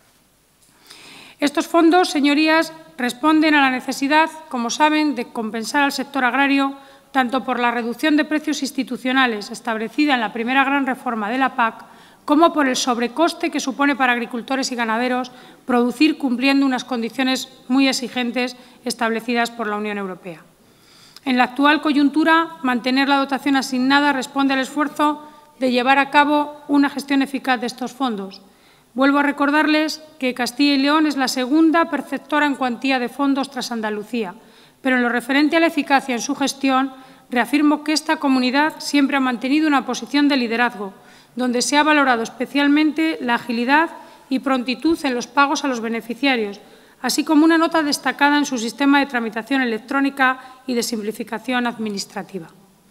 Estos fondos, señorías, responden a la necesidad, como saben, de compensar al sector agrario tanto por la reducción de precios institucionales establecida en la primera gran reforma de la PAC, como por el sobrecoste que supone para agricultores y ganaderos producir cumpliendo unas condiciones muy exigentes establecidas por la Unión Europea. En la actual coyuntura, mantener la dotación asignada responde al esfuerzo de llevar a cabo una gestión eficaz de estos fondos. Vuelvo a recordarles que Castilla y León es la segunda perceptora en cuantía de fondos tras Andalucía, pero en lo referente a la eficacia en su gestión, reafirmo que esta comunidad siempre ha mantenido una posición de liderazgo, donde se ha valorado especialmente la agilidad y prontitud en los pagos a los beneficiarios, así como una nota destacada en su sistema de tramitación electrónica y de simplificación administrativa.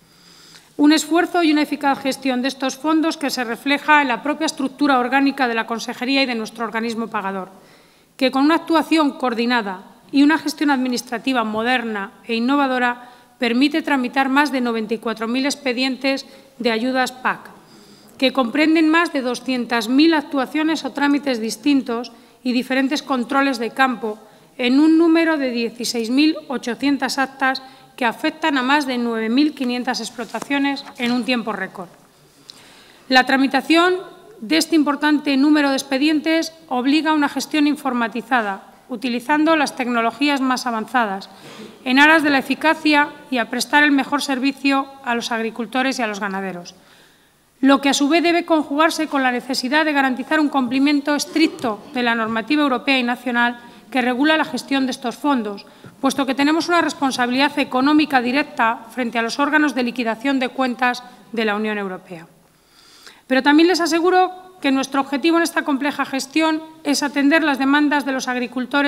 Un esfuerzo y una eficaz gestión de estos fondos que se refleja en la propia estructura orgánica de la Consejería y de nuestro organismo pagador, que con una actuación coordinada y una gestión administrativa moderna e innovadora permite tramitar más de 94.000 expedientes de ayudas PAC, que comprenden más de 200.000 actuaciones o trámites distintos y diferentes controles de campo en un número de 16.800 actas que afectan a más de 9.500 explotaciones en un tiempo récord. La tramitación de este importante número de expedientes obliga a una gestión informatizada, utilizando las tecnologías más avanzadas, en aras de la eficacia y a prestar el mejor servicio a los agricultores y a los ganaderos, lo que a su vez debe conjugarse con la necesidad de garantizar un cumplimiento estricto de la normativa europea y nacional que regula la gestión de estos fondos, puesto que tenemos una responsabilidad económica directa frente a los órganos de liquidación de cuentas de la Unión Europea. Pero también les aseguro que nuestro objetivo en esta compleja gestión es atender las demandas de los agricultores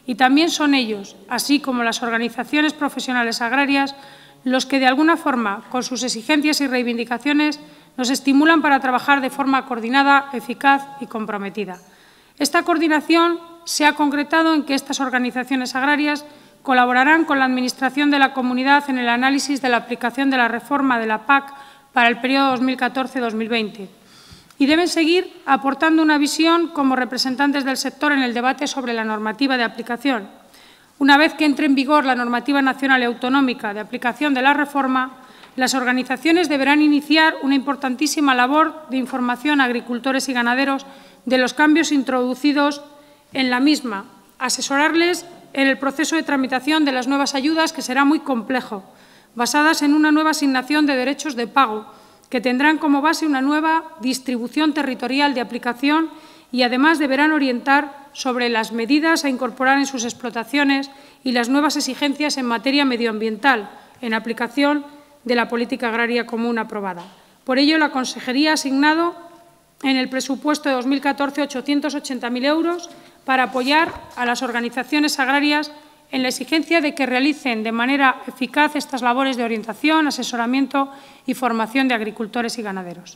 y también son ellos, así como las organizaciones profesionales agrarias, los que de alguna forma, con sus exigencias y reivindicaciones, nos estimulan para trabajar de forma coordinada, eficaz y comprometida. Esta coordinación se ha concretado en que estas organizaciones agrarias colaborarán con la Administración de la Comunidad en el análisis de la aplicación de la reforma de la PAC para el periodo 2014-2020 y deben seguir aportando una visión como representantes del sector en el debate sobre la normativa de aplicación. Una vez que entre en vigor la normativa nacional y autonómica de aplicación de la reforma, las organizaciones deberán iniciar una importantísima labor de información a agricultores y ganaderos de los cambios introducidos en la misma, asesorarles en el proceso de tramitación de las nuevas ayudas, que será muy complejo, basadas en una nueva asignación de derechos de pago, que tendrán como base una nueva distribución territorial de aplicación y, además, deberán orientar sobre las medidas a incorporar en sus explotaciones y las nuevas exigencias en materia medioambiental en aplicación de la política agraria común aprobada. Por ello, la Consejería ha asignado en el presupuesto de 2014 880.000 euros para apoyar a las organizaciones agrarias en la exigencia de que realicen de manera eficaz estas labores de orientación, asesoramiento y formación de agricultores y ganaderos.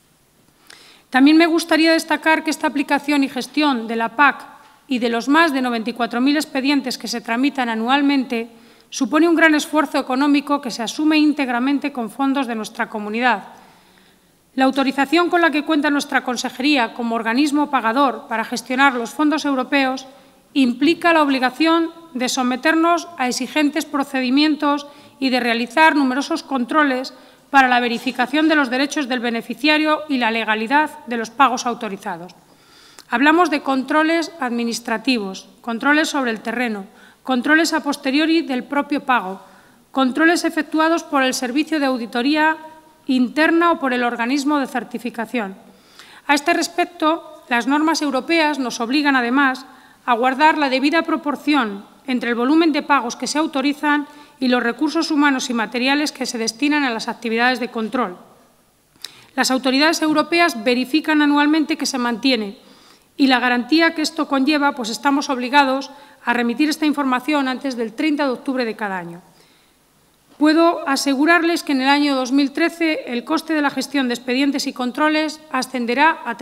También me gustaría destacar que esta aplicación y gestión de la PAC y de los más de 94.000 expedientes que se tramitan anualmente supone un gran esfuerzo económico que se asume íntegramente con fondos de nuestra comunidad. La autorización con la que cuenta nuestra Consejería como organismo pagador para gestionar los fondos europeos implica la obligación de someternos a exigentes procedimientos y de realizar numerosos controles para la verificación de los derechos del beneficiario y la legalidad de los pagos autorizados. Hablamos de controles administrativos, controles sobre el terreno, controles a posteriori del propio pago, controles efectuados por el Servicio de Auditoría Interna o por el organismo de certificación. A este respecto, las normas europeas nos obligan, además, a guardar la debida proporción entre el volumen de pagos que se autorizan y los recursos humanos y materiales que se destinan a las actividades de control. Las autoridades europeas verifican anualmente que se mantiene y la garantía que esto conlleva, pues estamos obligados a remitir esta información antes del 30 de octubre de cada año. Puedo asegurarles que en el año 2013 el coste de la gestión de expedientes y controles ascenderá a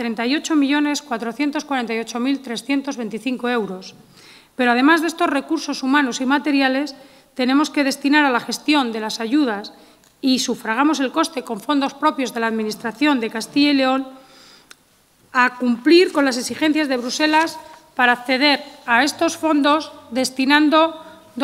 38.448.325 euros. Pero además de estos recursos humanos y materiales, tenemos que destinar a la gestión de las ayudas y sufragamos el coste con fondos propios de la Administración de Castilla y León a cumplir con las exigencias de Bruselas para acceder a estos fondos destinando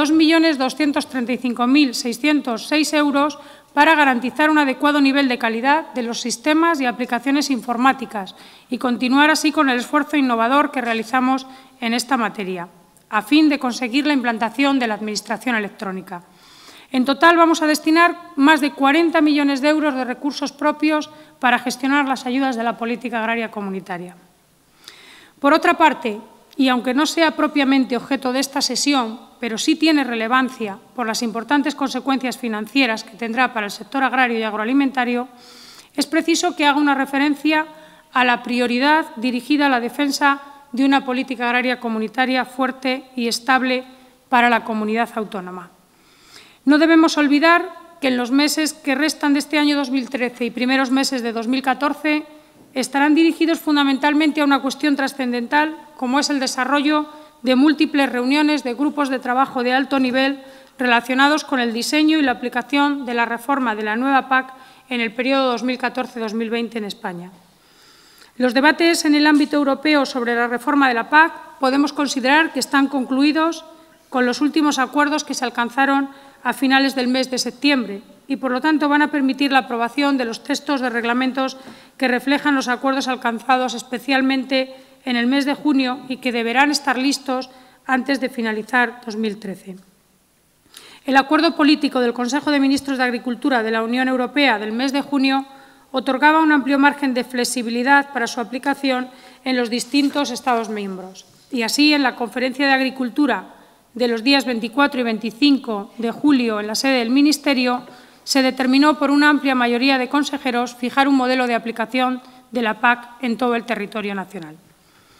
2.235.606 euros para garantizar un adecuado nivel de calidad de los sistemas y aplicaciones informáticas y continuar así con el esfuerzo innovador que realizamos en esta materia, a fin de conseguir la implantación de la Administración electrónica. En total, vamos a destinar más de 40 millones de euros de recursos propios para gestionar las ayudas de la política agraria comunitaria. Por otra parte, y aunque no sea propiamente objeto de esta sesión, pero sí tiene relevancia por las importantes consecuencias financieras que tendrá para el sector agrario y agroalimentario, es preciso que haga una referencia a la prioridad dirigida a la defensa de una política agraria comunitaria fuerte y estable para la comunidad autónoma. No debemos olvidar que en los meses que restan de este año 2013 y primeros meses de 2014 estarán dirigidos fundamentalmente a una cuestión trascendental, como es el desarrollo de múltiples reuniones de grupos de trabajo de alto nivel relacionados con el diseño y la aplicación de la reforma de la nueva PAC en el periodo 2014-2020 en España. Los debates en el ámbito europeo sobre la reforma de la PAC podemos considerar que están concluidos con los últimos acuerdos que se alcanzaron a finales del mes de septiembre y, por lo tanto, van a permitir la aprobación de los textos de reglamentos que reflejan los acuerdos alcanzados especialmente en el mes de junio y que deberán estar listos antes de finalizar 2013. El acuerdo político del Consejo de Ministros de Agricultura de la Unión Europea del mes de junio otorgaba un amplio margen de flexibilidad para su aplicación en los distintos Estados miembros. Y así, en la Conferencia de Agricultura de los días 24 y 25 de julio en la sede del Ministerio, se determinó por una amplia mayoría de consejeros fijar un modelo de aplicación de la PAC en todo el territorio nacional.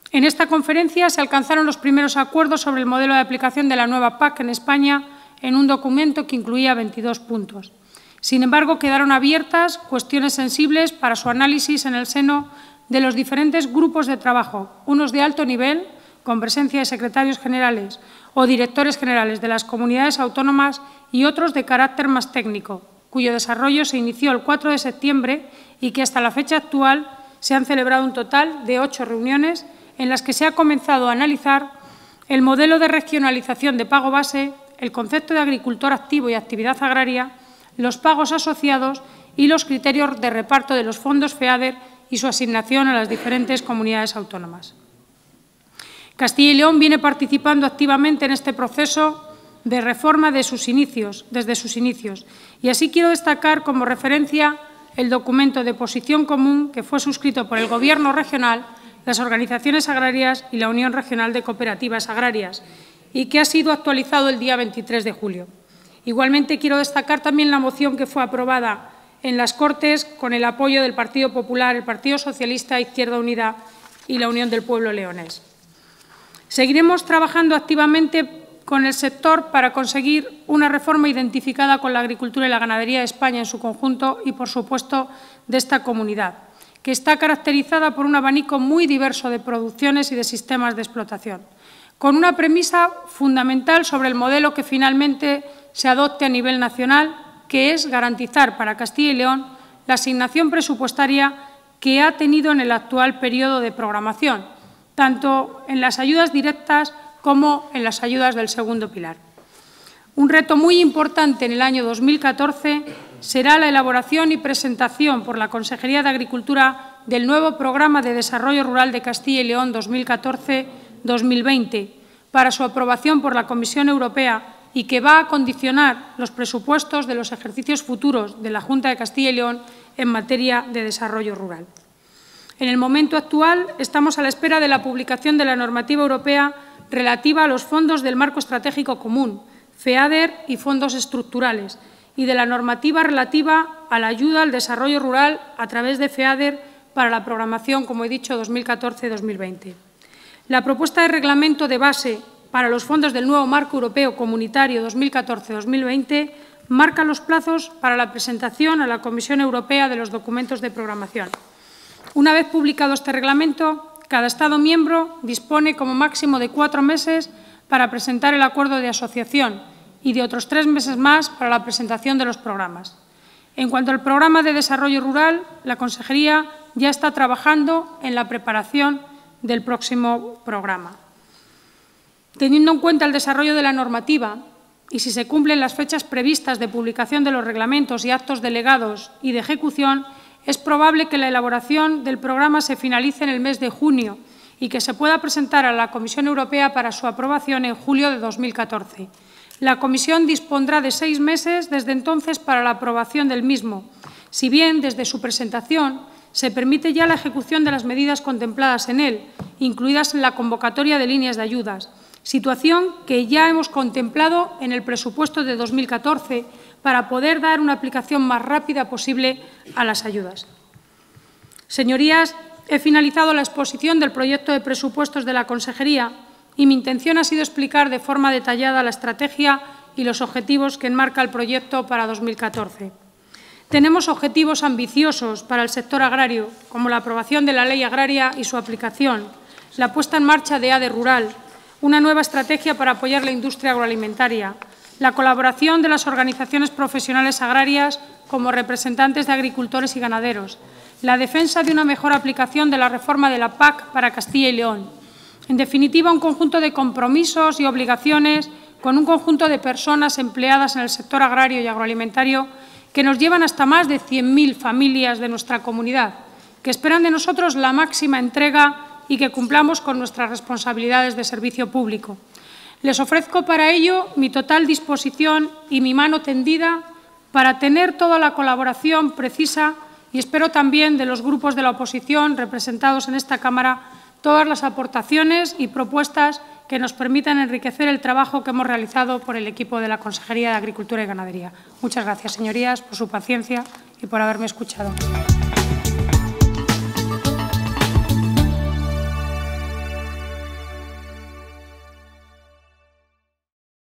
En esta conferencia se alcanzaron los primeros acuerdos sobre el modelo de aplicación de la nueva PAC en España en un documento que incluía 22 puntos. Sin embargo, quedaron abiertas cuestiones sensibles para su análisis en el seno de los diferentes grupos de trabajo, unos de alto nivel, con presencia de secretarios generales o directores generales de las comunidades autónomas, y otros de carácter más técnico, cuyo desarrollo se inició el 4 de septiembre y que hasta la fecha actual se han celebrado un total de 8 reuniones en las que se ha comenzado a analizar el modelo de regionalización de pago base, el concepto de agricultor activo y actividad agraria, los pagos asociados y los criterios de reparto de los fondos FEADER y su asignación a las diferentes comunidades autónomas. Castilla y León viene participando activamente en este proceso de reforma desde sus inicios, y así quiero destacar como referencia el documento de posición común que fue suscrito por el Gobierno regional, las organizaciones agrarias y la Unión Regional de Cooperativas Agrarias, y que ha sido actualizado el día 23 de julio. Igualmente, quiero destacar también la moción que fue aprobada en las Cortes con el apoyo del Partido Popular, el Partido Socialista, Izquierda Unida y la Unión del Pueblo Leonés. Seguiremos trabajando activamente con el sector para conseguir una reforma identificada con la agricultura y la ganadería de España en su conjunto y, por supuesto, de esta comunidad, que está caracterizada por un abanico muy diverso de producciones y de sistemas de explotación, con una premisa fundamental sobre el modelo que finalmente se adopte a nivel nacional, que es garantizar para Castilla y León la asignación presupuestaria que ha tenido en el actual periodo de programación, tanto en las ayudas directas como en las ayudas del segundo pilar. Un reto muy importante en el año 2014 será la elaboración y presentación por la Consejería de Agricultura del nuevo Programa de Desarrollo Rural de Castilla y León 2014-2020 para su aprobación por la Comisión Europea y que va a condicionar los presupuestos de los ejercicios futuros de la Junta de Castilla y León en materia de desarrollo rural. En el momento actual estamos a la espera de la publicación de la normativa europea relativa a los fondos del Marco Estratégico Común, FEADER y fondos estructurales, y de la normativa relativa a la ayuda al desarrollo rural a través de FEADER para la programación, como he dicho, 2014-2020. La propuesta de reglamento de base para los fondos del nuevo Marco Europeo Comunitario 2014-2020 marca los plazos para la presentación a la Comisión Europea de los documentos de programación. Una vez publicado este reglamento, cada Estado miembro dispone como máximo de 4 meses para presentar el acuerdo de asociación y de otros 3 meses más para la presentación de los programas. En cuanto al programa de desarrollo rural, la Consejería ya está trabajando en la preparación del próximo programa. Teniendo en cuenta el desarrollo de la normativa y si se cumplen las fechas previstas de publicación de los reglamentos y actos delegados y de ejecución, es probable que la elaboración del programa se finalice en el mes de junio y que se pueda presentar a la Comisión Europea para su aprobación en julio de 2014. La Comisión dispondrá de 6 meses desde entonces para la aprobación del mismo, si bien desde su presentación se permite ya la ejecución de las medidas contempladas en él, incluidas en la convocatoria de líneas de ayudas, situación que ya hemos contemplado en el presupuesto de 2014 para poder dar una aplicación más rápida posible a las ayudas. Señorías, he finalizado la exposición del proyecto de presupuestos de la Consejería y mi intención ha sido explicar de forma detallada la estrategia y los objetivos que enmarca el proyecto para 2014. Tenemos objetivos ambiciosos para el sector agrario, como la aprobación de la Ley Agraria y su aplicación, la puesta en marcha de ADE Rural, una nueva estrategia para apoyar la industria agroalimentaria, la colaboración de las organizaciones profesionales agrarias como representantes de agricultores y ganaderos, la defensa de una mejor aplicación de la reforma de la PAC para Castilla y León. En definitiva, un conjunto de compromisos y obligaciones con un conjunto de personas empleadas en el sector agrario y agroalimentario que nos llevan hasta más de 100.000 familias de nuestra comunidad, que esperan de nosotros la máxima entrega y que cumplamos con nuestras responsabilidades de servicio público. Les ofrezco para ello mi total disposición y mi mano tendida para tener toda la colaboración precisa y espero también de los grupos de la oposición representados en esta Cámara todas las aportaciones y propuestas que nos permitan enriquecer el trabajo que hemos realizado por el equipo de la Consejería de Agricultura y Ganadería. Muchas gracias, señorías, por su paciencia y por haberme escuchado.